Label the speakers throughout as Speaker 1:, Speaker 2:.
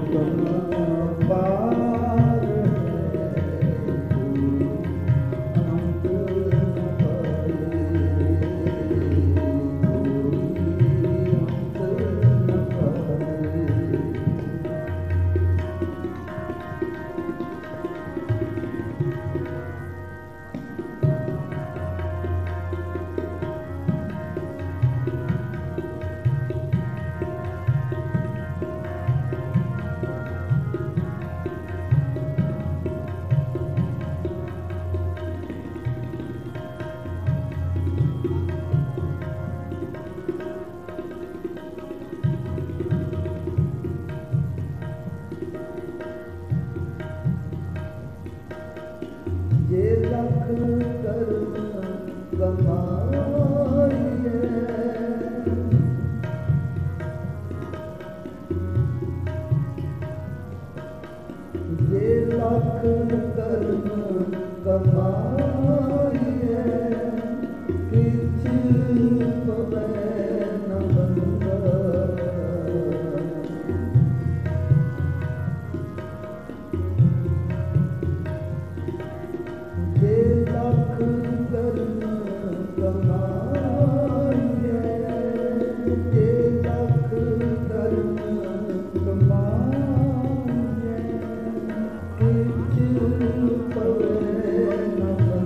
Speaker 1: Pave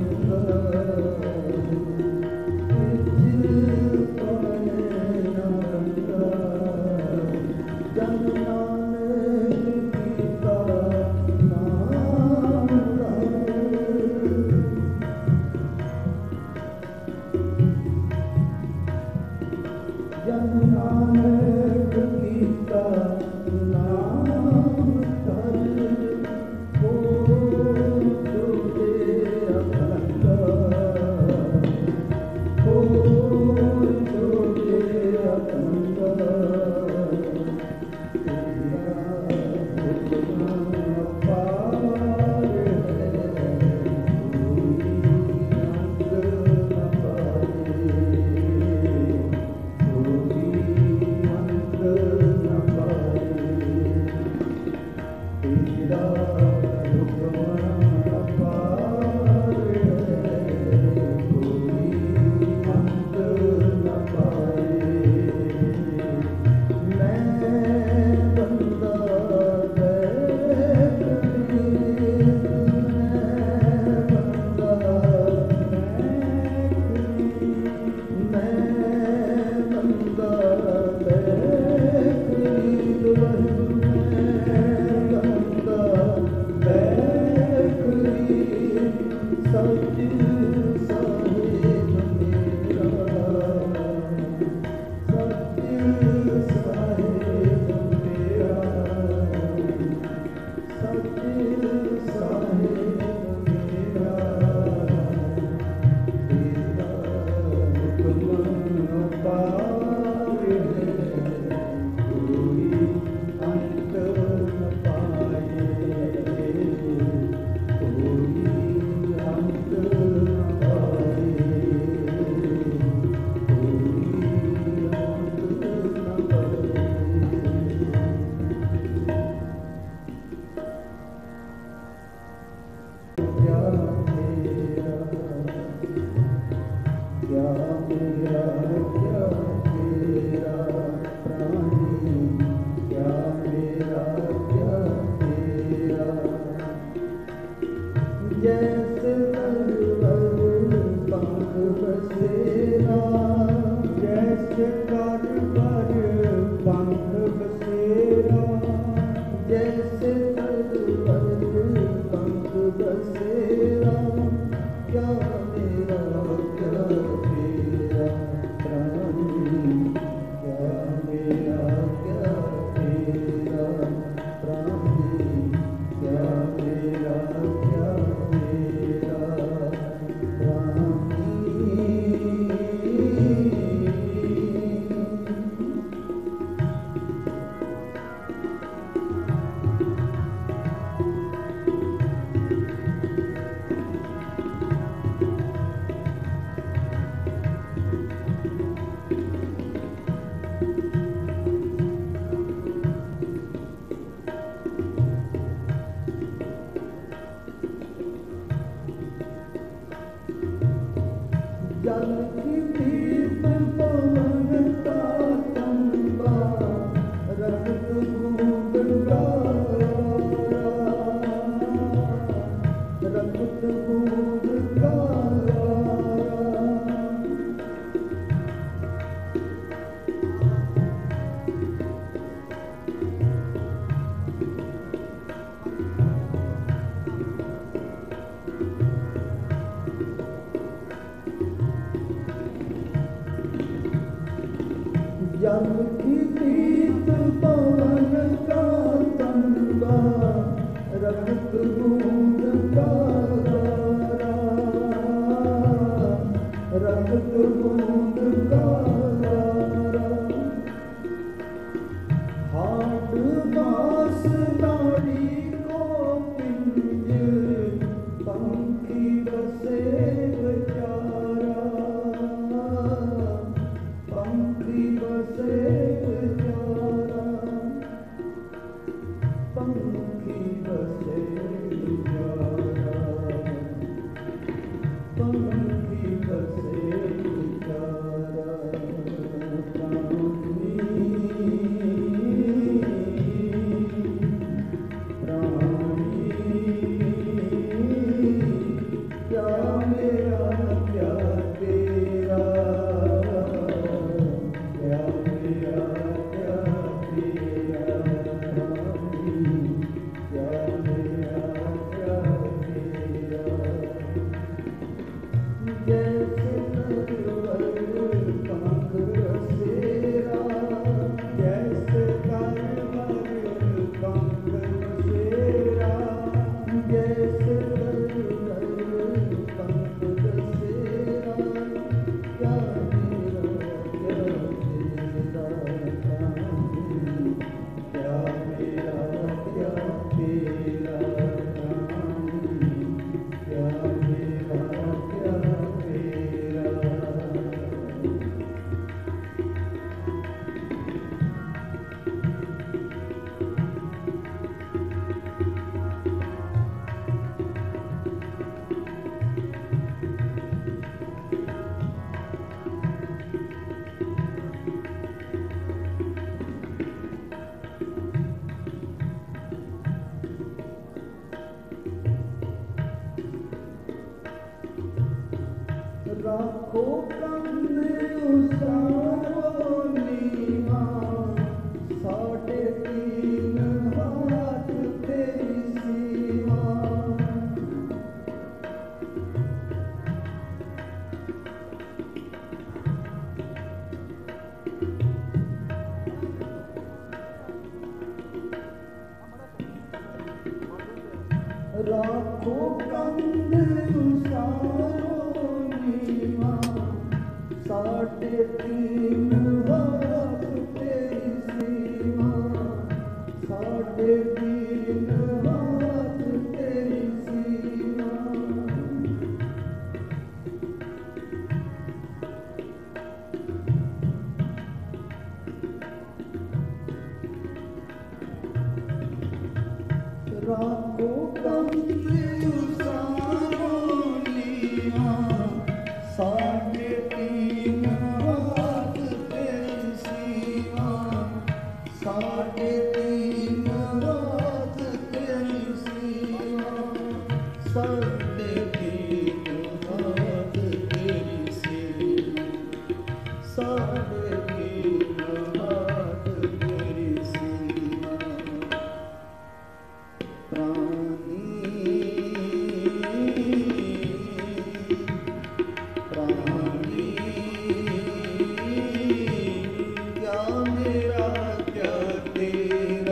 Speaker 1: क्या मेरा क्या तेरा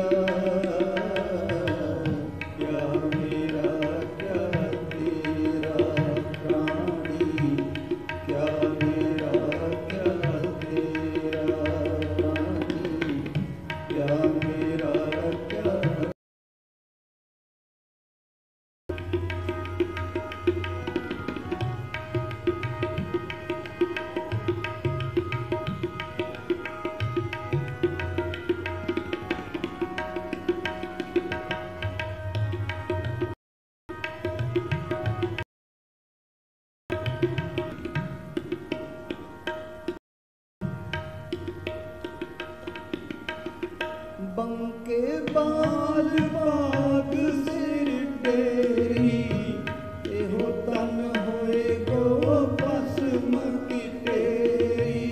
Speaker 1: के बाल बाग सिर तेरी एहो तन होए गो भस्म की तेरी।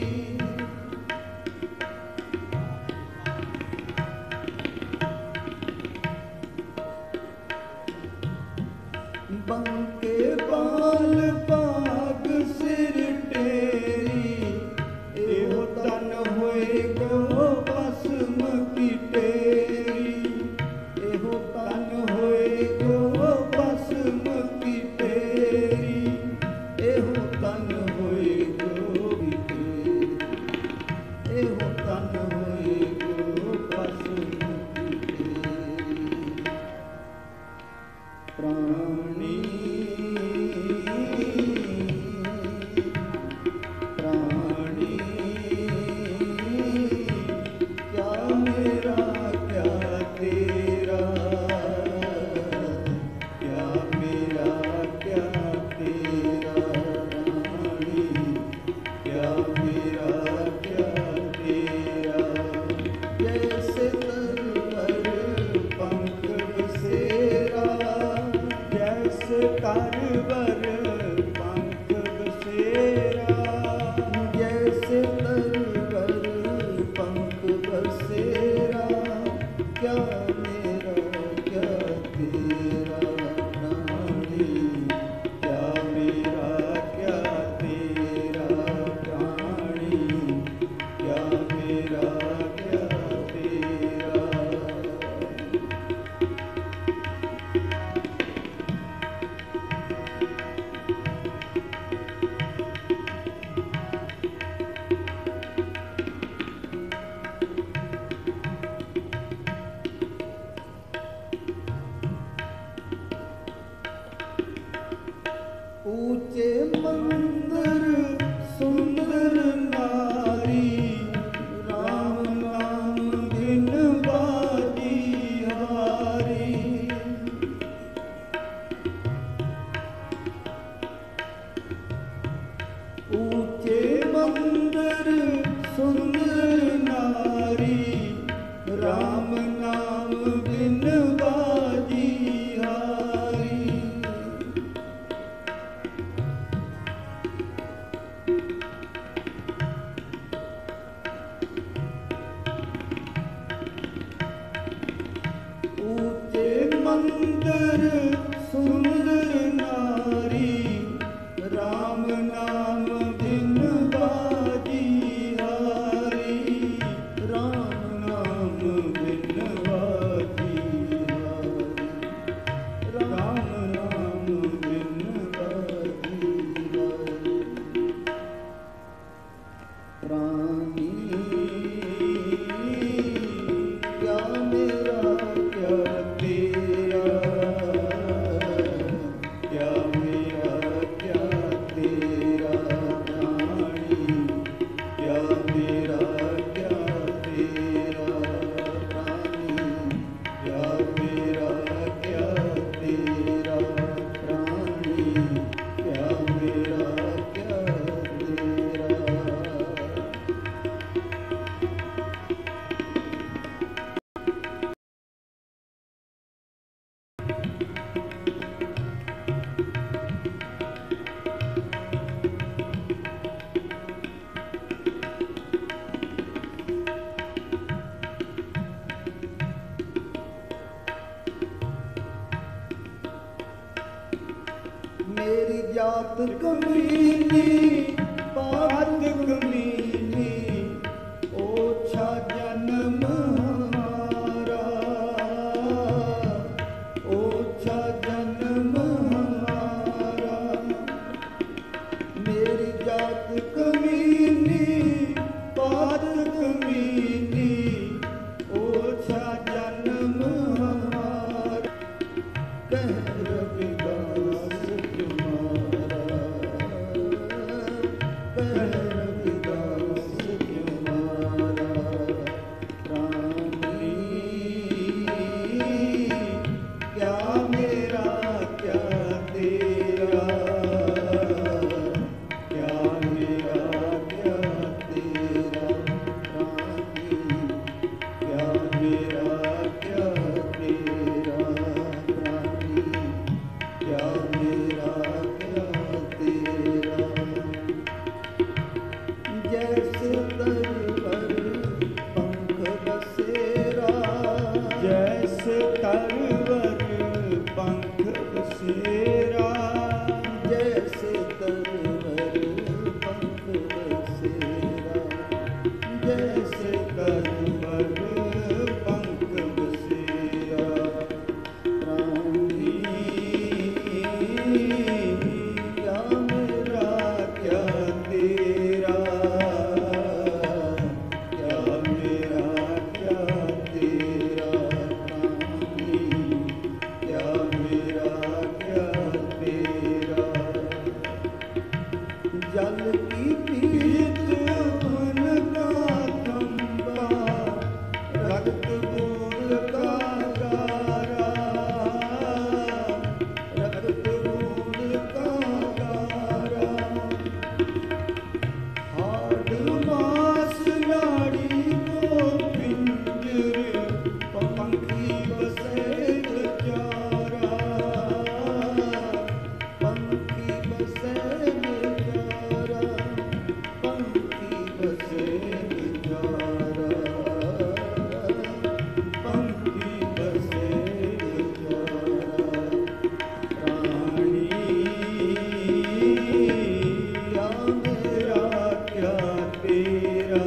Speaker 1: बंके बाल बाग सिर तेरी एहो तन होए गो भस्म की तेरी। एहो तन होए गो भस्म की तेरी। एहो तन होए गो तेरी। एहो तन होए गो भस्म की तेरी। प्राणी प्राणी क्या मेरा क्या तेरा। क्या मेरा क्या तेरा। प्राणी क्या मेरा क्या तेरा। जैसे तरवर पंख बसेरा। जैसे तरवर पंख बसेरा। जैसे तरवर पंख बसेरा। क्या मेरा क्या तेरा। प्राणी क्या मेरा क्या तेरा। प्राणी क्या मेरा क्या तेरा। ऊंचे मंदिर सुंदर नारी। राम नाम बिन बाजी हारी। ऊंचे मंदिर सुंदर नारी। राम नाम बिन बाजी हारी। ऊंचे मंदिर सुंदर नारी। राम नाम बिन बाजी हारी। राम नाम बिन बाजी हारी। राम नाम बिन बाजी हारी। प्राणी क्या मेरा क्या तेरा। क्या मेरा क्या तेरा। प्राणी क्या मेरा क्या तेरा। प्राणी क्या मेरा क्या तेरा। प्राणी क्या मेरा क्या तेरा। मेरी जात कमीनी पात कमीनी। ओछा जन्म हमारा। ओछा जन्म हमारा। मेरी जात कमीनी पात कमीनी। ओछा जन्म हमारा। कह रविदास तुम्हारा। कह रविदास जैसे तरवर पंख बसेरा, जैसे तरवर पंख बसेरा, जैसे तरवर पंख बसेरा। प्राणी क्या मेरा क्या तेरा, क्या मेरा क्या तेरा। प्राणी क्या मेरा क्या तेरा। जल की पीत मन का खंबा, रक्त बूंद का गारा, रक्त बूंद का गारा। हाड मांस नाड़ी को पिंजर, पंखी बसे बेचारा, पंखी बसे बेचारा, पंखी बसे बेचारा, पंखी बसे बेचारा। प्राणी या मेरा क्या तेरा,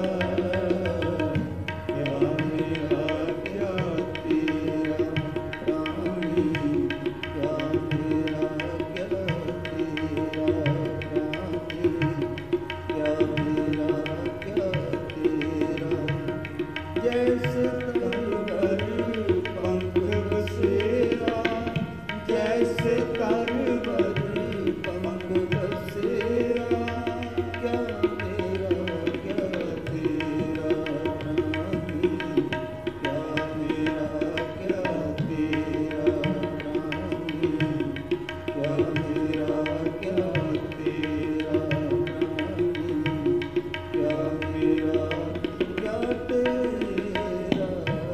Speaker 1: क्या मेरा क्या तेरा। प्राणी क्या मेरा क्या तेरा, प्राणी क्या मेरा क्या तेरा। जैसे तरवर पंख बसेरा, जैसे तरवर पंख बसेरा। क्या मेरा क्या तेरा। प्राणी क्या मेरा क्या तेरा। प्राणी क्या मेरा क्या तेरा। प्राणी क्या मेरा क्या तेरा।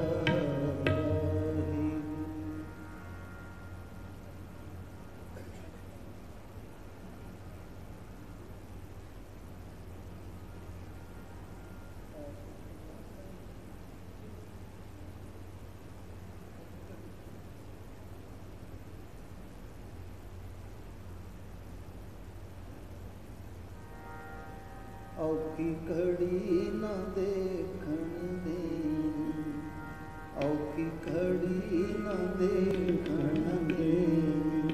Speaker 1: औखी घड़ी न देखण देनी, औखी घड़ी न देखण देनी।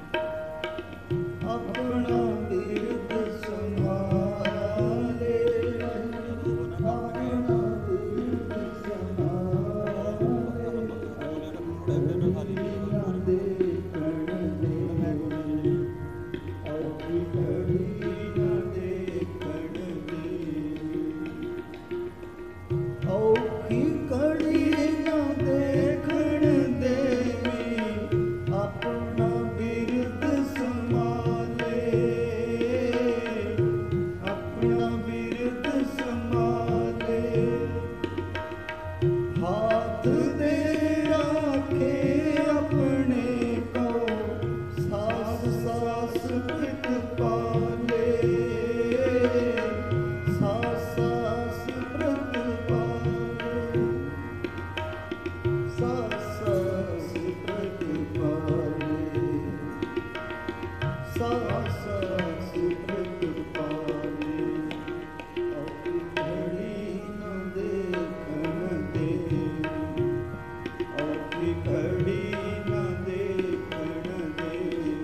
Speaker 1: अपना बिरद संभाले, अपना बिरद संभाले। न देखण देनी, औखी घड़ी न देखण देनी। औखी घड़ी न देखण देवी, अपना बिरद संभाले, अपना बिरद संभाले। हाथ दे राखे अपने को, सास सास पिट पाले, सास सास पिट पाले, सास सास पिट पाले, सास सास पिट पाले। औखी घड़ी न देखण देवी, औखी घड़ी न देखण देवी।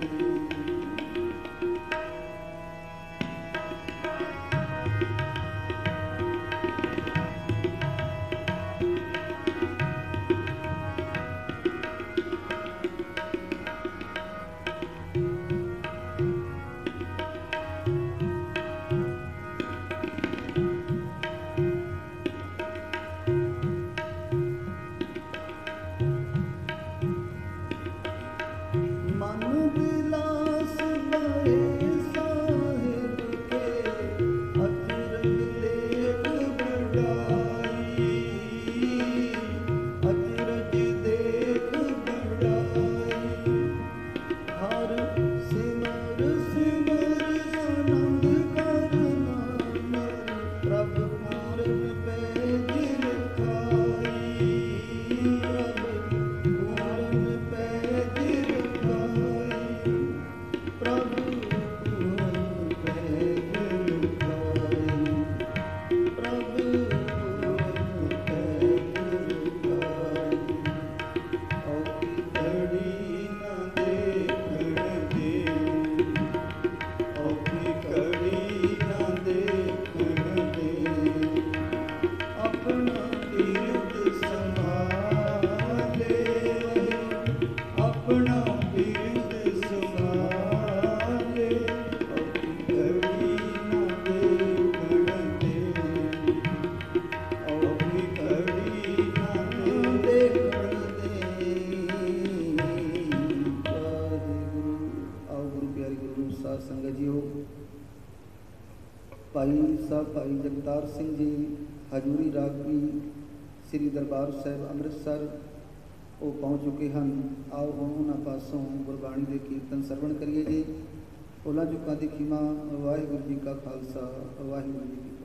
Speaker 2: ਭਾਈ ਸਾਹਿਬ ਭਾਈ ਜਗਤਾਰ ਸਿੰਘ ਜੀ ਹਜੂਰੀ ਰਾਗੀ ਸ੍ਰੀ ਦਰਬਾਰ ਸਾਹਿਬ ਅੰਮ੍ਰਿਤਸਰ ਉਹ ਪਹੁੰਚ ਚੁੱਕੇ ਹਨ। ਆਓ ਹੁਣ ਉਹਨਾਂ ਪਾਸੋਂ ਗੁਰਬਾਣੀ ਦੇ ਕੀਰਤਨ ਸਰਵਣ ਕਰੀਏ ਜੀ। ਭੁੱਲਾਂ ਚੁੱਕਾਂ ਦੀ ਖਿਮਾ। ਵਾਹਿਗੁਰੂ ਜੀ ਕਾ ਖਾਲਸਾ, ਵਾਹਿਗੁਰੂ ਜੀ ਕੀ ਫਤਿਹ।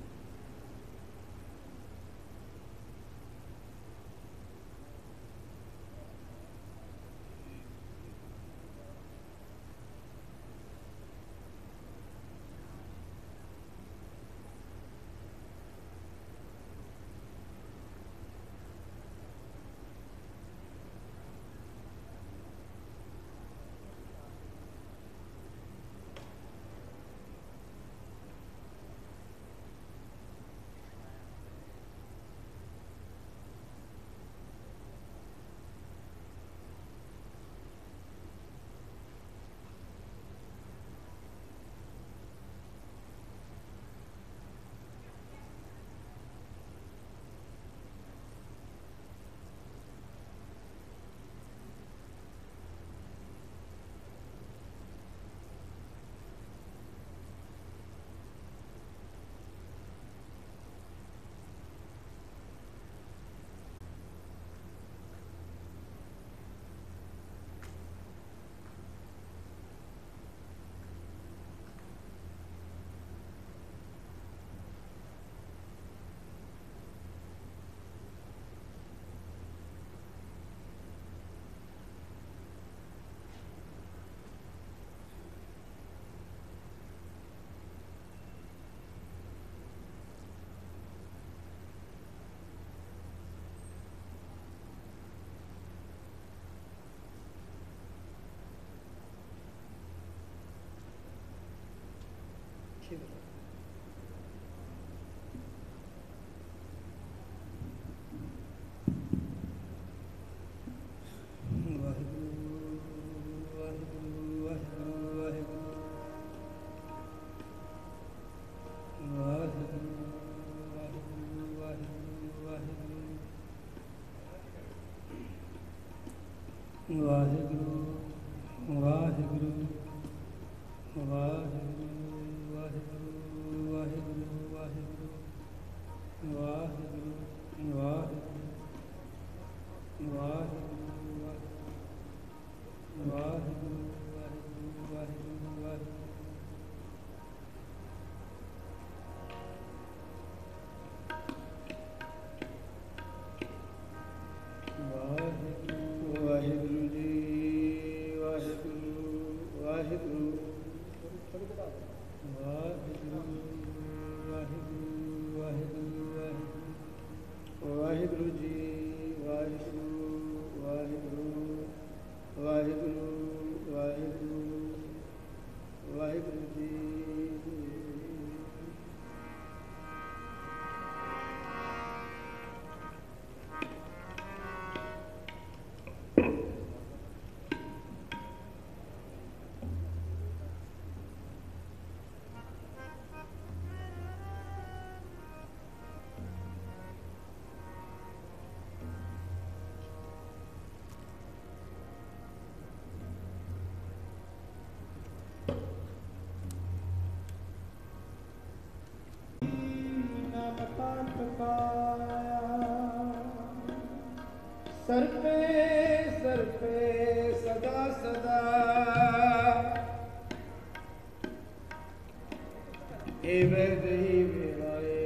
Speaker 1: ਵਾਹਿਗੁਰੂ ਵਾਹਿਗੁਰੂ ਵਾਹਿਗੁਰੂ ਵਾਹਿਗੁਰੂ ਵਾਹਿਗੁਰੂ ਵਾਹਿਗੁਰੂ ਵਾਹਿਗੁਰੂ ਵਾਹਿਗੁਰੂ ਵਾਹਿਗੁਰੂ ਵਾਹਿਗੁਰੂ ਵਾਹਿਗੁਰੂ ਵਾਹਿਗੁਰੂ ਵਾਹਿਗੁਰੂ ਜੀ ਵਾਹਿਗੁਰੂ ਵਾਹਿਗੁਰੂ ਵਾਹਿਗੁਰੂ ਵਾਹਿਗੁਰੂ ਵਾਹਿਗੁਰੂ ਵਾਹਿਗੁਰੂ ਜੀ ਵਾਹਿਗੁਰੂ ਵਾਹਿਗੁਰੂ ਵਾਹਿਗੁਰੂ ਵਾਹਿਗੁਰੂ ਵਾਹਿਗੁਰੂ ਜੀ ਸਰਪੇ ਸਰਪੇ ਸਦਾ ਸਦਾ ਏਵੇਂ ਗਈ ਵੇਲਾਏ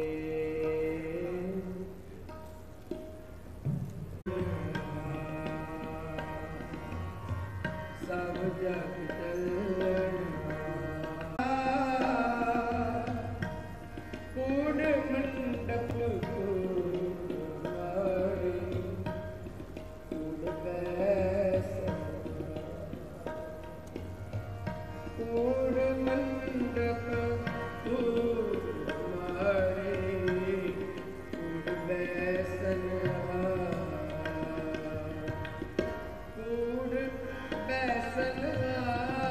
Speaker 1: ਸਭ ਜਗ ਚੱਲਣਾ ਕੂੜ ਮੰਡਪ ਬੈਸਨ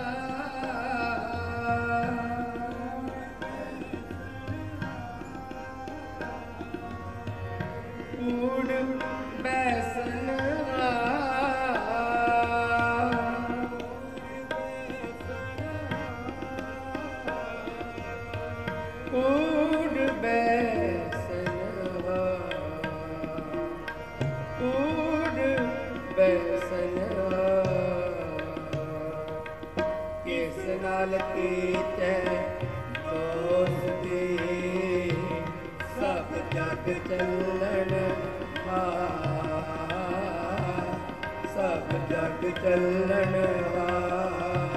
Speaker 1: ਬੈਸਨਵਾ ਕਿਸ ਨਾਲ ਕੀਤੇ ਦੋਸਤੀ ਸਭ ਜਗ ਚੱਲਣ ਹਾਰ ਸਭ ਜਗ ਚੱਲਣ ਹਾਰ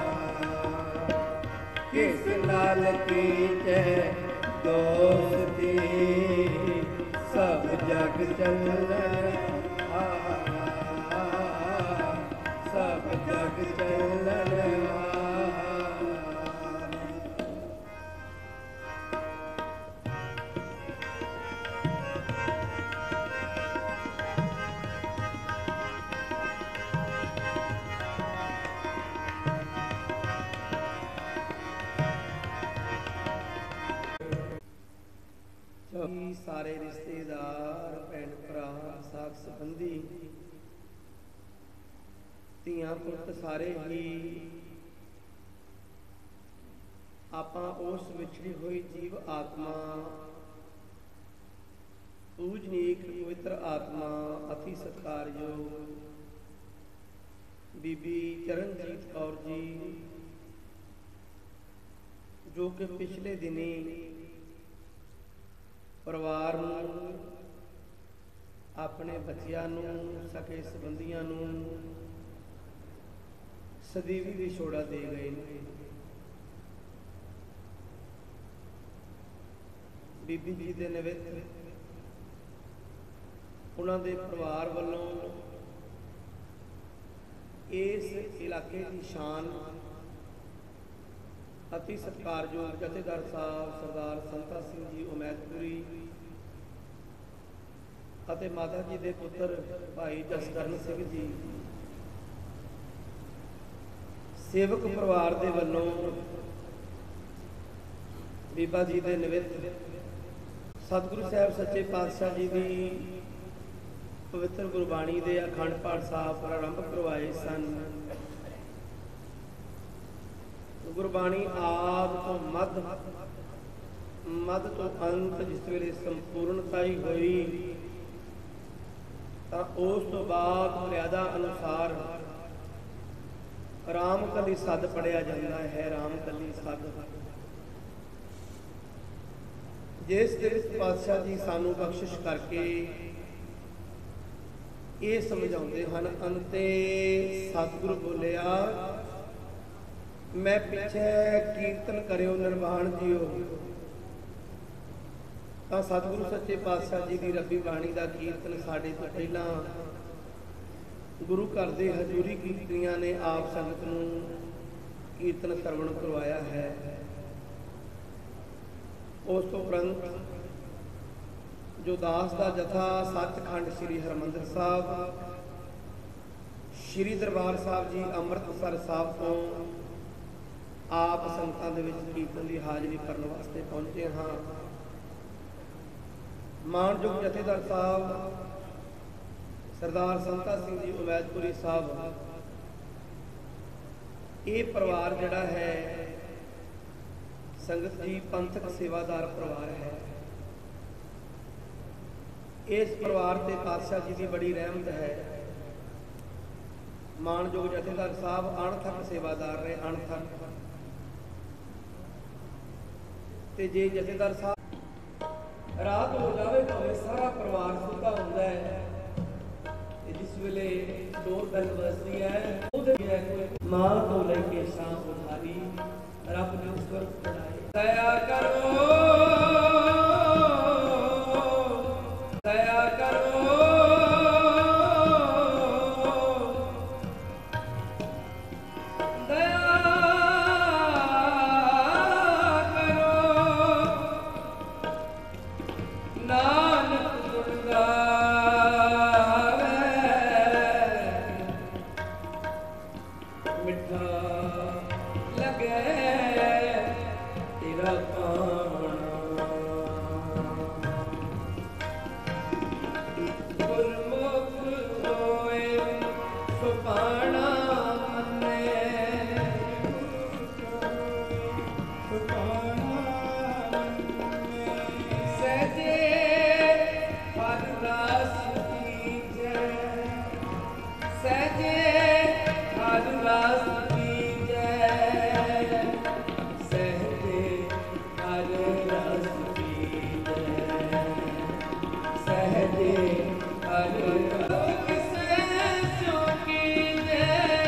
Speaker 1: ਕਿਸ ਨਾਲ ਕੀਤੇ ਦੋਸਤੀ ਸਭ ਜਗ ਚੱਲਣ ਹਾਰ ਸਭ ਜਗ ਚੱਲਣ ਹਾਰ ਸਾਰੇ ਰਿਸ਼ਤੇਦਾਰ ਭੈਣ ਭਰਾ ਸਾਕ ਸੰਬੰਧੀ ਧੀਆਂ ਪੁੱਤ ਸਾਰੇ ਹੀ ਆਪਾਂ ਉਸ ਵਿਛੜੀ ਹੋਈ ਜੀਵ ਆਤਮਾ ਪੂਜਨੀਕ ਪਵਿੱਤਰ ਆਤਮਾ ਅਤੀ ਸਤਿਕਾਰਯੋਗ ਬੀਬੀ ਚਰਨਜੀਤ ਕੌਰ ਜੀ ਜੋ ਕਿ ਪਿਛਲੇ ਦਿਨੀ ਪਰਿਵਾਰ ਨੂੰ ਆਪਣੇ ਬੱਚਿਆਂ ਨੂੰ ਸਕੇ ਸੰਬੰਧੀਆਂ ਨੂੰ ਸਦੀਵੀ ਵਿਛੋੜਾ ਦੇ ਗਏ ਨੇ। ਬੀਬੀ ਜੀ ਦੇ ਨਿਵਿਤ ਉਹਨਾਂ ਦੇ ਪਰਿਵਾਰ ਵੱਲੋਂ ਇਸ ਇਲਾਕੇ ਦੀ ਸ਼ਾਨ ਅਤੀ ਸਤਿਕਾਰਯੋਗ ਜਥੇਦਾਰ ਸਾਹਿਬ ਸਰਦਾਰ ਸੰਤਾ ਸਿੰਘ ਜੀ ਉਮੈਦਪੁਰੀ ਅਤੇ ਮਾਤਾ ਜੀ ਦੇ ਪੁੱਤਰ ਭਾਈ ਜਸਕਰਨ ਸਿੰਘ ਜੀ ਸੇਵਕ ਪਰਿਵਾਰ ਦੇ ਵੱਲੋਂ ਬੀਬਾ ਜੀ ਦੇ ਨਿਵਿਤ ਸਤਿਗੁਰੂ ਸਾਹਿਬ ਸੱਚੇ ਪਾਤਸ਼ਾਹ ਜੀ ਦੀ ਪਵਿੱਤਰ ਗੁਰਬਾਣੀ ਦੇ ਅਖੰਡ ਪਾਠ ਸਾਹਿਬ ਪ੍ਰਾਰੰਭ ਕਰਵਾਏ ਸਨ। ਗੁਰਬਾਣੀ ਆਦਿ ਤੋਂ ਮੱਧ ਤੋਂ ਅੰਤ ਜਿਸ ਵੇਲੇ ਸੰਪੂਰਨਤਾ ਹੀ ਹੋਈ ਤਾਂ ਉਸ ਤੋਂ ਬਾਅਦ ਮਰਿਆਦਾ ਅਨੁਸਾਰ ਰਾਮ ਕਲੀ ਸੱਦ ਪੜਿਆ ਜਾਂਦਾ ਹੈ। ਰਾਮ ਕਲੀ ਸੱਦ ਜਿਸ ਦੇ ਵਿੱਚ ਪਾਤਸ਼ਾਹ ਜੀ ਸਾਨੂੰ ਬਖਸ਼ਿਸ਼ ਕਰਕੇ ਇਹ ਸਮਝਾਉਂਦੇ ਹਨ, ਅੰਤੇ ਸਤਿਗੁਰੂ ਬੋਲਿਆ ਮੈਂ ਪਿੱਛੇ ਕੀਰਤਨ ਕਰਿਓ ਨਿਰਵਾਣ ਜੀਓ। ਤਾਂ ਸਤਿਗੁਰੂ ਸੱਚੇ ਪਾਤਸ਼ਾਹ ਜੀ ਦੀ ਰੱਬੀ ਬਾਣੀ ਦਾ ਕੀਰਤਨ ਸਾਡੇ ਤੋਂ ਪਹਿਲਾਂ ਗੁਰੂ ਘਰ ਦੇ ਹਜ਼ੂਰੀ ਕੀਰਤਨੀਆਂ ਨੇ ਆਪ ਸੰਗਤ ਨੂੰ ਕੀਰਤਨ ਸਰਵਣ ਕਰਵਾਇਆ ਹੈ। ਉਸ ਤੋਂ ਉਪਰੰਤ ਜੋ ਦਾਸ ਦਾ ਜਥਾ ਸੱਚਖੰਡ ਸ੍ਰੀ ਹਰਿਮੰਦਰ ਸਾਹਿਬ ਸ੍ਰੀ ਦਰਬਾਰ ਸਾਹਿਬ ਜੀ ਅੰਮ੍ਰਿਤਸਰ ਸਾਹਿਬ ਤੋਂ ਆਪ ਸੰਗਤਾਂ ਦੇ ਵਿੱਚ ਕੀਰਤਨ ਦੀ ਹਾਜ਼ਰੀ ਕਰਨ ਵਾਸਤੇ ਪਹੁੰਚੇ ਹਾਂ। ਮਾਣਯੋਗ ਜਥੇਦਾਰ ਸਾਹਿਬ ਸਰਦਾਰ ਸੰਤਾ ਸਿੰਘ ਜੀ ਉਮੈਦਪੁਰੀ ਸਾਹਿਬ ਇਹ ਪਰਿਵਾਰ ਜਿਹੜਾ ਹੈ ਸੰਗਤ ਜੀ ਪੰਥਕ ਸੇਵਾਦਾਰ ਪਰਿਵਾਰ ਹੈ। ਇਸ ਪਰਿਵਾਰ ਤੇ ਪਾਤਸ਼ਾਹ ਜੀ ਦੀ ਬੜੀ ਰਹਿਮਤ ਹੈ। ਮਾਣਯੋਗ ਜਥੇਦਾਰ ਸਾਹਿਬ ਅਣਥੱਕ ਸੇਵਾਦਾਰ ਨੇ, ਅਣਥੱਕ। ਤੇ ਜੇ ਜਥੇਦਾਰ ਸਾਹਿਬ ਰਾਤ ਹੋ ਜਾਵੇ ਤਾਂ ਸਾਰਾ ਪਰਿਵਾਰ ਸੁੱਤਾ ਹੁੰਦਾ ਹੈ। ਤੇ ਜਿਸ ਵੇਲੇ ਦੋ ਦਿਨ ਵਸਦੀ ਹੈ ਉਹਦੇ ਮਾਂ ਤੋਂ ਲੈ ਕੇ ਸ਼ਾਮ ਉਠਾਰੀ ਰੱਬ ਨੇ ਸਵਰਗ ਬਣਾਏ। ਦਇਆ ਕਰੋ ਦਇਆ ਕਰੋ ਦਇਆ ਕਰੋ ਨਾਨਕ ਗੁਣ ਗਾਵੇ ਮਿੱਠਾ ਲਗੇ ਤੇਰਾ ਪਾਣਾ। हर रस पीजै, सहजे हर रस पीजै, सहजे हर रस किसे सो कीजै,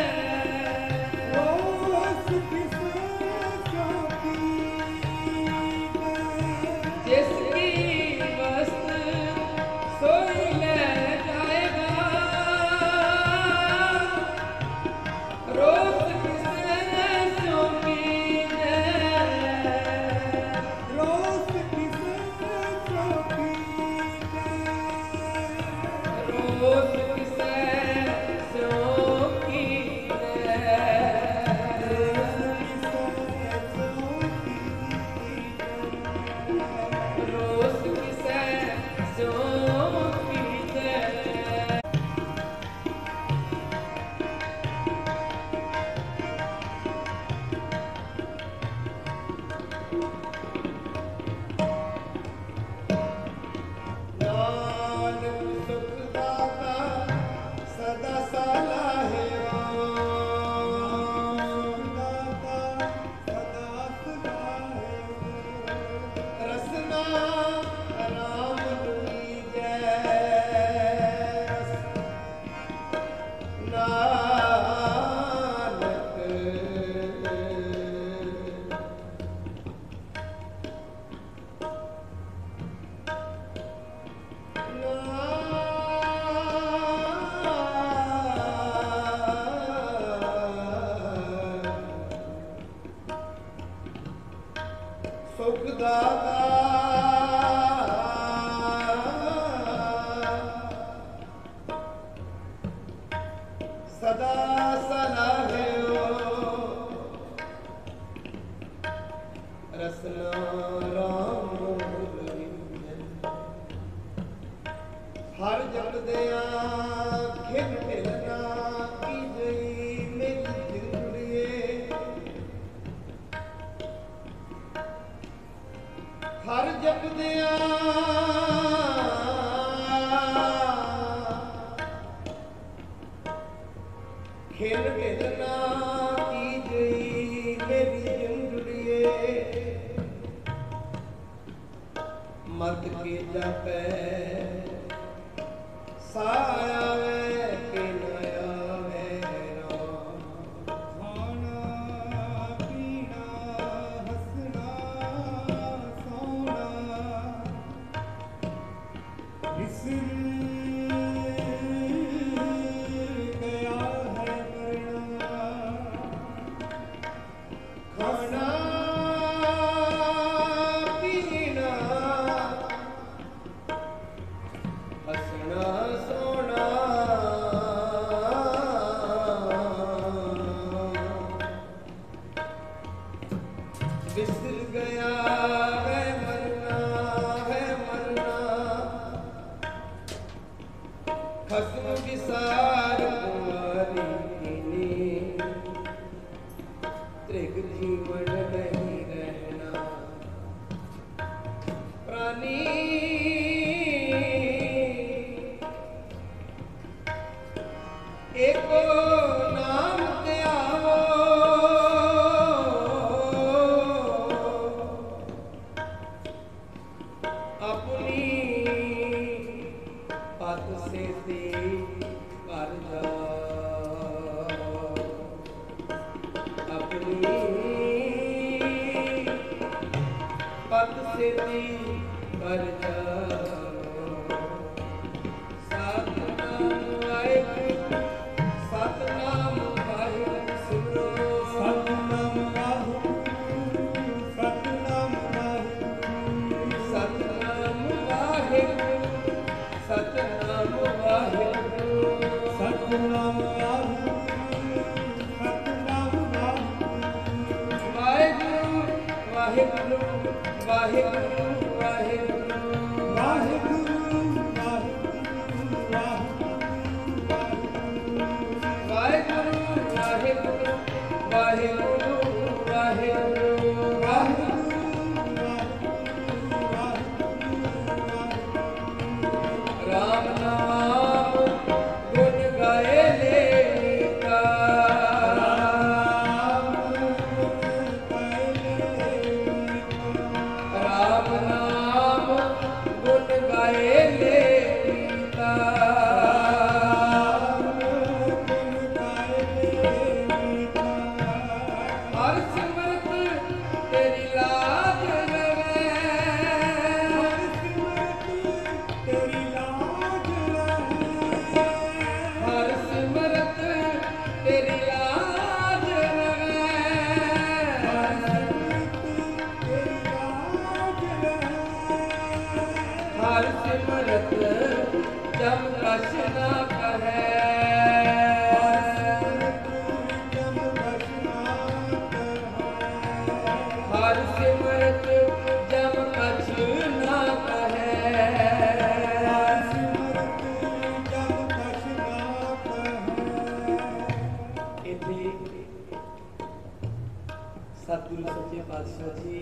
Speaker 1: रोस किसे सो कीजै, जिसकी मस्त सोई ले जाएगा, रोस किसे सो कीजै, रोस किसे सो कीजै, रोस किसे सो कीजै, रोस किसे सो कीजै। नानक सुख दाता सदा सलाहियो, दाता सदा सलाहियो, रसना राम कीजै, सुख दाता सदा सलाहियो, रसना राम कीजै, हर जपदिया खिन ढिलना की जई मेरी जिंदड़िए, हर जपदिया खिन ढिलना की जई मेरी जिंदड़िए, मत के जापै सायावे के न आवे राम, खाना पीना हंसना सोना, बिसर गया है मरना, खाना पीना हंसना सोना, बिसर गया है मरना, खसम विसार कुंवारी कीनी, त्रिग जीवन नहीं रहना, प्राणी एको नाम ते आवो, अपनी पत से कर जाओ, अपनी पत से कर जाओ, सतनाम वाहिगुरू, सतनाम वाहिगुरू सुनो, सतनाम वाहिगुरू, सतनाम वाहिगुरू, सतनाम वाहिगुरू, सतनाम वाहिगुरू, सतनाम वाहिगुरू, वाहिगुरू, वाहिगुरू, वाहिगुरू, वाहिगुरू, वाहिगुरू, वाहिगुरू, वाहिगुरू, वाहिगुरू, राम नाम गुण गाए लेता, सतगुरु सच्चे पातशाह जी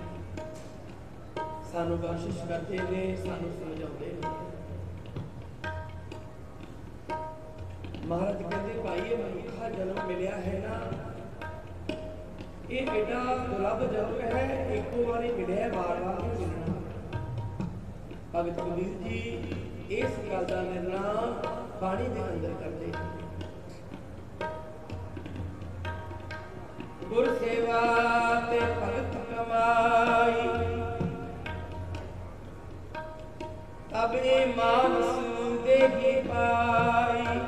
Speaker 1: सानू बख्शिश करते ने, सानू समझाते ने। महाराज कहते भाई ये मनुखा जन्म मिलिया है ना, ये एडा दुर्लभ जन्म है, एको बारी मिलिया, बार बार नहीं मिलना। भगत कबीर जी इस गल का निर्णय बाणी के अंदर करते हैं। गुर सेवा ते भगत कमाई, तब ये मानस देही पाई।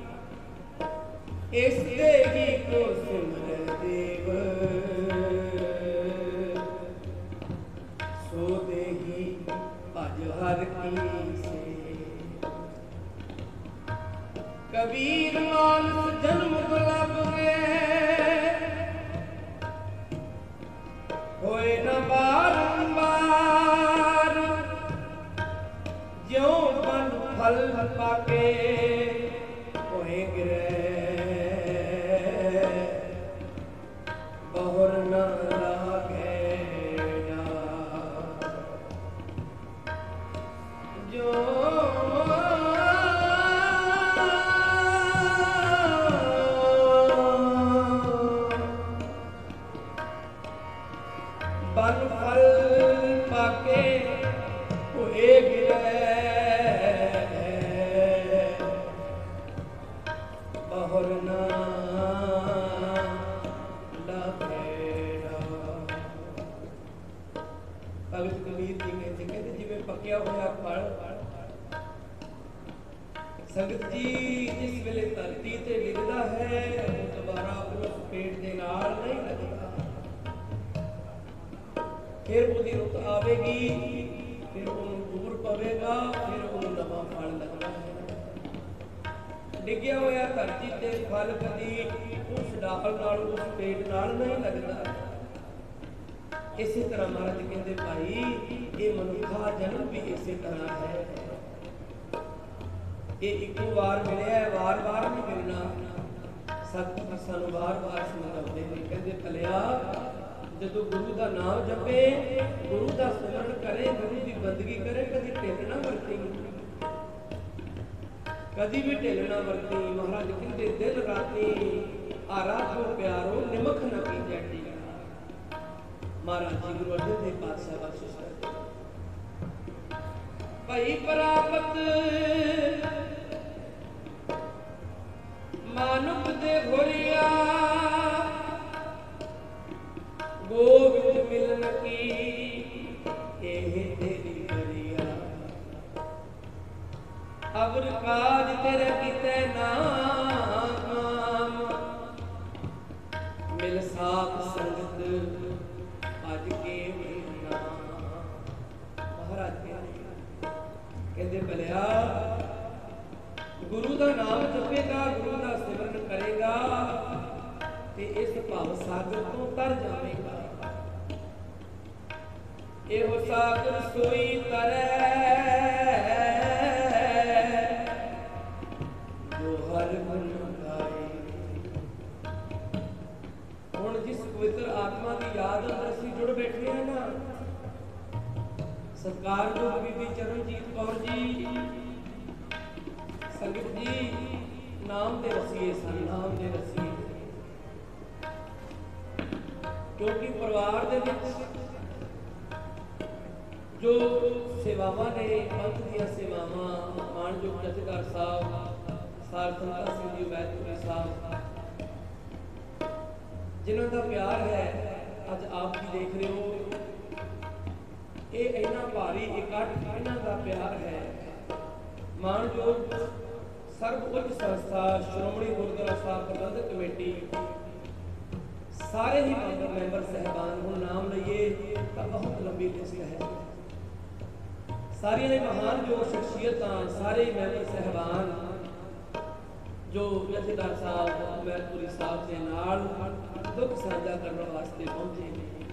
Speaker 1: इस देही को सिमर देव, सो देही भज हर की से। कबीर मानस जन्म दुर्लभ होए न बारंबार, ज्यों बन फल पाके होए गिरे, बहुर न लागे ना। जो बन फल पाके होए गिरे, बहुर न लाभेड़ा। भगत कबीर जी कहते जिवें पक्या होया फल, संगत जी जिस वेले धरती ते डिगदा है दोबारा उस पेड़ दे नाल नहीं लगदा। फिर उसकी रुत आवेगी, फिर उन्हें दूर पवेगा, फिर उन्हें नवा फल लगना है। डिग्या होया धरती ते फल कदी उस डाल नाल उस पेड़ नाल नहीं लगता। इसी तरह महाराज कहते भाई ये मनुखा जन्म भी इसी तरह है, ये एक बार मिले, बार बार नहीं मिलना। सतगुरु सानू बार बार समझाते हैं, कहते भलिया जदों गुरु का नाम जपे, गुरु का सिमरन करे, गुरु की बंदगी करे, कभी ढिल ना वरती, कभी भी ढिल ना वरती। महाराज कहते दिन राती आरा को प्यारो निमख न की जैटी। महाराज जी गुरु अर्जन देव पातशाह बख्शिश करते भाई प्राप्त मानुख दे घोरिया, गोविंद मिलन की एह तेरी गरिया। अवर काज तेरे किते नाम, मिल साथ संगत अज के मिलना। महाराज कहते भलिया गुरु का नाम जपेगा, गुरु का सिमरन करेगा ते इस भाव सागर तो तर जाएगा। एहो सागर सोई तरै, जो हर गुण गाए। हुण जिस पवित्र आत्मा की याद अंदर असीं जुड़ बैठे हैं ना, सत्कारयोग बीबी चरणजीत कौर जी संगत जी नाम दे रसीए सन, नाम दे रसीए। क्योंकि परिवार दे विच जो सेवावां ने, पंथ दीयां सेवावां, मानयोग जथेदार साहब सार संता सिंह जी मैतपुरी साहब, जिन्हां दा प्यार है अज आप भी देख रहे हो। ये इन्ना भारी इकट्ठ, इन्हां दा प्यार है। मानयोग सर्व उच्च संस्था श्रोमणी गुरुद्वारा साहब प्रबंधक कमेटी सारे ही मैंबर साहबान को नाम लईए तो बहुत लंबी लिस्ट है। सारिया महान जो शख्सियत, सारे मैंबर साहबान जो जथेदार साहब मैतपुरी साहब के नाल दुख साझा करने वास्ते पहुंचे।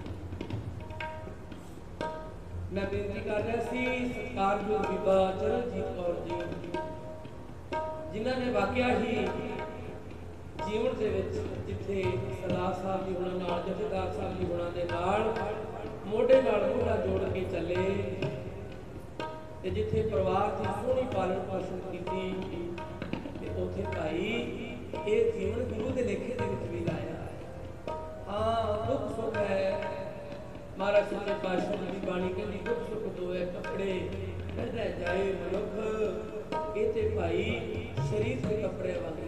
Speaker 1: मैं बेनती कर रहा सी सत्कारयोग बीबा चरणजीत कौर जी, जिन्होंने वाकया ही ਜੀਵਨ ਦੇ ਵਿੱਚ ਜਿੱਥੇ ਸਰਦਾਰ ਸਾਹਿਬ ਜੀ ਹੁਣਾਂ ਨਾਲ, ਜਥੇਦਾਰ ਸਾਹਿਬ ਜੀ ਹੁਣਾਂ ਦੇ ਨਾਲ ਮੋਢੇ ਨਾਲ ਮੋਢਾ ਜੋੜ ਕੇ ਚੱਲੇ ਤੇ ਜਿੱਥੇ ਪਰਿਵਾਰ ਦੀ ਸੋਹਣੀ ਪਾਲਣ ਪੋਸ਼ਣ ਕੀਤੀ ਤੇ ਉੱਥੇ ਭਾਈ ਇਹ ਜੀਵਨ ਗੁਰੂ ਦੇ ਲੇਖੇ ਦੇ ਵਿੱਚ ਵੀ ਲਾਇਆ ਹੈ। ਹਾਂ, ਦੁੱਖ ਸੁੱਖ ਹੈ, ਮਹਾਰਾਜ ਸੱਚੇ ਪਾਤਸ਼ਾਹ ਜੀ ਦੀ ਬਾਣੀ ਕਹਿੰਦੀ ਦੁੱਖ ਸੁੱਖ ਦੋਏ ਕੱਪੜੇ ਰਹਿ ਜਾਏ ਮਨੁੱਖ, ਇਹ ਤੇ ਭਾਈ ਸਰੀਰ ਦੇ ਕੱਪੜੇ ਵਾਂਗੇ।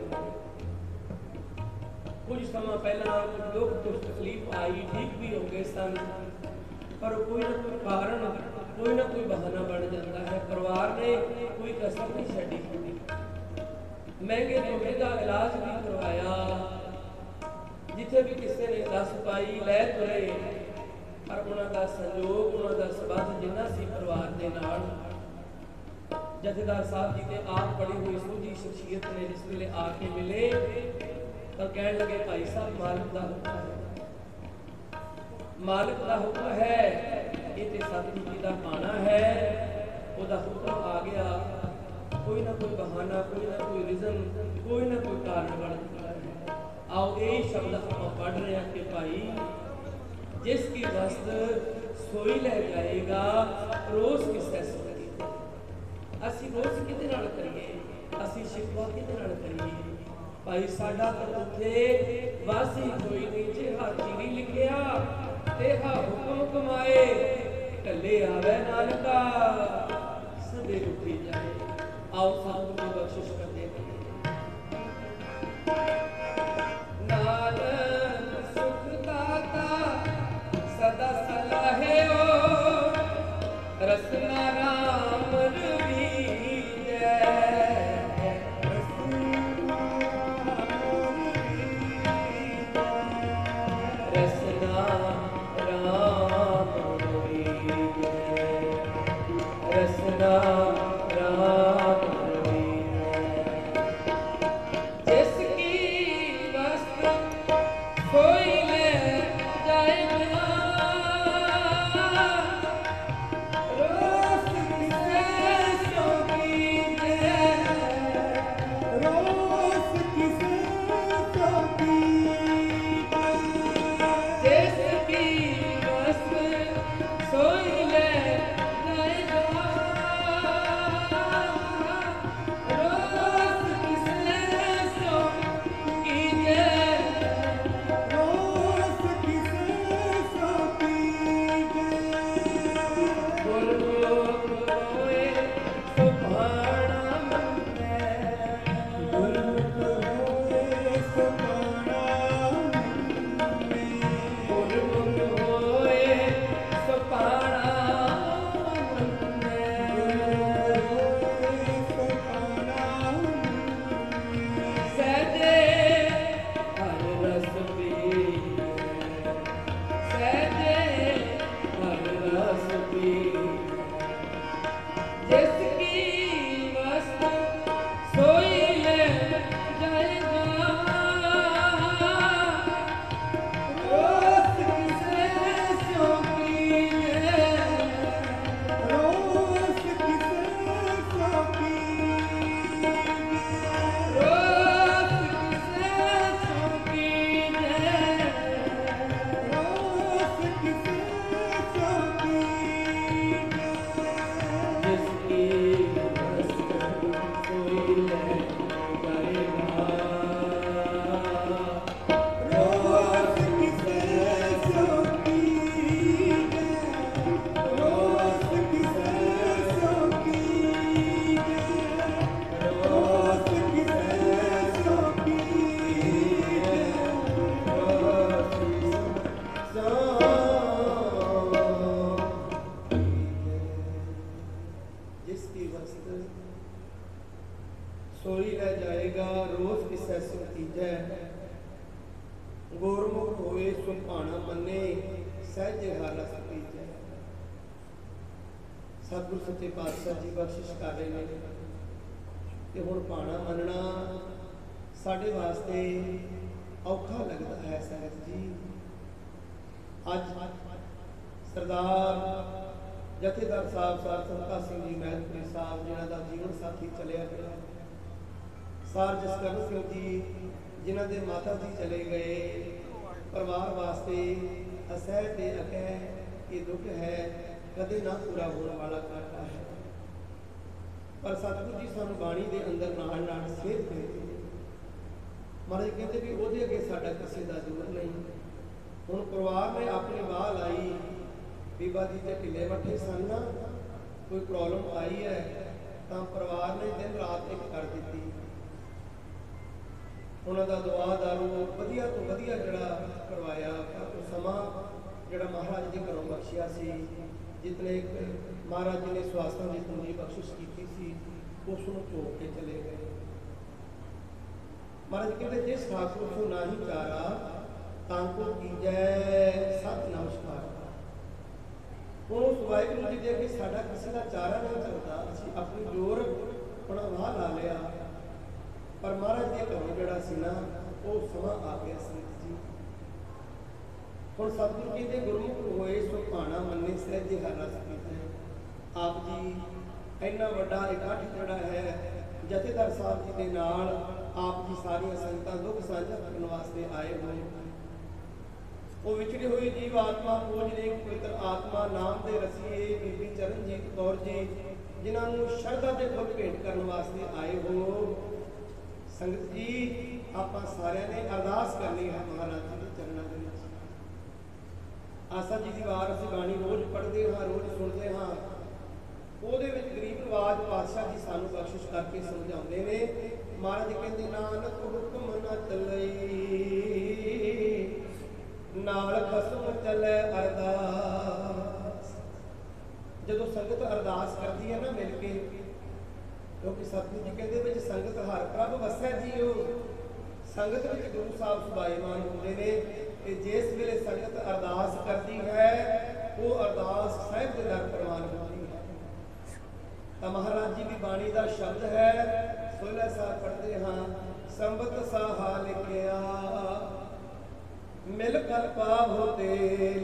Speaker 1: ਕੁਝ ਸਮਾਂ ਪਹਿਲਾਂ ਦੁੱਖ ਦੁੱਖ ਤਕਲੀਫ ਆਈ, ਠੀਕ ਵੀ ਹੋ ਗਏ ਸਨ, ਪਰ ਕੋਈ ਨਾ ਕੋਈ ਕਾਰਨ, ਕੋਈ ਨਾ ਕੋਈ ਬਹਾਨਾ ਬਣ ਜਾਂਦਾ ਹੈ। ਪਰਿਵਾਰ ਨੇ ਕੋਈ ਕਸਰ ਨਹੀਂ ਛੱਡੀ, ਮਹਿੰਗੇ ਤੋਂ ਮਹਿੰਗਾ ਇਲਾਜ ਵੀ ਕਰਵਾਇਆ, ਜਿੱਥੇ ਵੀ ਕਿਸੇ ਨੇ ਦੱਸ ਪਾਈ ਲੈ ਤੁਰੇ, ਪਰ ਉਹਨਾਂ ਦਾ ਸੰਯੋਗ, ਉਹਨਾਂ ਦਾ ਸਬੰਧ ਜਿੰਨਾ ਸੀ ਪਰਿਵਾਰ ਦੇ ਨਾਲ। ਜਥੇਦਾਰ ਸਾਹਿਬ ਜੀ ਤੇ ਆਪ ਬੜੀ ਹੋਈ ਸੋਝੀ ਸ਼ਖਸੀਅਤ ਨੇ ਜਿਸ ਵੇਲੇ ਆ ਕੇ ਮਿਲੇ ਤਾਂ ਕਹਿਣ ਲੱਗੇ ਭਾਈ ਸਾਹਿਬ ਮਾਲਕ ਦਾ ਹੁਕਮ ਹੈ, ਮਾਲਕ ਦਾ ਹੁਕਮ ਹੈ, ਇਹ ਤੇ ਸਤਿਗੁਰੂ ਜੀ ਦਾ ਪਾਣਾ ਹੈ, ਉਹਦਾ ਹੁਕਮ ਆ ਗਿਆ, ਕੋਈ ਨਾ ਕੋਈ ਬਹਾਨਾ, ਕੋਈ ਨਾ ਕੋਈ ਰੀਜ਼ਨ, ਕੋਈ ਨਾ ਕੋਈ ਕਾਰਨ ਬਣ ਜਾਂਦਾ ਹੈ। ਆਓ ਇਹ ਸ਼ਬਦ ਆਪਾਂ ਪੜ੍ਹ ਰਹੇ ਹਾਂ ਕਿ ਭਾਈ ਜਿਸ ਕੀ ਵਸਤ ਸੋਈ ਲੈ ਜਾਏਗਾ ਰੋਸ ਕਿਸੈ ਸੋਈ। ਅਸੀਂ ਰੋਸ ਕਿਹਦੇ ਨਾਲ ਕਰੀਏ, ਅਸੀਂ ਸ਼ਿਕਵਾ ਕਿਹਦੇ ਨਾਲ ਕਰੀਏ। ਭਾਈ ਸਾਡਾ ਤਾਂ ਉੱਥੇ ਵਾਸੀ ਕੋਈ ਨਹੀਂ, ਜਿਹਾ ਚੀਰੀ ਲਿਖਿਆ ਤੇਹਾ ਹੁਕਮ ਕਮਾਏ, ਕੱਲੇ ਆਵੇ ਨਾਨਕਾ ਸਦੇ ਰੁਕੀ ਜਾਏ। ਆਓ ਸਾਨੂੰ ਦੀ ਬਖਸ਼ਿਸ਼ ਕਰਦੇ ਨਾਨਕ ਸੁਖ ਦਾਤਾ ਸਦਾ ਸਲਾਹਿਓ, ਰਸਨਾ ਰਾਮ ਰਵੀਜੈ, ਰਸਨਾ ਰਾਮ ਰਵੀਜੈ, ਰਸਨਾ ਰਾਮ ਰਵੀਜੈ। ਜਿਸ ਕੀ ਵਸਤ ਕੋਈ ਲੈ ਜਾਏਗਾ ਰੋਸ ਕਿਸੇ ਸੋ ਕੀਜੈ, ਰੋਸ ਕਿਸੇ ਸੋ ਕੀਜੈ। ਜਿਸ ਕੀ ਵਸਤ ਸੋਈ ਲੈ ਜਾਏਗਾ ਰੋਸ ਕਿਸੇ ਸੋ ਕੀਜੈ, ਰੋਸ ਕਿਸੇ ਸੋ ਕੀਜੈ। ਗੁਰਮੁਖ ਹੋਏ ਸੋ ਭਾਣਾ ਮੰਨੈ, ਗੁਰਮੁਖ ਹੋਏ ਸੋ ਭਾਣਾ ਮੰਨੈ, ਗੁਰਮੁਖ ਹੋਏ ਸੋ ਭਾਣਾ ਮੰਨੈ, ਗੁਰਮੁਖ ਹੋਏ ਸੋ ਭਾਣਾ ਮੰਨੈ। ਸਹਿਜੇ ਹਰਿ ਰਸ ਪੀਵੈ, ਸਹਿਜੇ ਹਰਿ ਰਸ ਪੀਵੈ। ਜਿਸ ਕੀ ਵਸਤ ਸੋਈ ਲੈ ਜਾਏਗਾ ਰੋਸ ਕਿਸੇ ਸੋ ਕੀਜੈ, ਰੋਸ ਕਿਸੇ ਸੋ ਕੀਜੈ, ਰੋਸ ਕਿਸੇ ਸੋ ਕੀਜੈ, ਰੋਸ ਕਿਸੇ ਸੋ ਕੀਜੈ। ਜਿਸ ਕੀ ਵਸਤ ਸੋਈ ਲੈ ਜਾਏਗਾ ਰੋਸ ਕਿਸੇ ਸੋ ਕੀਜੈ, ਰੋਸ ਕਿਸੇ ਸੋ ਕੀਜੈ, ਰੋਸ ਕਿਸੇ ਸੋ ਕੀਜੈ, ਰੋਸ ਸੋ ਜਿਸ ਕੀ ਵਸਤ ਸੋਈ ਲੈ ਜਾਏਗਾ ਰੋਸ ਕਿਸੈ ਸੋ ਕੀਜੈ, ਗੁਰਮੁਖ ਹੋਏ ਸੋ ਭਾਣਾ ਮੰਨੇ, ਸਹਿਜੇ ਹਰਿ ਰਸ ਪੀਜੈ। ਸਤਿਗੁਰ ਸੱਚੇ ਪਾਤਸ਼ਾਹ ਜੀ ਬਖਸ਼ਿਸ਼ ਕਰ ਰਹੇ ਨੇ ਕਿ ਹੁਣ ਭਾਣਾ ਮੰਨਣਾ ਸਾਡੇ ਵਾਸਤੇ ਔਖਾ ਲੱਗਦਾ ਹੈ ਸਾਹਿਬ ਜੀ। ਅੱਜ ਸਰਦਾਰ ਜਥੇਦਾਰ ਸਾਹਿਬ ਸਰ ਸੰਤਾ ਸਿੰਘ ਜੀ ਮਹਿਲਪੁਰੀ ਸਾਹਿਬ, ਜਿਹਨਾਂ ਦਾ ਜੀਵਨ ਸਾਥੀ ਚਲਿਆ ਗਿਆ, ਸਰ ਜਸਕਰਨ ਸਿੰਘ ਜੀ ਜਿਨ੍ਹਾਂ ਦੇ ਮਾਤਾ ਜੀ ਚਲੇ ਗਏ, ਪਰਿਵਾਰ ਵਾਸਤੇ ਅਸਹਿ ਤੇ ਅਕਹਿ ਇਹ ਦੁੱਖ ਹੈ, ਕਦੇ ਨਾ ਪੂਰਾ ਹੋਣ ਵਾਲਾ ਘਾਟਾ ਹੈ। ਪਰ ਸਤਿਗੁਰੂ ਜੀ ਸਾਨੂੰ ਬਾਣੀ ਦੇ ਅੰਦਰ ਨਾਲ ਨਾਲ ਸੇਧ ਦਿੰਦੇ ਨੇ। ਮਹਾਰਾਜ ਕਹਿੰਦੇ ਵੀ ਉਹਦੇ ਅੱਗੇ ਸਾਡਾ ਕਿਸੇ ਦਾ ਜ਼ੋਰ ਨਹੀਂ। ਹੁਣ ਪਰਿਵਾਰ ਨੇ ਆਪਣੀ ਬਾਹ ਲਾਈ, ਬੀਬਾ ਜੀ ਤੇ ਢਿੱਲੇ ਮੱਠੇ ਸਨ ਨਾ, ਕੋਈ ਪ੍ਰੋਬਲਮ ਆਈ ਹੈ ਤਾਂ ਪਰਿਵਾਰ ਨੇ ਦਿਨ ਰਾਤ ਇੱਕ ਕਰ ਦਿੱਤੀ। ਉਹਨਾਂ ਦਾ ਦੁਆ ਦਾਰੂ ਵਧੀਆ ਤੋਂ ਵਧੀਆ ਜਿਹੜਾ ਕਰਵਾਇਆ, ਉਹ ਸਮਾਂ ਜਿਹੜਾ ਮਹਾਰਾਜ ਦੇ ਘਰੋਂ ਬਖਸ਼ਿਆ ਸੀ, ਜਿਤਨੇ ਮਹਾਰਾਜ ਜੀ ਨੇ ਸਵਾਸਾਂ ਦੀ ਪੂਰੀ ਬਖਸ਼ਿਸ਼ ਕੀਤੀ ਸੀ, ਉਸ ਨੂੰ ਝੋਕ ਕੇ ਚਲੇ ਗਏ। ਮਹਾਰਾਜ ਕਹਿੰਦੇ ਜਿਸ ਠਾਕੁਰ ਨੂੰ ਨਾ ਹੀ ਚਾਰਾ ਤਾਂ ਕੋ ਕੀਜੈ ਸਤ ਨਮਸਕਾਰ। ਹੁਣ ਉਸ ਵਾਹਿਗੁਰੂ ਜੀ ਦੇ ਅੱਗੇ ਸਾਡਾ ਕਿਸੇ ਦਾ ਚਾਰਾ ਨਹੀਂ ਚੱਲਦਾ, ਅਸੀਂ ਆਪਣੀ ਜ਼ੋਰ ਆਪਣਾ ਵਾਹ ਲਾ ਲਿਆ। ਪਰ ਮਹਾਰਾਜ ਦੇ ਘਰੋਂ ਜਿਹੜਾ ਸੀ ਨਾ, ਉਹ ਸਮਾਂ ਆ ਗਿਆ ਸੰਗਤ ਜੀ। ਹੁਣ ਸਤਿਗੁਰੂ ਕਹਿੰਦੇ ਗੁਰਮੁਖ ਹੋਏ ਸੋ ਭਾਣਾ ਮੰਨੇ ਸਹਿਜੇ ਹਰ ਰਸ ਪੀਤੇ। ਆਪ ਜੀ ਇੰਨਾ ਵੱਡਾ ਇਕੱਠ ਜਿਹੜਾ ਹੈ ਜਥੇਦਾਰ ਸਾਹਿਬ ਜੀ ਦੇ ਨਾਲ, ਆਪ ਜੀ ਸਾਰੀਆਂ ਸੰਗਤਾਂ ਦੁੱਖ ਸਾਂਝਾ ਕਰਨ ਵਾਸਤੇ ਆਏ ਹੋਏ। ਉਹ ਵਿਛੜੀ ਹੋਈ ਜੀਵ ਆਤਮਾ ਪੂਜਨੇ ਪਵਿੱਤਰ ਆਤਮਾ ਨਾਮ ਦੇ ਰਸੀਏ ਬੀਬੀ ਚਰਨਜੀਤ ਕੌਰ ਜੀ, ਜਿਨ੍ਹਾਂ ਨੂੰ ਸ਼ਰਧਾ ਦੇ ਫੁੱਲ ਭੇਟ ਕਰਨ ਵਾਸਤੇ ਆਏ ਹੋ। ਸੰਗਤ ਜੀ, ਆਪਾਂ ਸਾਰਿਆਂ ਨੇ ਅਰਦਾਸ ਕਰਨੀ ਹੈ ਮਹਾਰਾਜ ਜੀ ਦੇ ਚਰਨਾਂ ਦੇ ਵਿੱਚ। ਆਸਾ ਜੀ ਦੀ ਵਾਰ ਅਸੀਂ ਬਾਣੀ ਰੋਜ਼ ਪੜ੍ਹਦੇ ਹਾਂ, ਰੋਜ਼ ਸੁਣਦੇ ਹਾਂ। ਉਹਦੇ ਵਿੱਚ ਗਰੀਬ ਨਵਾਜ ਪਾਤਸ਼ਾਹ ਜੀ ਸਾਨੂੰ ਬਖਸ਼ਿਸ਼ ਕਰਕੇ ਸਮਝਾਉਂਦੇ ਨੇ। ਮਹਾਰਾਜ ਕਹਿੰਦੇ ਨਾਨਕ ਹੁਕਮ ਨਾ ਚੱਲਈ, ਨਾਲ ਖਸਮ ਚੱਲੇ ਅਰਦਾਸ। ਜਦੋਂ ਸੰਗਤ ਅਰਦਾਸ ਕਰਦੀ ਹੈ ਨਾ ਮਿਲ ਕੇ, ਕਿਉਂਕਿ ਸਤਿਗੁਰੂ ਜੀ ਕਹਿੰਦੇ ਵਿੱਚ ਸੰਗਤ ਹਰ ਪ੍ਰਭ ਵਸੈ ਜੀਓ। ਸੰਗਤ ਵਿੱਚ ਗੁਰੂ ਸਾਹਿਬ ਸੁਭਾਏਮਾਨ ਹੁੰਦੇ ਨੇ ਕਿ ਜਿਸ ਵੇਲੇ ਸੰਗਤ ਅਰਦਾਸ ਕਰਦੀ ਹੈ, ਉਹ ਅਰਦਾਸ ਸਾਹਿਬ ਦੇ ਦਰ ਪ੍ਰਵਾਨ ਹੁੰਦੀ ਹੈ। ਤਾਂ ਮਹਾਰਾਜ ਜੀ ਦੀ ਬਾਣੀ ਦਾ ਸ਼ਬਦ ਹੈ, 16 ਸਾਹਿਬ ਪੜ੍ਹਦੇ ਹਾਂ। ਸੰਬਤ ਸਾਹਾ ਲਿਖਿਆ ਮਿਲ ਕਰ ਪਾਵੋ ਤੇਲ,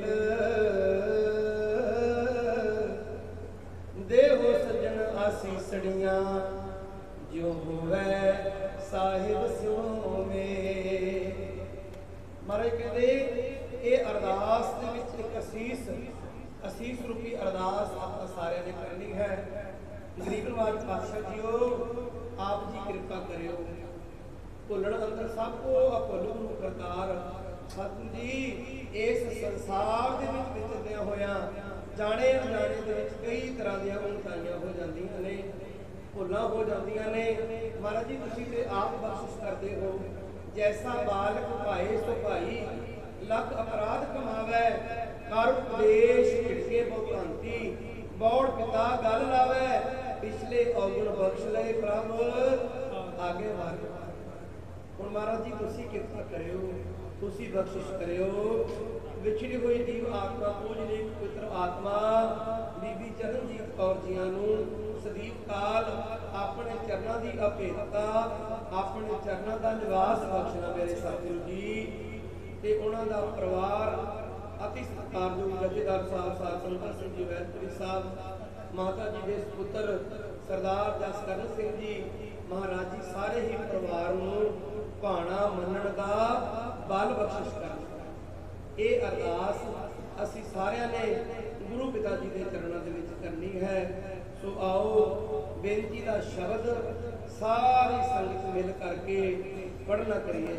Speaker 1: ਦੇਹੋ ਸਜਣ ਆਸੀਸੜੀਆਂ ਜਿਉ ਹੋਵੇ ਸਾਹਿਬ ਸਿਉਮੇ। ਮਹਾਰਾਜ ਕਹਿੰਦੇ ਇਹ ਅਰਦਾਸ ਦੇ ਵਿੱਚ ਇੱਕ ਅਸੀਸ ਰੂਪੀ ਅਰਦਾਸ ਆਪਾਂ ਸਾਰਿਆਂ ਨੇ ਕਰਨੀ ਹੈ। ਗਰੀਬ ਨਵਾਜ ਪਾਤਸ਼ਾਹ ਜੀਓ, ਆਪ ਜੀ ਕਿਰਪਾ ਕਰਿਓ। ਭੁੱਲਣ ਅੰਦਰ ਸਭ ਕੋ ਅਭੁੱਲ ਗੁਰੂ ਕਰਤਾਰ। ਸਤਿਗੁਰੂ ਜੀ, ਇਸ ਸੰਸਾਰ ਦੇ ਵਿੱਚ ਵਿਚਰਦਿਆਂ ਹੋਇਆਂ ਜਾਣੇ ਅਣਜਾਣੇ ਦੇ ਵਿੱਚ ਕਈ ਤਰ੍ਹਾਂ ਦੀਆਂ ਉਲਟਾਈਆਂ ਹੋ ਜਾਂਦੀਆਂ ਨੇ, ਭੁੱਲਾਂ ਹੋ ਜਾਂਦੀਆਂ ਨੇ। ਮਹਾਰਾਜ ਜੀ, ਤੁਸੀਂ ਤੇ ਆਪ ਬਖਸ਼ਿਸ਼ ਕਰਦੇ ਹੋ। ਜੈਸਾ ਬਾਲਕ ਭਾਏ ਸੋ ਭਾਈ, ਲੱਖ ਅਪਰਾਧ ਕਮਾਵੇ, ਕਰ ਉਪਦੇਸ਼ ਝਿੜਕੇ ਬਹੁਤਾਂਤੀ, ਬੌੜ ਪਿਤਾ ਗੱਲ ਲਾਵੇ, ਪਿਛਲੇ ਔਗਣ ਬਖਸ਼ ਲਏ ਪ੍ਰਭ ਆਗੇ ਵਾਰ। ਹੁਣ ਮਹਾਰਾਜ ਜੀ ਤੁਸੀਂ ਕਿਰਪਾ ਕਰਿਓ, ਤੁਸੀਂ ਬਖਸ਼ਿਸ਼ ਕਰਿਓ। ਵਿਛੜੀ ਹੋਈ ਜੀਵ ਆਤਮਾ ਪੂਜਨੀ ਪਵਿੱਤਰ ਆਤਮਾ ਬੀਬੀ ਚਰਨਜੀਤ ਕੌਰ ਜੀਆਂ ਨੂੰ ਸਦੀਪ ਕਾਲ ਆਪਣੇ ਚਰਨਾਂ ਦੀ ਅਭੇਦਤਾ, ਆਪਣੇ ਚਰਨਾਂ ਦਾ ਨਿਵਾਸ ਬਖਸ਼ਣਾ ਮੇਰੇ ਸਤਿਗੁਰੂ ਜੀ। ਤੇ ਉਹਨਾਂ ਦਾ ਪਰਿਵਾਰ ਅਤੀ ਸਤਿਕਾਰਯੋਗ ਜਥੇਦਾਰ ਸਾਹਿਬ ਸਰਦਾਰ ਸਿੰਘ ਜੀ ਵੈਦਪੁਰੀ ਸਾਹਿਬ, ਮਾਤਾ ਜੀ ਦੇ ਸੁਪੁੱਤਰ ਸਰਦਾਰ ਜਸਕਰਨ ਸਿੰਘ ਜੀ, ਮਹਾਰਾਜ ਜੀ ਸਾਰੇ ਹੀ ਪਰਿਵਾਰ ਨੂੰ ਭਾਣਾ ਮੰਨਣ ਦਾ ਬਲ ਬਖਸ਼ਿਸ਼ ਕਰਨ। ਇਹ ਅਰਦਾਸ ਅਸੀਂ ਸਾਰਿਆਂ ਨੇ ਗੁਰੂ ਪਿਤਾ ਜੀ ਦੇ ਚਰਨਾਂ ਦੇ ਵਿੱਚ ਕਰਨੀ ਹੈ। ਸੋ ਆਓ ਬੇਨਤੀ ਦਾ ਸ਼ਬਦ ਸਾਰੀ ਸੰਗਤ ਮਿਲ ਕਰਕੇ ਪੜ੍ਹਨਾ ਕਰੀਏ।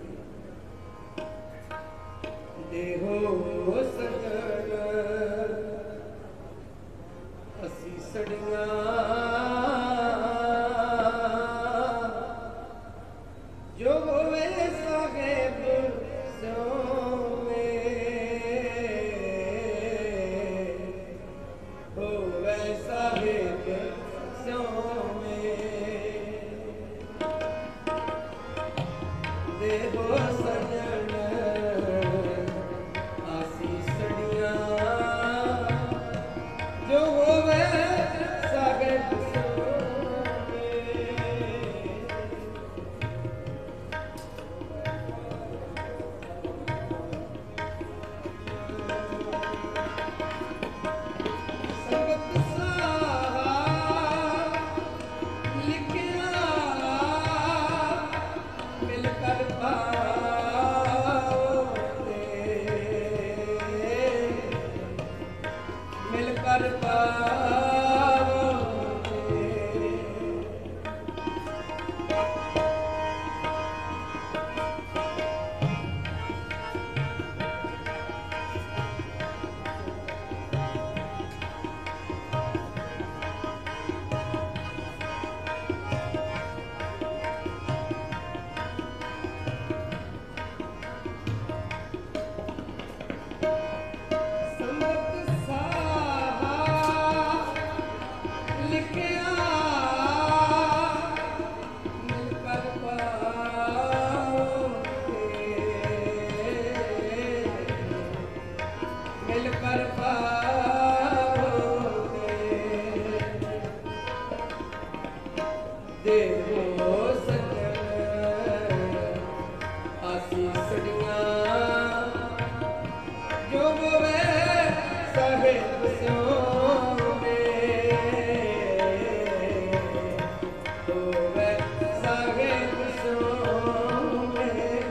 Speaker 1: ਦੇਹੋ ਸਜਣ ਅਸੀਂ ਸੜੀਆਂ ਜੋ ਹੋਵੇ ਸਾਹਿਬ ਸਿਉਮੇ, ਹੋਵੇ ਸਾਹਿਬ ਸਿਉਮੇ। ਦੇਹੋ ਸਜਣ ਆਸੀਸੜੀਆਂ ਜੋ ਹੋਵੇ ਸਾਹਿਬ ਮਿਲ ਮਿਲ ਕਰ ਪਾਵੋਗੇ, ਮਿਲ ਕਰ ਪਾਵੋਗੇ। ਦੇਵੋ ਸਜਣ ਆਸੀਸੜੀਆਂ, ਜੋ ਹੋਵੇ ਸਾਹਿਬ ਸਿਉਣੇ, ਹੋਵੇ ਸਾਹਿਬ ਸਿਉਣੇ।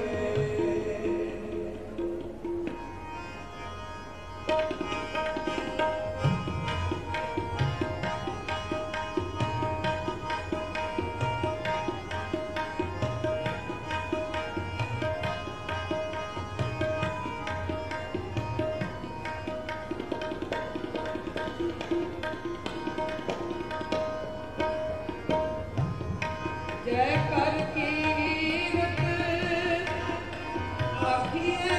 Speaker 1: ਜੈ ਕਰ ਕੀਰਤ ਆਖੀਏ,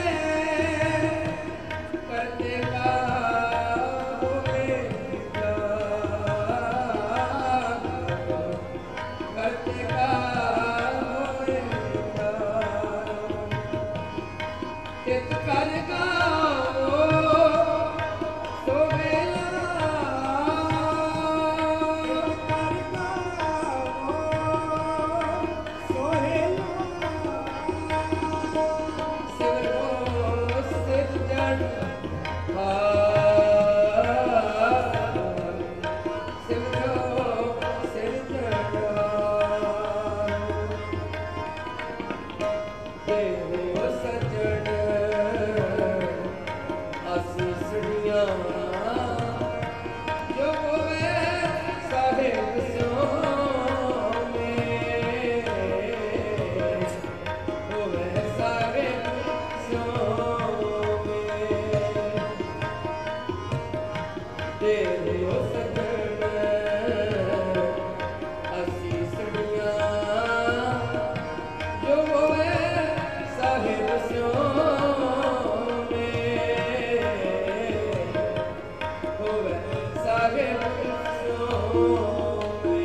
Speaker 1: ਕਰਤੇ ਕਾ ਹੋਵੇ ਕਰਤੇ ਕਾ ਹੋਵੇ ਚਿਤ ਕਰ ਗਾਵੋ ਸੋ ਵੇਲਾ, ਕਰ ਗਾਵੋ ਸੋਹੇਲਾ, ਸਿਮਰੋ ਸਿਰ ਜੜ ਸਿਮਰੋ ਸਿਰ ਜੜ ਦੇਵੋ ਸਜਣ ਆਸੀਸੜੀਆਂ, ਜੋ ਹੋਵੇ ਸਾਹਿਬ ਸਿਉਣੇ, ਹੋਵੇ ਸਾਹਿਬ ਸਿਉਣੇ। ਦੇਵੋ ਸਜਣ ਆਸੀਸੜੀਆਂ, ਜੋ ਹੋਵੇ ਸਾਹਿਬ ਸਿਉਣੇ, ਹੋਵੇ ਸਾਹਿਬ ਸਿਉਣੇ।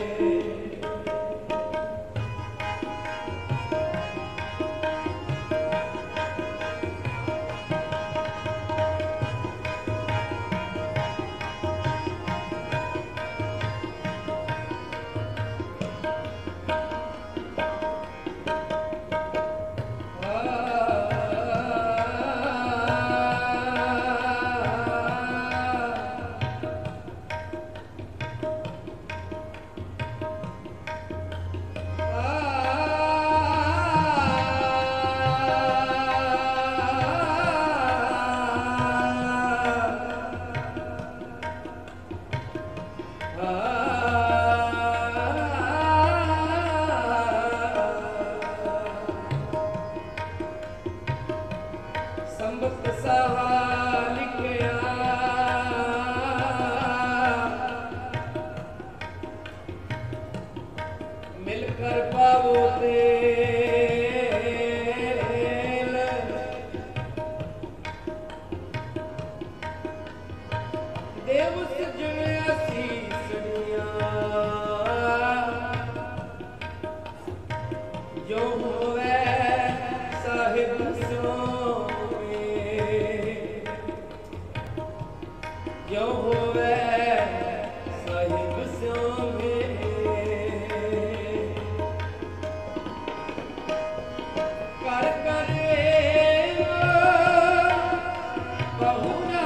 Speaker 1: ਸੰਬਤ ਸਹਾ ਲਿਖਿਆ, ਮਿਲ ਕਰ ਪਾਵੋ ਤੇਲ, ਦੇਵ ਸਜਣ ਆਸੀਸੜੀਆਂ, ਜੋ ਹੋਵੇ ਸਾਹਿਬ ਸਿਉਣੇ, ਜੋ ਹੋਵੇ ਸਾਹਿਬ ਸਿਉਣੇ। ਕਰ ਕਰੇ ਬਹੁਰਾ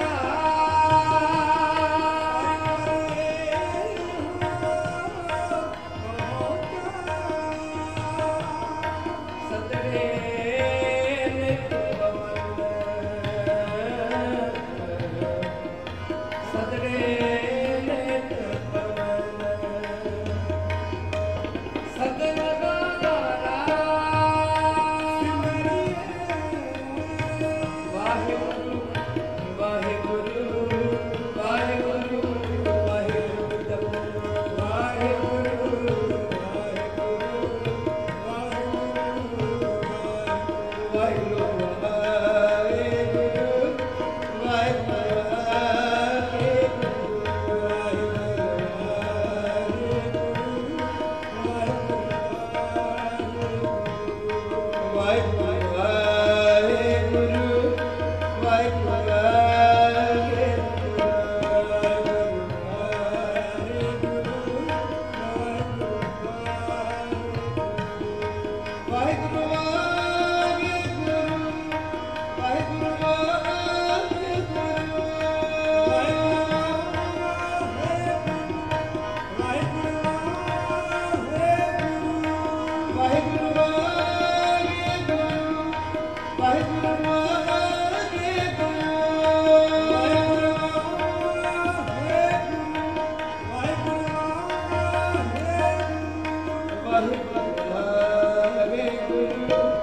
Speaker 1: ਵਾਹਿਗੁਰੂ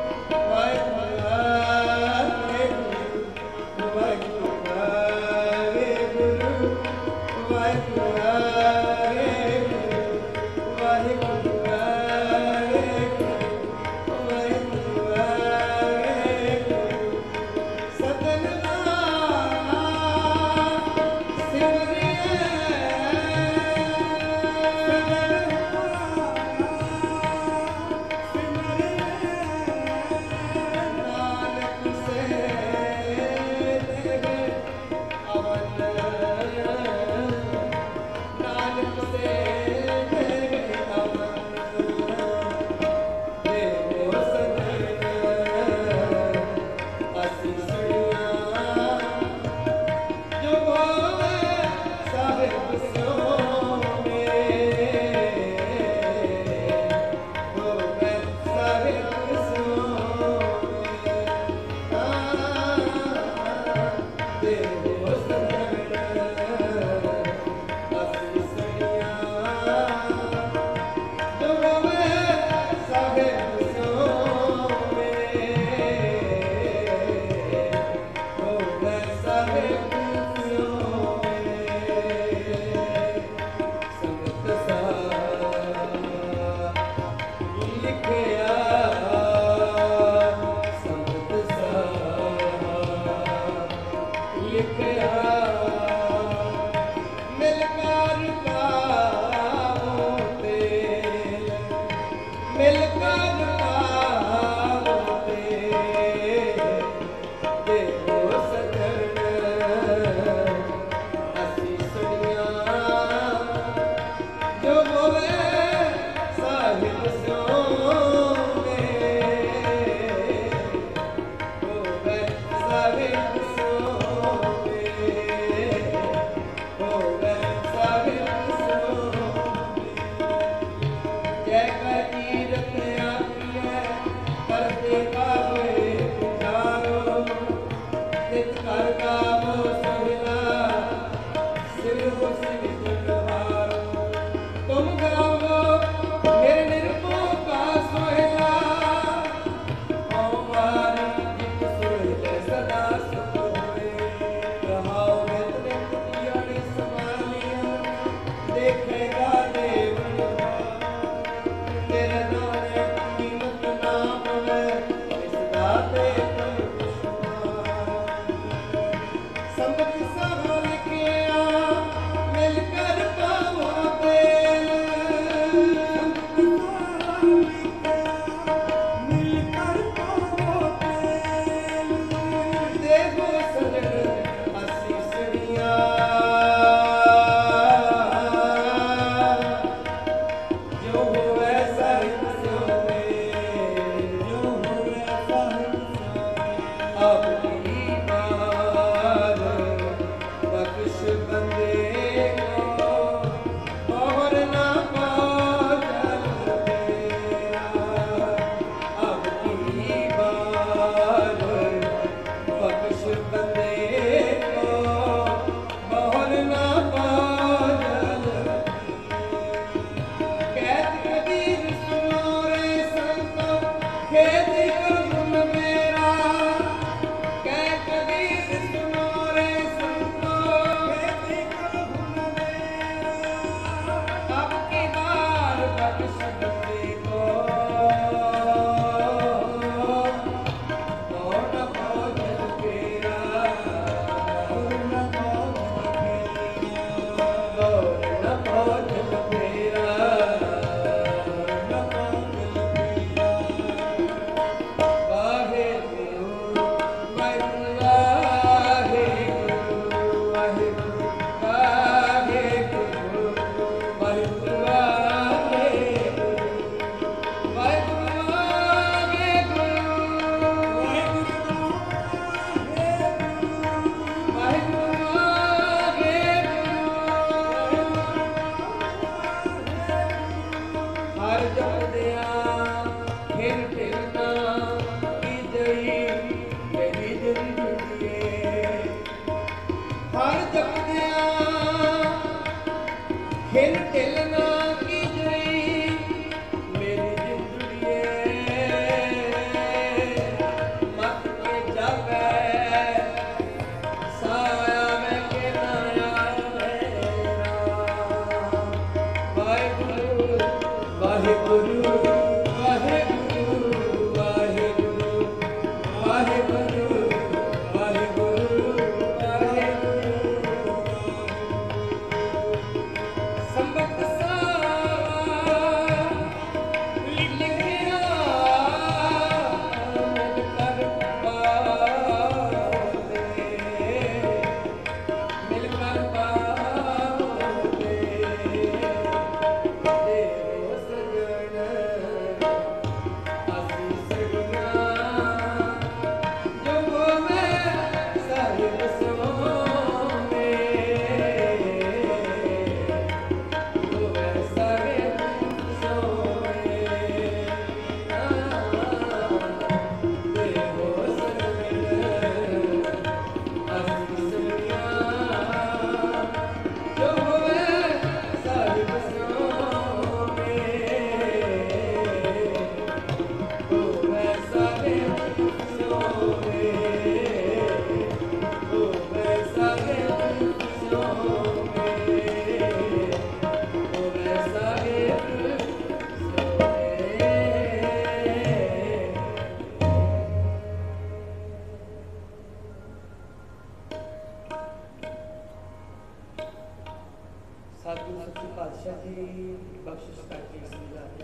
Speaker 1: ਪਾਤਸ਼ਾਹ ਜੀ ਬਖਸ਼ਿਸ਼ ਕਰਕੇ ਸਮਝਾਇਆ।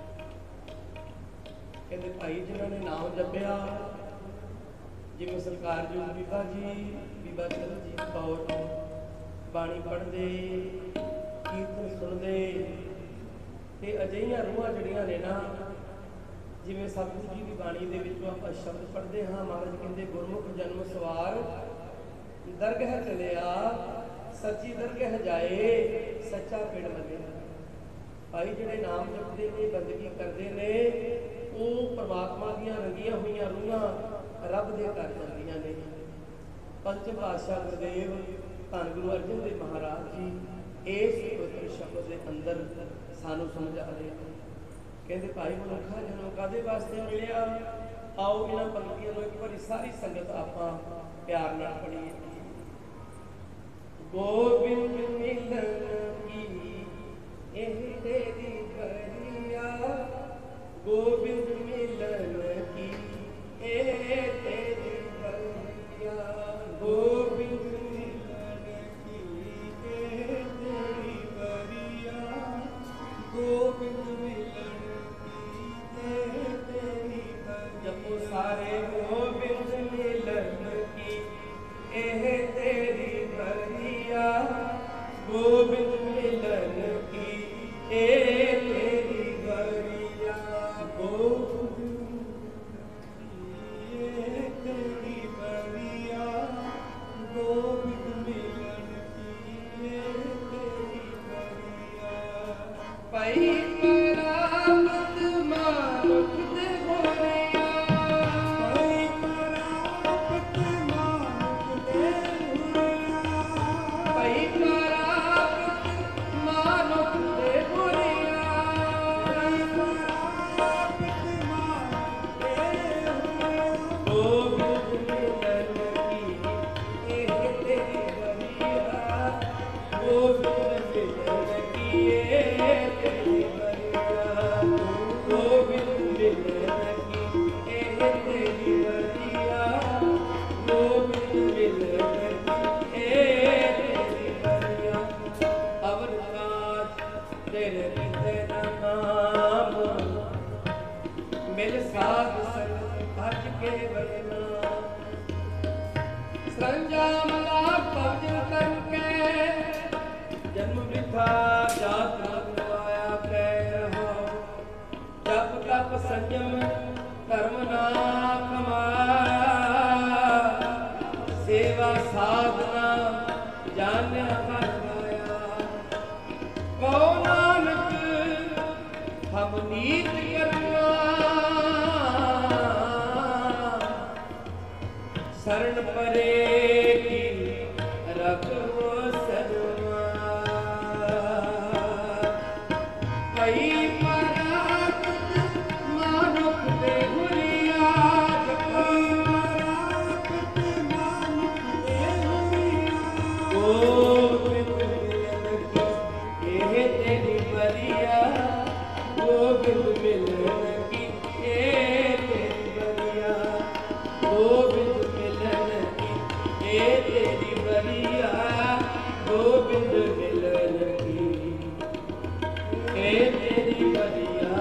Speaker 1: ਕਹਿੰਦੇ ਭਾਈ ਜਿਨ੍ਹਾਂ ਨੇ ਨਾਮ ਜਪਿਆ, ਜਿਵੇਂ ਸਰਕਾਰਯੋਗ ਬੀਬਾ ਜੀ, ਬੀਬਾ ਚਰਨਜੀਤ ਕੌਰ ਬਾਣੀ ਪੜ੍ਹਦੇ, ਕੀਰਤਨ ਸੁਣਦੇ, ਤੇ ਅਜਿਹੀਆਂ ਰੂਹਾਂ ਜਿਹੜੀਆਂ ਨੇ ਨਾ, ਜਿਵੇਂ ਸਤਿਗੁਰੂ ਜੀ ਦੀ ਬਾਣੀ ਦੇ ਵਿੱਚੋਂ ਆਪਾਂ ਸ਼ਬਦ ਪੜ੍ਹਦੇ ਹਾਂ, ਮਹਾਰਾਜ ਕਹਿੰਦੇ ਗੁਰਮੁਖ ਜਨਮ ਸਵਾਰ ਦਰਗਹਿ ਚਲਿਆ, ਸੱਚੀ ਦਰਗਹਿ ਜਾਏ, ਸੱਚਾ ਪਿੰਡ ਮੰਨਿਆ। ਭਾਈ ਜਿਹੜੇ ਨਾਮ ਜਪਦੇ ਨੇ, ਬੰਦਗੀ ਕਰਦੇ ਨੇ, ਉਹ ਪਰਮਾਤਮਾ ਦੀਆਂ ਰੰਗੀਆਂ ਹੋਈਆਂ ਰੂਹਾਂ ਰੱਬ ਦੇ ਘਰ ਜਾਂਦੀਆਂ ਨੇ। ਪੰਚਮ ਪਾਤਸ਼ਾਹ ਗੁਰਦੇਵ ਧੰਨ ਗੁਰੂ ਅਰਜਨ ਦੇਵ ਮਹਾਰਾਜ ਜੀ ਇਸ ਪਵਿੱਤਰ ਸ਼ਬਦ ਦੇ ਅੰਦਰ ਸਾਨੂੰ ਸਮਝਾ ਰਹੇ ਹਨ। ਕਹਿੰਦੇ ਭਾਈ ਮਨੁੱਖਾ ਜਨਮ ਕਾਹਦੇ ਵਾਸਤੇ ਮਿਲਿਆ? ਆਓ ਇਹਨਾਂ ਪੰਕਤੀਆਂ ਨੂੰ ਇੱਕ ਵਾਰੀ ਸਾਰੀ ਸੰਗਤ ਆਪਾਂ ਪਿਆਰ ਨਾਲ ਪੜ੍ਹੀਏ। ਗੋਬਿੰਦ ਮਿਲਨ ਕੀ ਇਹ ਤੇਰੀ ਬਰੀਆ, ਗੋਬਿੰਦ ਮਿਲਨ ਕੀ ਇਹ ਤੇਰੀ ਬਰੀਆ, ਗੋਬਿੰਦ ਮਿਲਨ ਕੀ ਇਹ ਤੇਰੀ ਬਰੀਆ, ਗੋਬਿੰਦ ਮਿਲਨ ਕੀ ਇਹ ਤੇਰੀ ਬਰੀਆ। ਜਪੋ ਸਾਰੇ ਗੋਬਿੰਦ ਮਿਲਨ ਕੀ ਇਹ ਤੇਰੀ ਬਰੀਆ, ਗੋਬਿੰਦ ਮਿਲਨ ਕੀ ਇਹ ਤੇਰੀ ਬਰੀਆ, ਗੋਬਿੰਦ ਇਹ ਤੇਰੀ ਬਰੀਆ, ਗੋਬਿੰਦ ਮਿਲਨ ਕੀ ਇਹ ਤੇਰੀ ਬਰੀਆ। ਭਾਈ ਪਰਾਮਤ ਮਾਨੁਖ ਦੇ ਹੋਰਿਆ, ਭਾਈ ਪਰਾਮਤ ਮਾਨੁਖ ਦੇ ਹੋਰਿਆ, ਭਾਈ ਪਰਾਮਤ ਮਾਨੁਖ ਦੇ ਹੋਰਿਆ, ਭਾਈ ਪਰਾਮਤ ਮਾਨੁਖ ਦੇ ਹੋਰਿਆ, ਗੋਬਿੰਦ ਮਿਲਨ ਕੀ ਇਹ ਤੇਰੀ ਬਰੀਆ, ਗੋਬਿੰਦ ਮਿਲਨ ਕੀ ਇਹ ਤੇਰੀ ਬਰੀਆ, ਗੋਬਿੰਦ ਮਿਲਨ ਕੀ ਇਹ ਤੇਰੀ ਬਰੀਆ, ਗੋਬਿੰਦ ਮਿਲਨ ਕੀ ਇਹ ਤੇਰੀ ਬਰੀਆ। ਅਵਰਕਾਜ ਤੇਰੇ ਕੀਤੇ ਨਾਮ, ਮਿਲ ਸਾਧ ਸੰਗਤ ਭਜ ਕੇ ਬਰਨਾ, ਸਰੰਜਾਮ ਲਾਭ ਭਜਨ ਕਰਕੇ, ਜਨਮ ਬਿਠਾ ਜਾਤ ਮਤ ਆਇਆ ਕਹਿ ਰਹੋ, ਜਪ ਤਪ ਸੰਜਮ ਧਰਮ ਨਾ ਕਮਾਇਆ, ਸੇਵਾ ਸਾਧਨਾ ਜਾਣਿਆ ਹਰ ਗਾਇਆ, ਕਹੋ ਨਾਨਕ ਹਮ ਨੀਤ ਕਰਨਾ, शरण परे की रखो सजमा, कई परात मानुख दे हुरिया, कई परात मानुख दे हुरिया, गोबिंद मिलन की ये तेरी बरिया, गोबिंद मिलन की ये तेरी बरिया, गोबिंद ਇਹ ਤੇਰੀ ਬਰੀਆ, ਗੋਬਿੰਦ ਮਿਲਨ ਕੀ ਇਹ ਤੇਰੀ ਬਰੀਆ।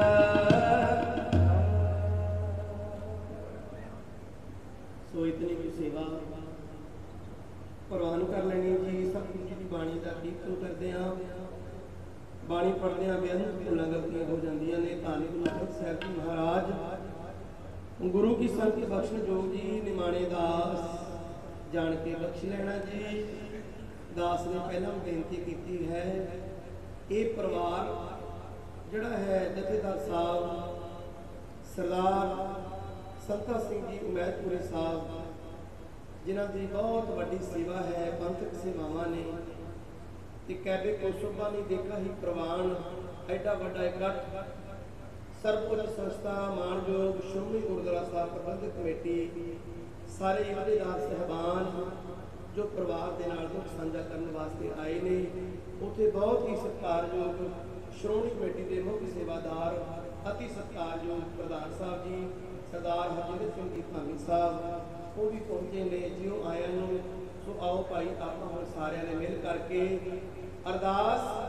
Speaker 1: ਸੋ ਇਤਨੀ ਕੀ ਸੇਵਾ ਪ੍ਰਵਾਨ ਕਰ ਲੈਣੀ ਜੀ। ਸਤਿਗੁਰੂ ਜੀ ਦੀ ਬਾਣੀ ਦਾ ਕੀਰਤਨ ਕਰਦੇ ਹਾਂ, ਬਾਣੀ ਪੜ੍ਹਦੇ ਹਾਂ, ਬੇਅੰਤ ਭੁੱਲਾਂ ਗਲਤੀਆਂ ਹੋ ਜਾਂਦੀਆਂ ਨੇ। ਧੰਨ ਗੁਰੂ ਨਾਨਕ ਸਾਹਿਬ ਜੀ ਮਹਾਰਾਜ ਗੁਰੂ ਕੀ ਸੰਗਤ ਬਖਸ਼ਣ ਜੋਗ ਜੀ, ਨਿਮਾਣੇ ਦਾਸ ਜਾਣ ਕੇ ਬਖਸ਼ ਲੈਣਾ ਜੀ। ਦਾਸ ਨੇ ਪਹਿਲਾਂ ਬੇਨਤੀ ਕੀਤੀ ਹੈ, ਇਹ ਪਰਿਵਾਰ ਜਿਹੜਾ ਹੈ ਜਥੇਦਾਰ ਸਾਹਿਬ ਸਰਦਾਰ ਸੰਤਾ ਸਿੰਘ ਜੀ ਉਮੈਦਪੁਰੇ ਸਾਹਿਬ, ਜਿਨ੍ਹਾਂ ਦੀ ਬਹੁਤ ਵੱਡੀ ਸੇਵਾ ਹੈ, ਪੰਥਕ ਸੇਵਾਵਾਂ ਨੇ, ਤੇ ਕੈਬੇ ਕੋ ਸ਼ੋਭਾ ਨਹੀਂ ਦੇਖਾ ਹੀ ਪ੍ਰਵਾਨ, ਐਡਾ ਵੱਡਾ ਇਕੱਠ, ਸਰਬਉੱਚ ਸੰਸਥਾ ਮਾਣਯੋਗ ਸ਼੍ਰੋਮਣੀ ਗੁਰਦੁਆਰਾ ਸਾਹਿਬ ਪ੍ਰਬੰਧਕ ਕਮੇਟੀ, ਸਾਰੇ ਅਹੁਦੇਦਾਰ ਸਹਿਬਾਨ ਜੋ ਪਰਿਵਾਰ ਦੇ ਨਾਲ ਦੁੱਖ ਸਾਂਝਾ ਕਰਨ ਵਾਸਤੇ ਆਏ ਨੇ, ਉੱਥੇ ਬਹੁਤ ਹੀ ਸਤਿਕਾਰਯੋਗ ਸ਼੍ਰੋਮਣੀ ਕਮੇਟੀ ਦੇ ਮੁੱਖ ਸੇਵਾਦਾਰ, ਅਤੀ ਸਤਿਕਾਰਯੋਗ ਪ੍ਰਧਾਨ ਸਾਹਿਬ ਜੀ ਸਰਦਾਰ ਹਰਜਿੰਦਰ ਸਿੰਘ ਜੀ ਧਾਮੀ ਸਾਹਿਬ, ਉਹ ਵੀ ਪਹੁੰਚੇ ਨੇ। ਜਿਉਂ ਆਇਆਂ ਨੂੰ। ਸੋ ਆਓ ਭਾਈ ਆਪਾਂ ਹੁਣ ਸਾਰਿਆਂ ਨੇ ਮਿਲ ਕਰਕੇ ਅਰਦਾਸ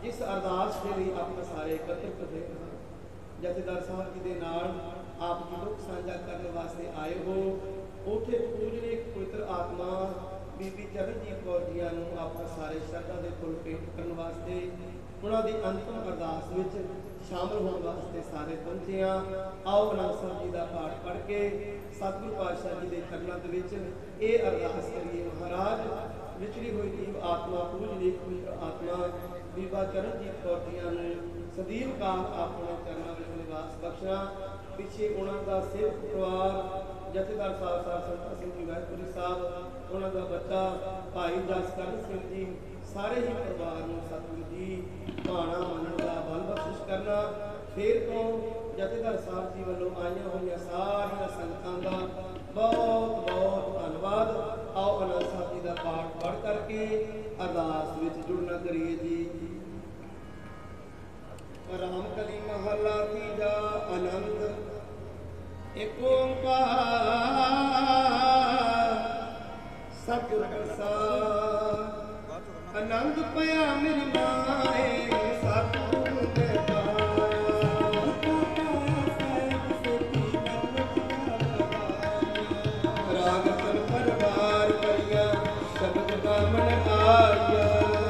Speaker 1: ਜਿਸ ਅਰਦਾਸ ਦੇ ਲਈ ਆਪਾਂ ਸਾਰੇ ਇਕੱਤਰਿਤ ਹੋਏ ਹਾਂ। ਜਥੇਦਾਰ ਸਾਹਿਬ ਜੀ ਦੇ ਨਾਲ ਆਪ ਜੀ ਦੁੱਖ ਸਾਂਝਾ ਕਰਨ ਵਾਸਤੇ ਆਏ ਹੋ। ਉੱਥੇ ਪੂਜਨੀਕ ਪਵਿੱਤਰ ਆਤਮਾ ਬੀਬੀ ਚਰਨਜੀਤ ਕੌਰ ਜੀਆਂ ਨੂੰ ਆਪਾਂ ਸਾਰੇ ਸ਼ਰਧਾ ਦੇ ਫੁੱਲ ਭੇਟ ਕਰਨ ਵਾਸਤੇ ਉਹਨਾਂ ਦੀ ਅੰਤਿਮ ਅਰਦਾਸ ਵਿੱਚ ਸ਼ਾਮਲ ਹੋਣ ਵਾਸਤੇ ਸਾਰੇ ਪਹੁੰਚੇ ਹਾਂ। ਆਓ ਆਨੰਦ ਸਾਹਿਬ ਜੀ ਦਾ ਪਾਠ ਪੜ੍ਹ ਕੇ ਸਤਿਗੁਰੂ ਪਾਤਸ਼ਾਹ ਜੀ ਦੇ ਚਰਨਾਂ ਦੇ ਵਿੱਚ ਇਹ ਅਰਦਾਸ ਕਰੀਏ। ਮਹਾਰਾਜ ਵਿਛੜੀ ਹੋਈ ਜੀਵ ਆਤਮਾ ਪੂਜਨੀਕ ਪਵਿੱਤਰ ਆਤਮਾ ਬੀਬਾ ਚਰਨਜੀਤ ਕੌਰ ਜੀਆਂ ਨੂੰ ਸਦੀਵ ਕਾਲ ਆਪਣੇ ਚਰਨਾਂ ਵਿੱਚ ਨਿਵਾਸ ਬਖਸ਼ਣਾ। ਪਿੱਛੇ ਉਹਨਾਂ ਦਾ ਸਿਰਫ ਪਰਿਵਾਰ ਜਥੇਦਾਰ ਸਾਹਿਬ ਸਰਦਾਰ ਸਿੰਘ ਜੀ ਵਾਹਿਗੁਰੂ ਸਾਹਿਬ, ਉਹਨਾਂ ਦਾ ਬੱਚਾ ਭਾਈ ਜਸਕਰਨ ਸਿੰਘ ਜੀ, ਸਾਰੇ ਹੀ ਪਰਿਵਾਰ ਨੂੰ ਸਤਿਗੁਰੂ ਜੀ ਭਾਣਾ ਮੰਨਣ ਦਾ ਬਲ ਬਖਸ਼ਿਸ਼ ਕਰਨਾ। ਫਿਰ ਤੋਂ ਜਥੇਦਾਰ ਸਾਹਿਬ ਜੀ ਵੱਲੋਂ ਆਈਆਂ ਹੋਈਆਂ ਸਾਰੀਆਂ ਸੰਗਤਾਂ ਦਾ ਬਹੁਤ ਬਹੁਤ ਧੰਨਵਾਦ। ਆਓ ਆਨੰਦ ਸਾਹਿਬ ਜੀ ਦਾ ਪਾਠ ਪੜ੍ਹ ਕਰਕੇ ਅਰਦਾਸ ਵਿੱਚ ਜੁੜਨਾ ਕਰੀਏ ਜੀ। ਰਾਮ ਕਲੀ ਮਹਲਾ ਤੀਜਾ। ਆਨੰਦ ਏਕ ਓੰਕਾਰ ਸਤਿਗੁਰ ਪ੍ਰਸਾਦਿ। ਆਨੰਦ ਪਿਆ ਮੇਰੀ ਮਾਏ ਸਤਿਗੁਰੂ ਦੇ ਰਾਗ ਤਨ ਪਰਵਾਰ ਕਰਿਆ ਸ਼ਬਦ ਗਾਵਣ ਆਇਆ।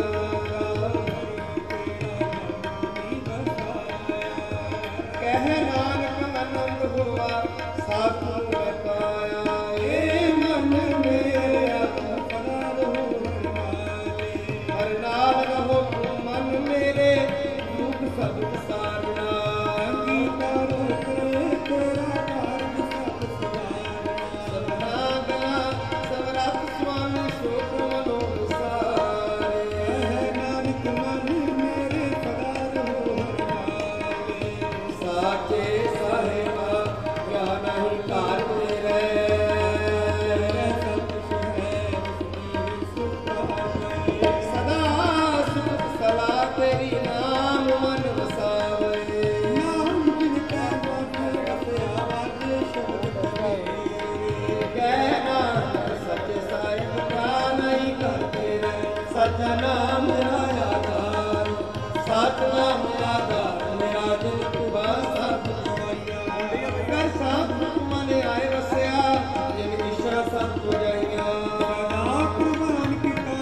Speaker 1: ਕਹਿ ਨਾਨਕ ਆਨੰਦ ਹੋਆ ਸਤਿਗੁਰ ਮੈਂ ਪਾਇਆ। ਏ ਮਨ ਮੇਰਾ ਫਰਾਰ ਹੋ ਹਰ ਨਾਲ ਰਹੋ ਮਨ ਮੇਰੇ ਦੁਖ ਸਬਦ ਸਾਰਣਾ। ਗੀਤਾ ਰੂਪ ਤੇਰਾ ਮਾਰਗ ਸਭ ਸੁਆਰਨਾ। ਸਭਨਾ ਦਾ ਸਮਰੱਥ ਸੁਆਮੀ ਸੋਖ ਮਨੋ ਵਿਸਾਰੇ। ਕਹਿ ਨਾਨਕ ਮਨ ਮੇਰੇ ਫਰਾਰ ਹੋ ਸਾਚੇ ਸਾਹਿਬਾ ਕਿਆ ਨਹੀਂ ਘਰ ਤੇਰੇ। ਸਦਾ ਸੁਖ ਸਲਾ ਤੇਰੀ ਨਾਮ ਮਨ ਵਸਾਵੇ। ਨਾਮ ਜਿਨ ਕੈ ਮਨ ਰਸਿਆ ਵਾਜੇ ਸ਼ਬਦ ਕਰੇ। ਕਹਿ ਨਾਨਕ ਸੱਚੇ ਸਾਹਿਬ ਕਿਆ ਨਹੀਂ ਘਰ ਤੇਰੇ। ਸਚ ਨਾਮ ਮੇਰਾ ਆਧਾਰ ਸਚ ਨਾਮ ਆਧਾਰ ਮੇਰਾ ਜਿਨ ਕੁਬਾ ਸਭ ਕਰ ਸਾਧ ਮਨ ਆਏ ਵਸਿਆ ਜਿਨ ਇੱਛਾ ਸਭ ਪੁਜਾਈਆਂ। ਕੁਰਬਾਨ ਕੀਤਾ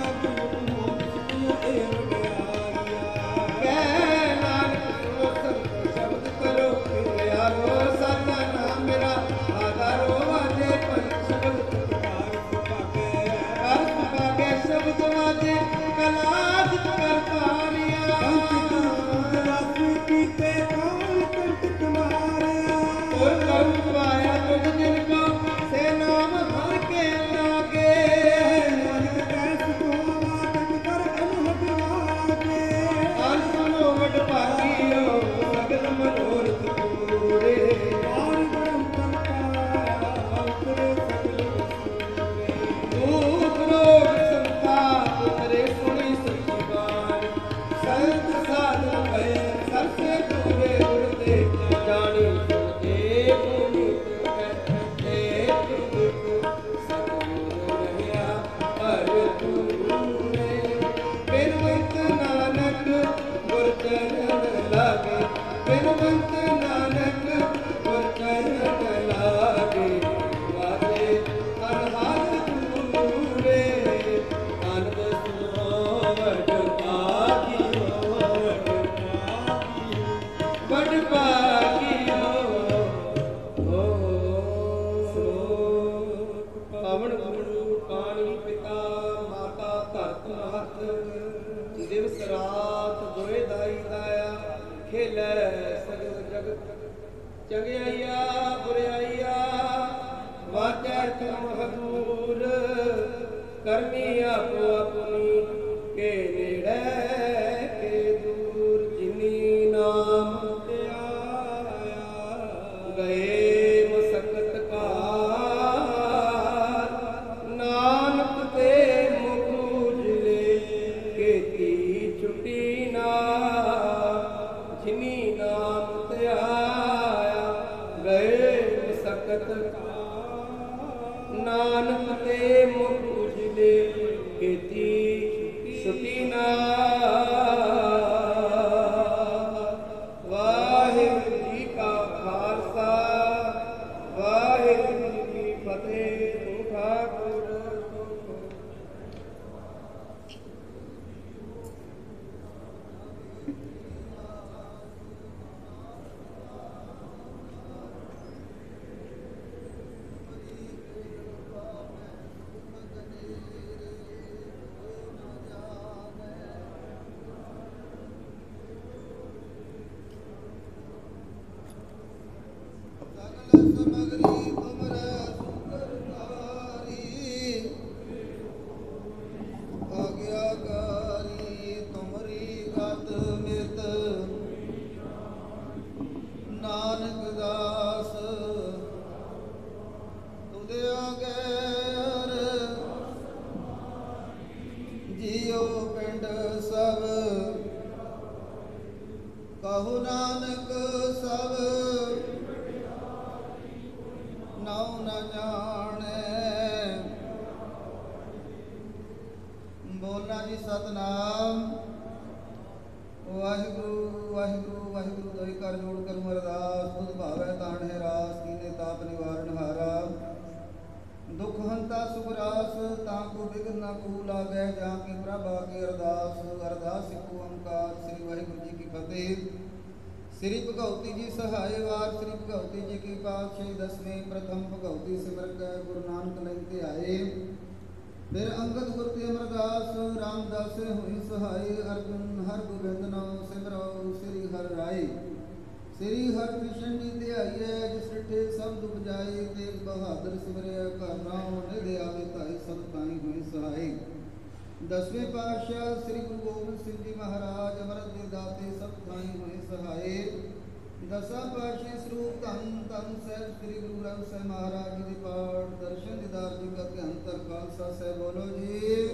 Speaker 1: ਕਹਿ ਨਾਨਕ ਸੁਣੋ ਸੰਤ ਸ਼ਬਦ ਕਰੋ ਪਿਆਰੋ। ਸਚਾ ਨਾਮ ਮੇਰਾ ਆਧਾਰੋ ਵਾਜੇ ਪੰਜ ਸ਼ਬਦ ਕਰ ਸੁਭਾਗੇ ਸ਼ਬਦ ਵਾਜੇ ਕਲਾ ਜਿਤ ਕਰਤਾਰੀਆ। ਕੀਤੇ ਕਾਲ ਕੰਟਕ ਮਾਰਿਆ। ਕੋਈ ਕਰਮ ਪਾਇਆ ਤੁਧ ਜਿਨ ਕੋ ਸੇ ਨਾਮ ਹਰ ਕੇ ਲਾਗੇ। ਨਾਨਕ ਕੈਸ ਕੋ ਵਾਟਕ ਕਰ ਅਨਹਦ ਲਾਗੇ। ਅੰਤ ਨੂੰ ਵਡ ਭਾਗੀਓ ਸਗਲ ਮਨੋਰਥ ਪੂਰੇ। ਵਾਰ ਬ੍ਰਹਮ ਕਰਤਾਇਆ ਉਤਰੇ ਸਗਲ ਵਸੂਰੇ। ਦੂਤ ਰੋਗ ਸੰਤਾਪ ਉਤਰੇ ਸੁਣੀ ਸੱਚੀ ਬਾਣੀ। ਸੰਤ ਸਾਧੂ ਭਏ ਸਰਸੇ ਦੂਰੇ ਉਰਤੇ ਜਾਣੀ ਸੁਣਤੇ ਪੁਨੀਤ ਕਹਿ ਤੁਧ ਸਤਿਗੁਰੂ ਰਹਿਆ ਹਰ ਤੂਰੇ। ਬਿਨਵੰਤ ਨਾਨਕ ਗੁਰ ਚਰਨ ਲਾਗੇ। ਬਿਨਵੰਤ ਨਾਨਕ ਗੁਰ ਚਰਨ ਲਾਗੇ। ਵਾਜੇ ਅਨਹਦ ਤੂਰੇ ਅਨੰਦ ਸੁਨੋ ਵਡ ਭਾਗਿਓ ਵਡ ਭਾਗਿਓ। ਪਵਨ ਗੁਰੂ ਪਾਣੀ ਪਿਤਾ ਮਾਤਾ ਧਰਤ ਮਹਤ। ਦਿਵਸ ਰਾਤ ਦੋਏ ਦਾਈ ਦਾਇਆ ਖੇਲੈ ਸਗਲ ਜਗਤ। ਚੰਗਿਆਈਆ ਬੁਰਿਆਈਆ ਵਾਚੈ ਤੁਮ ਹਦੂਰ। ਕਰਮੀ ਆਪੋ ਆਪਣੀ ਕੇ ਨੇੜੇ ਕੇ ਦੂਰ। ਜਿਨੀ ਨਾਮ ਤੇ ਆਇਆ ਗਏ ਮੁਸਕਤ ਕਾਰ। ਨਾਨਕ ਤੇ ਮੁਖ ਉਜਲੇ ਕੀਤੀ ਛੁਟੀ ਨਾ। ਜਿਨੀ ਨਾਮ ਤੇ ਆਇਆ ਗਏ ਮੁਸਕਤ ਨਾਨਕ ਤੇ ਮੁਖ ਉਜਲੇ ਕੀਤੀ ਛੁਟੀ ਨਾ। ਫਤਿਹ। ਤੂੰ ਠਾਕੁਰ
Speaker 2: ਸਮਗਰੀ ਤੁਮਰੇ ਸੁਕਰਤਾਰੀ ਆਗਿਆਕਾਰੀ ਤੁਮਰੀ ਗਤ ਮਿਤ ਨਾਨਕ ਦਾਸ ਤੁਧ ਆਗੈਰ ਜੀਉ ਪਿੰਡ ਸਭ ਕਹੋ ਨਾਨਕ ਸਭ ਨਾਉ ਨ ਜਾਣੈ। ਬੋਲਣਾ ਜੀ ਸਤਨਾਮ ਵਾਹਿਗੁਰੂ ਵਾਹਿਗੁਰੂ ਵਾਹਿਗੁਰੂ। ਦੋਈ ਕਰ ਜੋੜ ਕਰੂੰ ਅਰਦਾਸ ਤੁਧ ਭਾਵੈ ਤਾਣ ਹੈ ਰਾਸ ਕੀਨੇ ਤਾਪ ਨਿਵਾਰਨ ਹਾਰਾ ਦੁਖ ਹੰਤਾ ਸੁਖਰਾਸ ਤਾਂ ਕੋ ਬਿਗਨ ਨਾ ਕੋ ਲਾਗੈ ਜਾਂ ਕੀ ਪ੍ਰਭ ਆਗੇ ਅਰਦਾਸ। ਅਰਦਾਸ ਇਕ ਓੰਕਾਰ ਸ੍ਰੀ ਵਾਹਿਗੁਰੂ ਜੀ ਕੀ ਫਤਿਹ। ਸ੍ਰੀ ਭਗਉਤੀ ਜੀ ਸਹਾਇ ਵਾਰ ਸ੍ਰੀ ਭਗਉਤੀ ਜੀ ਕੀ ਪਾਤਸ਼ਾਹੀ ਦਸਵੇਂ ਪ੍ਰਥਮ ਭਗਉਤੀ ਸਿਮਰ ਕੈ ਗੁਰੂ ਨਾਨਕ ਲੈਂ ਤੇ ਆਏ। ਫਿਰ ਅੰਗਦ ਗੁਰ ਤੇ ਅਮਰਦਾਸ ਰਾਮਦਾਸੇ ਹੋਈ ਸਹਾਈ। ਅਰਜੁਨ ਹਰ ਗੋਬਿੰਦ ਨਾਮ ਸਿਮਰੋ ਸ੍ਰੀ ਹਰਿ ਰਾਏ। ਸ੍ਰੀ ਹਰਿ ਕ੍ਰਿਸ਼ਨ ਜੀ ਧਿਆਈਐ ਜਿਸ ਡਿਠੇ ਸਭ ਦੁਖ ਜਾਏ। ਤੇਗ ਬਹਾਦਰ ਸਿਮਰਿਆ ਘਰ ਨਾਮ ਨਿਧ ਆਵੇ ਧਾਈ ਸਭ ਤਾਈ ਹੋਈ ਸਹਾਈ। ਦਸਵੇਂ ਪਾਤਸ਼ਾਹ ਸ੍ਰੀ ਗੁਰੂ ਗੋਬਿੰਦ ਸਿੰਘ ਜੀ ਮਹਾਰਾਜ ਅਮਰਤ ਦੇ ਦਾਤੇ ਸਭ ਥਾਈ ਹੋਏ ਸਹਾਏ। ਦਸਾਂ ਪਾਤਸ਼ਾਹੀ ਸਰੂਪ ਧੰਨ ਧੰਨ ਸਾਹਿਬ ਸ੍ਰੀ ਗੁਰੂ ਗ੍ਰੰਥ ਸਾਹਿਬ ਮਹਾਰਾਜ ਜੀ ਦੇ ਪਾਠ ਦਰਸ਼ਨ ਦੀਦਾਰ ਜੀ ਕਾ ਧਿਆਨ ਧਰ ਖਾਲਸਾ ਸਾਹਿਬ ਬੋਲੋ ਜੀ।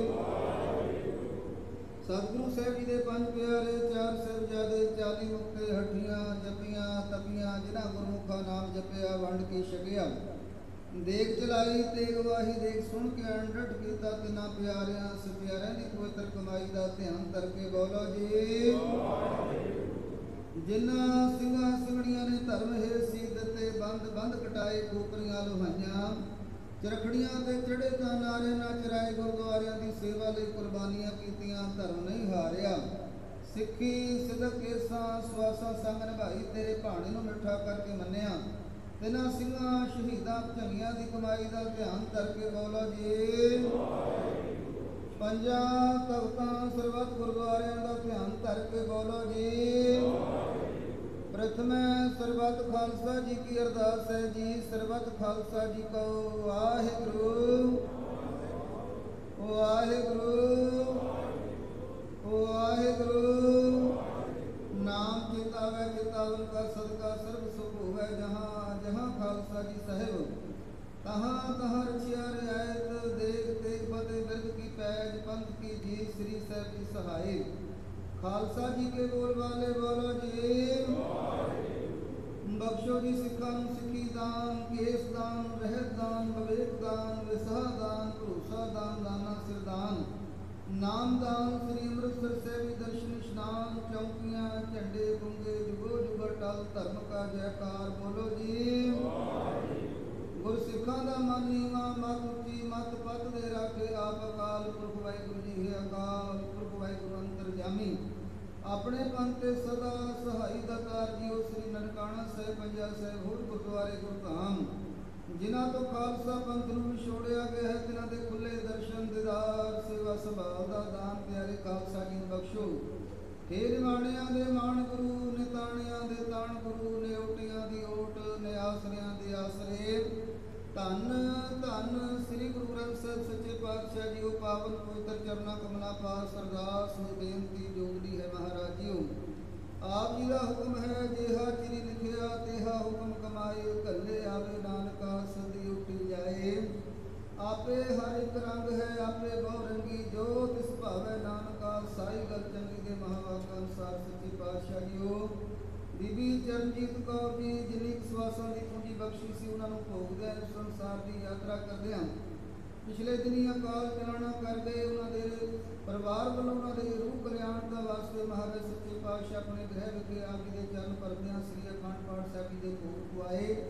Speaker 2: ਸਤਿਗੁਰੂ ਸਾਹਿਬ ਜੀ ਦੇ ਪੰਜ ਪਿਆਰੇ ਚਾਰ ਸਾਹਿਬਜ਼ਾਦੇ 40 ਮੁਕਤੇ ਹੱਠੀਆਂ ਜਪੀਆਂ ਤਪੀਆਂ ਜਿਨ੍ਹਾਂ ਗੁਰਮੁਖਾਂ ਨਾਮ ਜਪਿਆ ਵੰਡ ਕੇ ਛਕਿਆ। ਦੇਖ ਚਲਾਈ ਤੇਗ ਵਾਹੀ ਦੇਖ ਸੁਣ ਕੇ ਅੰਡਟ ਕੀਤਾ ਤਿਨਾ ਪਿਆਰਿਆਂ ਸਪਿਆਰਿਆਂ ਦੀ ਪਵਿੱਤਰ ਕਮਾਈ ਦਾ ਧਿਆਨ ਕਰਕੇ ਬੋਲੋ ਜੀ। ਜਿਨ੍ਹਾਂ ਸਿੰਘਾਂ ਸਿੰਘਣੀਆਂ ਨੇ ਧਰਮ ਹੈ ਸੀ ਦਿੱਤੇ ਬੰਦ ਬੰਦ ਕਟਾਏ ਕੋਕਰੀਆਂ ਲੋਹਾਈਆਂ ਚਰਖੜੀਆਂ ਤੇ ਚੜੇ ਤਾਂ ਨਾਰੇ ਨਾ ਚਰਾਏ। ਗੁਰਦੁਆਰਿਆਂ ਦੀ ਸੇਵਾ ਲਈ ਕੁਰਬਾਨੀਆਂ ਕੀਤੀਆਂ ਧਰਮ ਨਹੀਂ ਹਾਰਿਆ। ਸਿੱਖੀ ਸਿਦਕ ਕੇਸਾਂ ਸਵਾਸਾਂ ਸੰਗ ਨਿਭਾਈ ਤੇਰੇ ਭਾਣੇ ਨੂੰ ਮਿੱਠਾ ਕਰਕੇ ਮੰਨਿਆ। ਤਿਨਾਂ ਸਿੰਘਾਂ ਸ਼ਹੀਦਾਂ ਝੰਗੀਆਂ ਦੀ ਕਮਾਈ ਦਾ ਧਿਆਨ ਕਰਕੇ ਬੋਲੋ ਜੀ। ਪੰਜਾਂ ਤਖਤਾਂ ਸਰਬੱਤ ਗੁਰਦੁਆਰਿਆਂ ਦਾ ਧਿਆਨ ਕਰਕੇ ਬੋਲੋ ਜੀ। ਪ੍ਰਥਮੇ ਸਰਬੱਤ ਖਾਲਸਾ ਜੀ ਕੀ ਅਰਦਾਸ ਹੈ ਜੀ। ਸਰਬੱਤ ਖਾਲਸਾ ਜੀ ਕੋ ਵਾਹਿਗੁਰੂ ਵਾਹਿਗੁਰੂ ਵਾਹਿਗੁਰੂ। ਨਾਮ ਚਿਤਾਵੇ ਚਿਤਾਵਨ ਕਾ ਸਦਕਾ ਸਰਬ ਸੁਖ ਹੋਵੇ। ਜਹਾਂ ਜਹਾਂ ਖਾਲਸਾ ਜੀ ਸਾਹਿਬ ਤਹਾਂ ਤਹਾਂ ਰਚਿਆ ਰਿਆਇਤ ਦੇਖ ਤੇਗ ਫਤਿਹ ਬਿਰਦ ਕੀ ਪੈਜ ਪੰਥ ਕੀ ਜੀ ਸ੍ਰੀ ਸਾਹਿਬ ਜੀ ਸਹਾਈ। ਖਾਲਸਾ ਜੀ ਕੇ ਬੋਲ ਵਾਲੇ ਬੋਲੋ ਜੀ। ਬਖਸ਼ੋ ਜੀ ਸਿੱਖਾਂ ਨੂੰ ਸਿੱਖੀ ਦਾਨ ਕੇਸ ਦਾਨ ਰਹਿਤ ਦਾਨ ਵਿਵੇਕ ਦਾਨ ਵਿਸਹਾ ਦਾਨ ਭਰੋਸਾ ਦਾਨ ਦਾਨਾ ਸਿਰਦਾਨ ਨਾਮਦਾਨ ਸ੍ਰੀ ਅੰਮ੍ਰਿਤਸਰ ਸਾਹਿਬ ਦਰਸ਼ਨ ਇਸ਼ਨਾਨ ਚੌਕੀਆਂ ਝੰਡੇ ਗੁੰਗੇ ਜੁਗੋ ਜੁਗ ਟਲ ਧਰਮ ਕਾ ਜੈਕਾਰ ਬੋਲੋ ਜੀ। ਗੁਰ ਸਿੱਖਾਂ ਦਾ ਮਨ ਨੀਵਾ ਮਤ ਉੱਚੀ ਮਤ ਪਤ ਦੇ ਰਾਖੇ ਆਪ ਅਕਾਲ ਪੁਰਖ ਵਾਹਿਗੁਰੂ ਜੀ ਹੈ। ਅਕਾਲ ਪੁਰਖ ਵਾਹਿਗੁਰੂ ਅੰਤਰਜਾਮੀ ਆਪਣੇ ਪੰਥ ਤੇ ਸਦਾ ਸਹਾਈ ਦਾਤਾਰ ਜੀਓ ਸ੍ਰੀ ਨਨਕਾਣਾ ਸਾਹਿਬ ਪੰਜਾ ਸਾਹਿਬ ਹੋਰ ਗੁਰਦੁਆਰੇ ਗੁਰਧਾਮ ਜਿਨ੍ਹਾਂ ਤੋਂ ਖਾਲਸਾ ਪੰਥ ਨੂੰ ਵਿਛੋੜਿਆ ਗਿਆ ਹੈ ਤਿਨਾਂ ਦੇ ਖੁੱਲੇ ਦਰਸ਼ਨ ਦੀਦਾਰ ਸੇਵਾ ਸੰਭਾਲ ਦਾ ਦਾਨ ਪਿਆਰੇ ਖਾਲਸਾ ਜੀ ਨੂੰ ਬਖਸ਼ੋ। ਹੇ ਨਿਮਾਣਿਆਂ ਦੇ ਮਾਣ ਗੁਰੂ ਨੇ ਤਾਣਿਆਂ ਦੇ ਤਾਣ ਗੁਰੂ ਨੇ ਓਟਿਆਂ ਦੀ ਓਟ ਨੇ ਆਸਰਿਆਂ ਦੇ ਆਸਰੇ। ਧੰਨ ਧੰਨ ਸ੍ਰੀ ਗੁਰੂ ਗ੍ਰੰਥ ਸਾਹਿਬ ਸੱਚੇ ਪਾਤਸ਼ਾਹ ਜੀਓ ਪਾਵਨ ਪਵਿੱਤਰ ਚਰਨਾਂ ਕਮਲਾਂ ਪਾਸ ਅਰਦਾਸ ਨੂੰ ਬੇਨਤੀ ਜੋਗਦੀ ਹੈ ਮਹਾਰਾਜ ਜੀਓ। ਆਪ ਜੀ ਦਾ ਹੁਕਮ ਹੈ ਜਿਹਾ ਚਿਰੀ ਲਿਖਿਆ ਤੇਹਾ ਹੁਕਮ ਕਮਾਏ। ਕੱਲੇ ਆਵੇ ਨਾਨਕਾ ਸਦੀ ਉੱਠੀ ਜਾਏ। ਆਪੇ ਹਰ ਇੱਕ ਰੰਗ ਹੈ ਆਪੇ ਬਹੁ ਰੰਗੀ ਜੋ ਤਿਸ ਭਾਵੇ ਨਾਨਕਾ ਸਾਈ ਗੱਲ ਚੰਗੀ ਦੇ ਮਹਾਵਾਕ ਅਨੁਸਾਰ ਸੱਚੇ ਪਾਤਸ਼ਾਹ ਜੀਓ। ਬੀਬੀ ਚਰਨਜੀਤ ਕੌਰ ਜੀ ਜਿਨੀ ਸਵਾਸਾਂ ਦੀ ਪੂੰਜੀ ਬਖਸ਼ੀ ਸੀ ਉਹਨਾਂ ਨੂੰ ਭੋਗਦਿਆਂ ਇਸ ਸੰਸਾਰ ਦੀ ਯਾਤਰਾ ਕਰਦਿਆਂ ਪਿਛਲੇ ਦਿਨੀ ਅਕਾਲ ਚਲਾਣਾ ਕਰ ਗਏ। ਉਹਨਾਂ ਦੇ ਪਰਿਵਾਰ ਵੱਲੋਂ ਉਹਨਾਂ ਦੇ ਰੂਹ ਕਲਿਆਣ ਦਾ ਵਾਸਤੇ ਮਹਾਰਾਜ ਸੱਚੇ ਪਾਤਸ਼ਾਹ ਆਪਣੇ ਗ੍ਰਹਿ ਵਿਖੇ ਆਪ ਜੀ ਦੇ ਚਰਨ ਪਰਦਿਆਂ ਸ੍ਰੀ ਅਖੰਡ ਪਾਠ ਸਾਹਿਬ ਜੀ ਦੇ ਭੋਗ ਪੁਆਏ।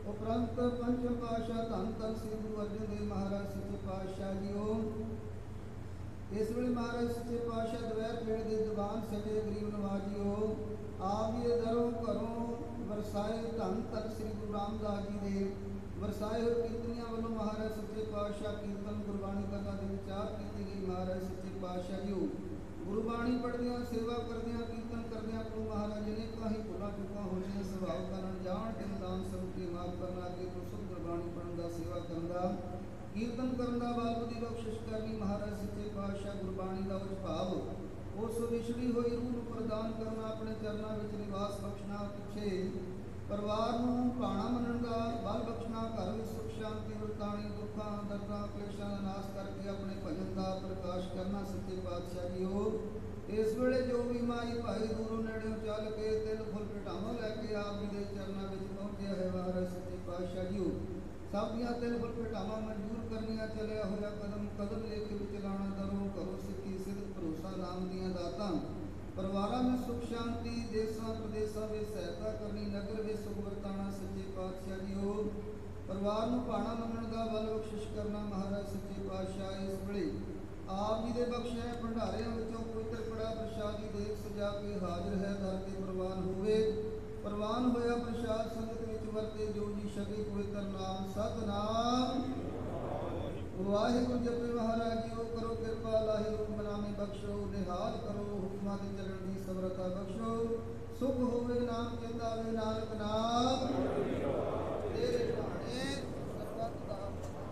Speaker 2: ਉਪਰੰਤ ਪੰਚਮ ਪਾਤਸ਼ਾਹ ਧੰਨ ਧੰਨ ਸ੍ਰੀ ਗੁਰੂ ਅਰਜਨ ਦੇਵ ਮਹਾਰਾਜ ਸੱਚੇ ਪਾਤਸ਼ਾਹ ਜੀਓ। ਇਸ ਵੇਲੇ ਮਹਾਰਾਜ ਸੱਚੇ ਪਾਤਸ਼ਾਹ ਦੁਪਹਿਰ ਵੇਲੇ ਦੇ ਦੀਵਾਨ ਸਜੇ ਗਰੀਬ ਨਵਾਜੀਓ। ਆਪ ਜੀ ਦੇ ਦਰੋਂ ਘਰੋਂ ਵਰਸਾਏ ਧੰਨ ਧੰਨ ਸ੍ਰੀ ਗੁਰੂ ਰਾਮਦਾਸ ਜੀ ਦੇ ਵਰਸਾਏ ਹੋਏ ਕੀਰਤਨੀਆਂ ਵੱਲੋਂ ਮਹਾਰਾਜ ਸੱਚੇ ਪਾਤਸ਼ਾਹ ਕੀਰਤਨ ਗੁਰਬਾਣੀ ਕਥਾ ਦੇ ਵਿਚਾਰ ਕੀਤੀ ਗਈ। ਮਹਾਰਾਜ ਸੱਚੇ ਪਾਤਸ਼ਾਹ ਜੀਓ ਗੁਰਬਾਣੀ ਪੜ੍ਹਦਿਆਂ ਸੇਵਾ ਕਰਦਿਆਂ ਕੀਰਤਨ ਕਰਦਿਆਂ ਗੁਰੂ ਮਹਾਰਾਜ ਨੇ ਕਾਹੀ ਭੁੱਲਾਂ ਚੁੱਕਾਂ ਹੋਈਆਂ ਸੁਭਾਵ ਕਰਨ ਜਾਣ ਕੇ ਦਾਨ ਸਭ ਕੇ ਮਾਫ ਕਰਨਾ ਅੱਗੇ ਤੋਂ ਸੁਧ ਗੁਰਬਾਣੀ ਪੜ੍ਹਨ ਦਾ ਸੇਵਾ ਕਰਨ ਦਾ ਕੀਰਤਨ ਕਰਨ ਦਾ ਬਲ ਦੀ ਬਖਸ਼ਿਸ਼ ਕਰਨੀ। ਮਹਾਰਾਜ ਸੱਚੇ ਪਾਤਸ਼ਾਹ ਗੁਰਬਾਣੀ ਦਾ ਉੱਚ ਭਾਵ ਉਸ ਵਿਛੜੀ ਹੋਈ ਰੂਹ ਨੂੰ ਪ੍ਰਦਾਨ ਕਰਨਾ ਆਪਣੇ ਚਰਨਾਂ ਵਿੱਚ ਨਿਵਾਸ ਬਖਸ਼ਣਾ ਪਿੱਛੇ ਪਰਿਵਾਰ ਨੂੰ ਭਾਣਾ ਮੰਨਣ ਦਾ ਬਲ ਬਖਸ਼ਣਾ ਘਰ ਵਿੱਚ ਸੁਖ ਸ਼ਾਂਤੀ ਵਰਤਾਣੀ ਦੁੱਖਾਂ ਦਰਦਾਂ ਕਲੇਸ਼ਾਂ ਦਾ ਨਾਸ਼ ਕਰਕੇ ਆਪਣੇ ਭਜਨ ਦਾ ਪ੍ਰਕਾਸ਼ ਕਰਨਾ। ਸੱਚੇ ਪਾਤਸ਼ਾਹ ਜੀਓ ਇਸ ਵੇਲੇ ਜੋ ਵੀ ਮਾਈ ਭਾਈ ਦੂਰੋਂ ਨੇੜਿਓਂ ਚੱਲ ਕੇ ਤਿਲ ਫੁੱਲ ਪਟਾਵਾਂ ਲੈ ਕੇ ਆਪ ਜੀ ਦੇ ਚਰਨਾਂ ਵਿੱਚ ਪਹੁੰਚਿਆ ਹੈ। ਮਹਾਰਾਜ ਸੱਚੇ ਪਾਤਸ਼ਾਹ ਜੀਓ ਸਭ ਦੀਆਂ ਤਿਲ ਫੁੱਲ ਪਟਾਵਾਂ ਮਨਜ਼ੂਰ ਕਰਨੀਆਂ ਚੱਲਿਆ ਹੋਇਆ ਕਦਮ ਕਦਮ ਲੇਖੇ ਵਿੱਚ ਲਾਉਣਾ ਦਰੋਂ ਕਰੋ ਸਿੱਖੀ ਸਿੱਧ ਭਰੋਸਾ ਨਾਮ ਦੀਆਂ ਦਾਤਾਂ ਪਰਿਵਾਰਾਂ ਵਿੱਚ ਸੁਖ ਸ਼ਾਂਤੀ ਦੇਸਾਂ ਪ੍ਰਦੇਸਾਂ ਵਿੱਚ ਸਹਾਇਤਾ ਕਰਨੀ ਨਗਰ ਵਿੱਚ ਸੁਖ ਵਰਤਾਣਾ। ਸੱਚੇ ਪਾਤਸ਼ਾਹ ਜੀਓ ਪਰਿਵਾਰ ਨੂੰ ਭਾਣਾ ਮੰਨਣ ਦਾ ਬਲ ਬਖਸ਼ਿਸ਼ ਕਰਨਾ। ਮਹਾਰਾਜ ਸੱਚੇ ਪਾਤਸ਼ਾਹ ਇਸ ਵੇਲੇ ਆਪ ਜੀ ਦੇ ਬਖਸ਼ੇ ਭੰਡਾਰਿਆਂ ਵਿੱਚੋਂ ਪਵਿੱਤਰ ਕੜਾ ਪ੍ਰਸ਼ਾਦੀ ਦੇਖ ਸਜਾ ਕੇ ਹਾਜ਼ਰ ਹੈ। ਦਰ ਤੇ ਪ੍ਰਵਾਨ ਹੋਵੇ ਪ੍ਰਵਾਨ ਹੋਇਆ ਪ੍ਰਸ਼ਾਦ ਸੰਗਤ ਵਿੱਚ ਵਰਤੇ ਜੋ ਜੀ ਛਕੇ ਪਵਿੱਤਰ ਨਾਮ ਸਤਿਨਾਮ ਵਾਹਿਗੁਰੂ ਜਪੇ। ਮਹਾਰਾਜ ਜੀਓ ਕਰੋ ਕਿਰਪਾ ਲਾਹੀ ਹੁਕਮ ਨਾਮੇ ਬਖਸ਼ੋ ਨਿਹਾਲ ਕਰੋ ਹੁਕਮਾਂ ਦੇ ਚੱਲਣ ਦੀ ਸਮਰੱਥਾ ਬਖਸ਼ੋ ਸੁਖ ਹੋਵੇ ਨਾਮ ਚਿੰਤਾਵੇ ਨਾਨਕ ਨਾਮ ਤੇਰੇ ਭਾਣੇ ਸਰਬੱਤ ਦਾ।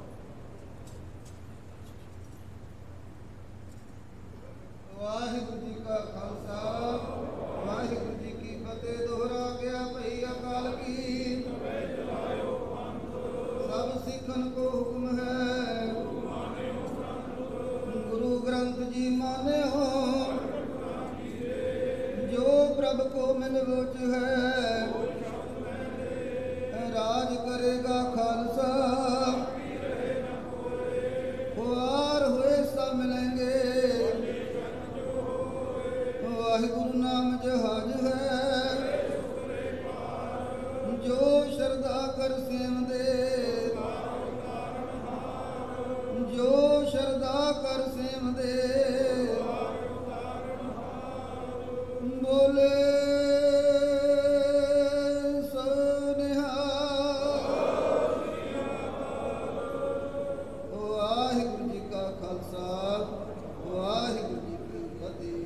Speaker 2: ਵਾਹਿਗੁਰੂ ਜੀ ਕਾ ਖਾਲਸਾ ਵਾਹਿਗੁਰੂ ਜੀ ਕੀ ਫਤਿਹ। ਦੋਹਰਾ ਗਿਆ ਭਈ ਅਕਾਲ ਕੀ ਸਭ ਸਿੱਖਨ ਕੋ ਹੁਕਮ ਹੈ ਗੁਰੂ ਗ੍ਰੰਥ ਜੀ ਮਾਨਿਓ ਜੋ ਪ੍ਰਭ ਕੋ ਮਿਲ ਲੋਚ ਹੈ ਰਾਜ ਕਰੇਗਾ ਖਾਲਸਾ ਖੁਆਰ ਹੋਏ ਸਭ ਮਿਲेंगे। ਵਾਹਿਗੁਰੂ ਨਾਮ ਜਹਾਜ ਹੈ ਜੋ ਸ਼ਰਧਾ ਕਰ ਸੇਵਦੇ ਜੋ ਸ਼ਰਧਾ ਕਰ ਸੇਵਦੇ ਬੋਲੇ ਵਾਹਿਗੁਰੂ ਜੀ ਕਾ ਖਾਲਸਾ ਵਾਹਿਗੁਰੂ ਜੀ ਕੀ ਫਤਿਹ।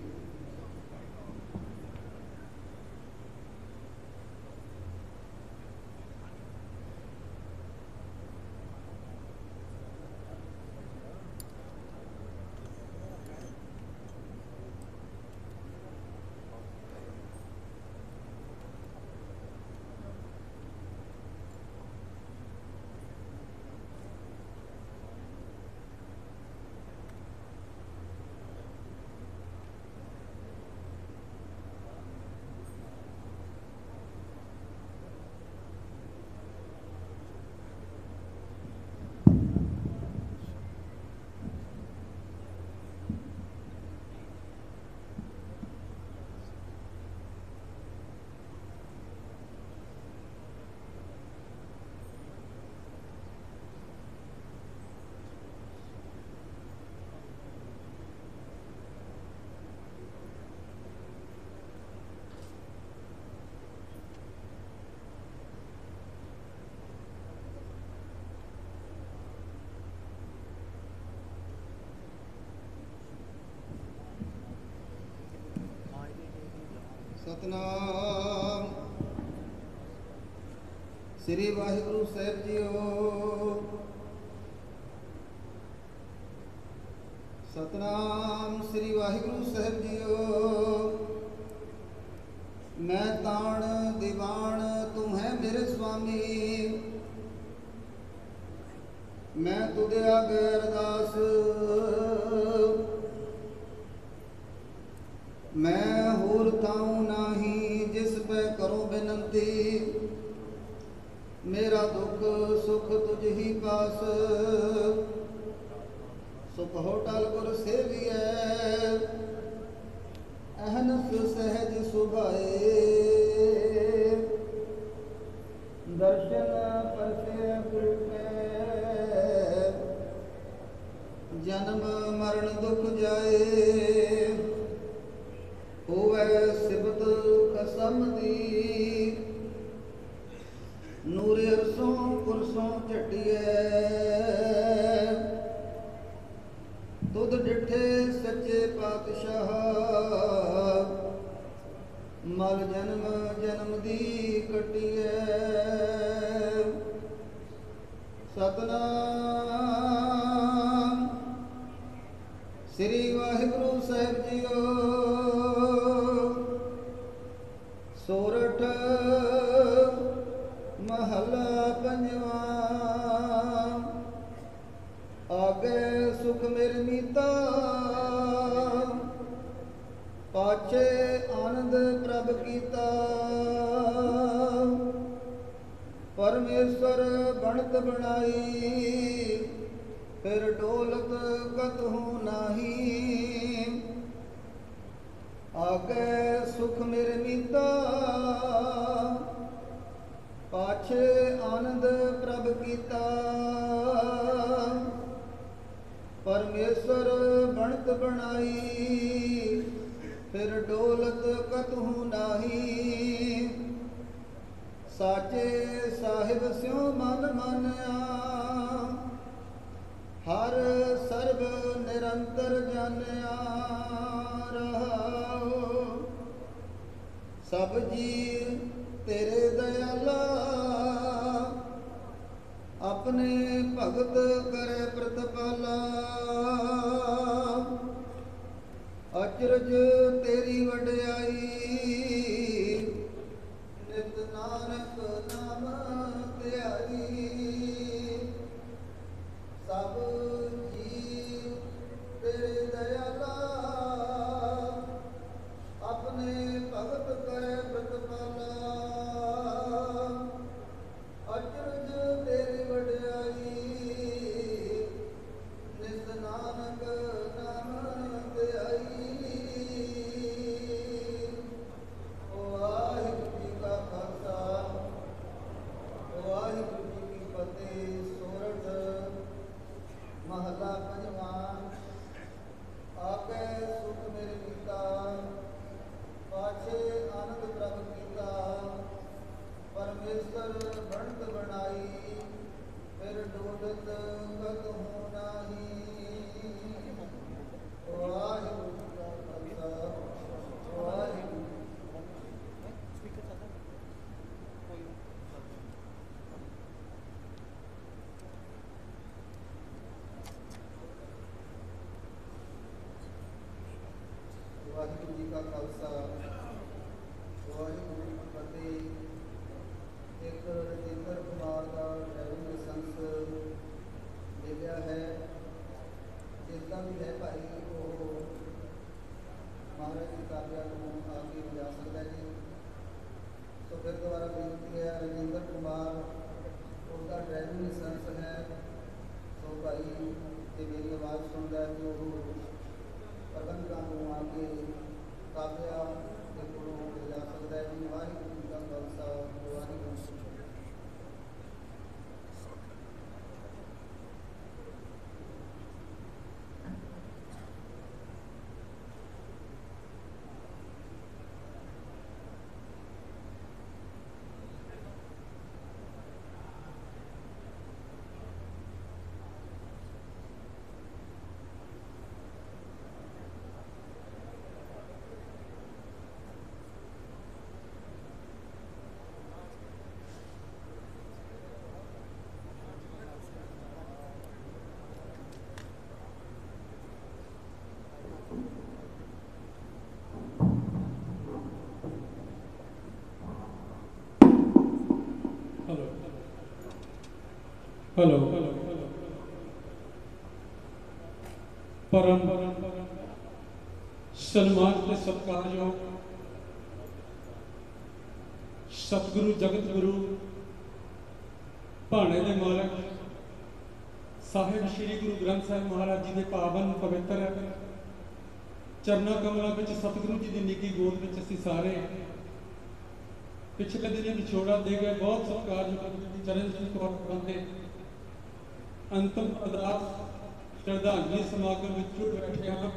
Speaker 2: ਸਤਨਾਮ ਸ੍ਰੀ ਵਾਹਿਗੁਰੂ ਸਾਹਿਬ ਜੀਓ। ਸਤਨਾਮ ਸ੍ਰੀ ਵਾਹਿਗੁਰੂ ਸਾਹਿਬ ਜੀਓ। ਮੈਂ ਤਾਣ ਦੀਵਾਨ ਤੂੰ ਹੈ ਮੇਰੇ ਸੁਆਮੀ ਮੈਂ ਤੁਧੇ ਆਗੇ ਅਰਦਾਸ मैं होर ताऊं नाही जिस पे करो बेनंती मेरा दुख सुख तुझ ही पास सुख होटल गुर सेविए अहनस सहज सुभाए दर्शन परसे गुरु के जन्म मरण दुख जाए होवे सिबत कसम दी नूरे अरसों पुरसों झटिए तुद डिठे सच्चे पातशाह मल जन्म जन्म दी कटिए सतनाम श्री वाहिगुरु साहिब जीओ सोरठ महला पंजवा आगे सुख मेरे मीता पाछे आनंद प्रभ कीता परमेश्वर बनत बनाई फिर डोलत कतहु नाही आगे सुख मेरे मीता पाछे आनंद प्रभ कीता परमेश्वर बनत बनाई फिर डोलत कतहु नाही साचे साहिब स्यों मन मानया हर सर्ब निरंतर जानिया रहाओ सब जी तेरे दयाला अपने भगत करे प्रतिपाला अचरज तेरी वड्याई नित नानक नाम ध्याई सब जीव तेरे दयाला अपने भगत करे प्रतिपाला अचरज तेरी वड्याई नित नानक नाम ध्याई वाहिगुरू जी का खालसा वाहिगुरू जी की फतेह सोरठ महला पंजवा आगे सुख मेरे मीता पाछे आनंद प्रभ कीता परमेश्वर बनत बनाई फिर डोलत कतहु नाही वाहिगुरू जी का खालसा वाहिगुरू वाहिगुरू जी का खालसा वाहिगुरू जी की फतेह। एक रजिंदर कुमार का ड्राइविंग लाइसेंस मिलिया है जिसका भी है भाई वो महाराज की काबिया को आगे जा सकता है जी। तो फिर दोबारा बेनती है रजिंदर कुमार उसका ड्राइविंग लाइसेंस है तो भाई ये मेरी आवाज़ सुनता है कि वो प्रबंधकों को आगे काबिया के गुणों ले जा सकता है जी। वाहिगुरू जी का खालसा वाहिगुरू जी की फतेह।
Speaker 3: हेलो परम सन्मान के सत्कारयोग सतगुरु जगत गुरु भाणे दे मालक साहिब श्री गुरु ग्रंथ साहिब महाराज जी के पावन पवित्र चरना कमलों में सतगुरु जी की निੱਘੀ गोद में असीं सारे ਪਿਛਲੇ ਦਿਨ ਵਿਛੋੜਾ ਦੇ ਗਏ ਬਹੁਤ ਸਤਿਕਾਰਯੋਗ ਚਰਨਜੀਤ ਕੌਰ ਬੰਦੇ ਅੰਤਮ ਅਰਦਾਸ ਸ਼ਰਧਾਂਜਲੀ ਸਮਾਗਮ ਵਿੱਚ ਜੁੜ ਬੈਠੇ ਹਾਂ।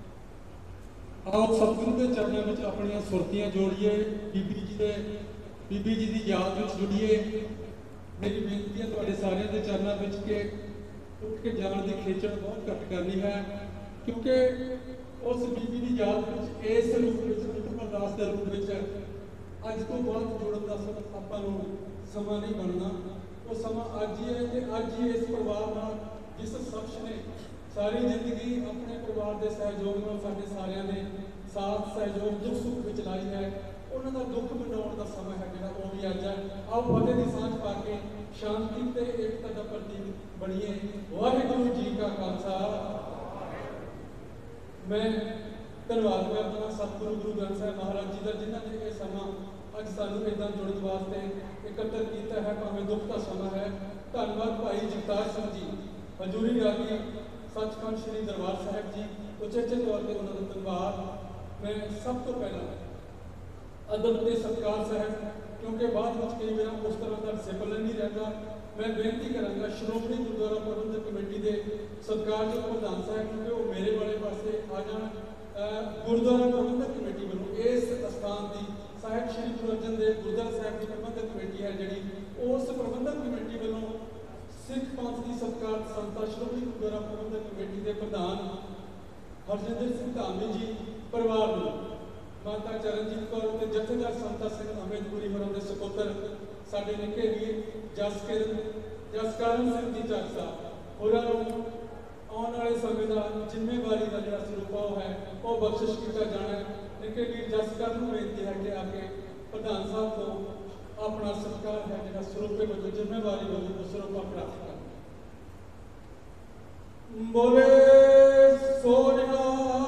Speaker 3: ਆਓ ਸਤਿਗੁਰੂ ਦੇ ਚਰਨਾਂ ਵਿੱਚ ਆਪਣੀਆਂ ਸੁਰਤੀਆਂ ਜੋੜੀਏ, ਬੀਬੀ ਜੀ ਦੀ ਯਾਦ ਵਿੱਚ ਜੁੜੀਏ। ਮੇਰੀ ਬੇਨਤੀ ਹੈ ਤੁਹਾਡੇ ਸਾਰਿਆਂ ਦੇ ਚਰਨਾਂ ਵਿੱਚ ਕਿ ਉੱਠ ਕੇ ਜਾਣ ਦੀ ਖੇਚਲ ਬਹੁਤ ਘੱਟ ਕਰਨੀ ਹੈ, ਕਿਉਂਕਿ ਉਸ ਬੀਬੀ ਦੀ ਯਾਦ ਵਿੱਚ ਇਸ ਰੂਪ ਵਿੱਚ ਅੰਤਮ ਅਰਦਾਸ ਦੇ ਰੂਪ ਵਿੱਚ ਅੱਜ ਤੋਂ ਬਾਅਦ ਜੁੜਨ ਦਾ ਆਪਾਂ ਨੂੰ ਸਮਾਂ ਨਹੀਂ ਬਣਨਾ। ਉਹ ਸਮਾਂ ਅੱਜ ਹੀ ਹੈ ਤੇ ਅੱਜ ਹੀ ਇਸ ਪਰਿਵਾਰ ਨਾਲ ਜਿਸ ਸ਼ਖਸ ਨੇ ਸਾਰੀ ਜ਼ਿੰਦਗੀ ਆਪਣੇ ਪਰਿਵਾਰ ਦੇ ਸਹਿਯੋਗ ਨਾਲ ਸਾਡੇ ਸਾਰਿਆਂ ਦੇ ਸਾਥ ਸਹਿਯੋਗ ਦੁੱਖ ਸੁੱਖ ਵਿੱਚ ਲਾਈ ਹੈ, ਉਹਨਾਂ ਦਾ ਦੁੱਖ ਮਨਾਉਣ ਦਾ ਸਮਾਂ ਹੈ ਜਿਹੜਾ ਉਹ ਵੀ ਅੱਜ ਹੈ। ਆਓ ਫਤਿਹ ਦੀ ਸਾਂਝ ਪਾ ਕੇ ਸ਼ਾਂਤੀ ਤੇ ਏਕਤਾ ਦਾ ਪ੍ਰਤੀਕ ਬਣੀਏ। ਵਾਹਿਗੁਰੂ ਜੀ ਕਾ ਖਾਲਸਾ। ਮੈਂ ਧੰਨਵਾਦ ਕਰਦਾ ਹਾਂ ਸਤਿਗੁਰੂ ਗੁਰੂ ਗ੍ਰੰਥ ਸਾਹਿਬ ਮਹਾਰਾਜ ਜੀ ਦਾ, ਜਿਨ੍ਹਾਂ ਨੇ ਇਹ ਸਮਾਂ ਅੱਜ ਸਾਨੂੰ ਇੱਦਾਂ ਜੁੜਨ ਵਾਸਤੇ ਇਕੱਤਰ ਕੀਤਾ ਹੈ, ਭਾਵੇਂ ਦੁੱਖ ਦਾ ਸਮਾਂ ਹੈ। ਧੰਨਵਾਦ ਭਾਈ ਜਗਤਾਰ ਸਿੰਘ ਜੀ, ਹਜ਼ੂਰੀ ਰਾਗੀ ਸੱਚਖੰਡ ਸ੍ਰੀ ਦਰਬਾਰ ਸਾਹਿਬ ਜੀ, ਉਚੇਚੇ ਤੌਰ ਤੇ ਉਹਨਾਂ ਦਾ ਧੰਨਵਾਦ। ਮੈਂ ਸਭ ਤੋਂ ਪਹਿਲਾਂ ਅਦਬ ਤੇ ਸਤਿਕਾਰ ਸਾਹਿਬ, ਕਿਉਂਕਿ ਬਾਅਦ ਵਿੱਚ ਕਈ ਵਾਰ ਉਸ ਤਰ੍ਹਾਂ ਦਾ ਡਿਸਿਪਲਿਨ ਨਹੀਂ ਰਹਿੰਦਾ, ਮੈਂ ਬੇਨਤੀ ਕਰਾਂਗਾ ਸ਼੍ਰੋਮਣੀ ਗੁਰਦੁਆਰਾ ਪ੍ਰਬੰਧਕ ਕਮੇਟੀ ਦੇ ਸਤਿਕਾਰਯੋਗ ਪ੍ਰਧਾਨ ਸਾਹਿਬ ਨੂੰ ਕਿ ਉਹ ਮੇਰੇ ਵਾਲੇ ਪਾਸੇ ਆ ਜਾਣ। ਗੁਰਦੁਆਰਾ ਪ੍ਰਬੰਧਕ ਕਮੇਟੀ ਵੱਲੋਂ ਇਸ ਸਥਾਨ ਦੀ ਸਾਹਿਬ ਸ਼੍ਰੀ ਗੁਰੂ ਅਰਜਨ ਦੇਵ ਗੁਰਦੁਆਰਾ ਸਾਹਿਬ ਦੀ ਪ੍ਰਬੰਧਕ ਕਮੇਟੀ ਹੈ ਜਿਹੜੀ, ਉਸ ਪ੍ਰਬੰਧਕ ਕਮੇਟੀ ਵੱਲੋਂ ਸਿੱਖ ਪੰਥ ਦੀ ਸਤਿਕਾਰ ਸੰਤਾ ਸ਼੍ਰੋਮਣੀ ਗੁਰਦੁਆਰਾ ਪ੍ਰਬੰਧਕ ਕਮੇਟੀ ਦੇ ਪ੍ਰਧਾਨ ਹਰਜਿੰਦਰ ਸਿੰਘ ਧਾਮੀ ਜੀ ਪਰਿਵਾਰ ਨੂੰ, ਮਾਤਾ ਚਰਨਜੀਤ ਕੌਰ ਤੇ ਜਥੇਦਾਰ ਸੰਤਾ ਸਿੰਘ ਅੰਮ੍ਰਿਤਪੁਰੀ ਹੋਰਾਂ ਦੇ ਸਪੁੱਤਰ ਸਾਡੇ ਨਿੱਕੇ ਵੀਰ ਜਸਕਰਨ ਸਿੰਘ ਜੀ ਚੱਕ ਸਾਹਿਬ ਹੋਰਾਂ ਨੂੰ ਆਉਣ ਵਾਲੇ ਸਮੇਂ ਦਾ ਜ਼ਿੰਮੇਵਾਰੀ ਦਾ ਜਿਹੜਾ ਸਰੂਪ ਹੈ ਉਹ ਬਖਸ਼ਿਸ਼ ਕੀਤਾ ਜਾਣਾ ਹੈ। ਨਿੱਕੇ ਵੀਰ ਜਸਕਰਨ ਨੂੰ ਬੇਨਤੀ ਹੈ ਕਿ ਆ ਕੇ ਪ੍ਰਧਾਨ ਸਾਹਿਬ ਤੋਂ ਆਪਣਾ ਸਤਿਕਾਰ ਹੈ ਜਿਹੜਾ ਸਰੂਪੇ ਵਜੋਂ ਜ਼ਿੰਮੇਵਾਰੀ ਵਜੋਂ ਸਰੂਪਾ ਪ੍ਰਾਪਤ ਕਰ। ਬੋਲੇ ਸੋਨਿਹਾ।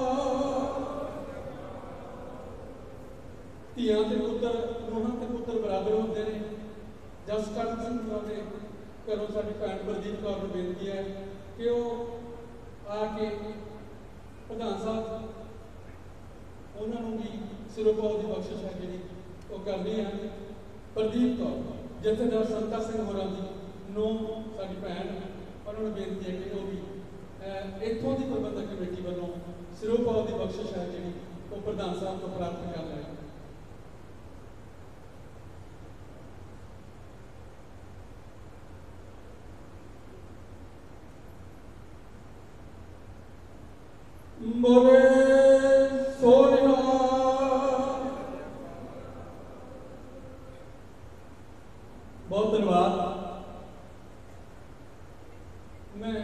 Speaker 3: ਧੀਆਂ ਤੇ ਪੁੱਤਰ, ਨੂੰਹਾਂ ਤੇ ਪੁੱਤਰ ਬਰਾਬਰ ਹੁੰਦੇ ਨੇ। ਜਸਕਰਨ ਸਿੰਘ ਦੇ ਘਰੋਂ ਸਾਡੀ ਭੈਣ ਗੁਰਦੀਪ ਕੌਰ ਨੂੰ ਬੇਨਤੀ ਹੈ ਕਿ ਉਹ ਆ ਕੇ ਪ੍ਰਧਾਨ ਸਾਹਿਬ ਉਹਨਾਂ ਨੂੰ ਵੀ ਸਿਰੋਪਾਉ ਦੀ ਬਖਸ਼ਿਸ਼ ਹੈ ਜਿਹੜੀ ਉਹ ਕਰਨੀ ਹੈ। ਪ੍ਰਦੀਪ ਕੌਰ ਜਥੇਦਾਰ ਸੰਤਾ ਸਿੰਘ ਹੋਰਾਂ ਦੀ ਨੂੰਹ ਸਾਡੀ ਭੈਣ, ਉਹਨਾਂ ਨੂੰ ਬੇਨਤੀ ਹੈ ਕਿ ਉਹ ਵੀ ਇੱਥੋਂ ਦੀ ਪ੍ਰਬੰਧਕ ਕਮੇਟੀ ਵੱਲੋਂ ਸਿਰੋਪਾਉ ਦੀ ਬਖਸ਼ਿਸ਼ ਹੈ ਜਿਹੜੀ ਉਹ ਪ੍ਰਧਾਨ ਸਾਹਿਬ ਤੋਂ ਪ੍ਰਾਪਤ ਕਰ ਲੈਣ। ਬੋਲੇ ਸੋਨਿਹਾ। ਬਹੁਤ ਧੰਨਵਾਦ। ਮੈਂ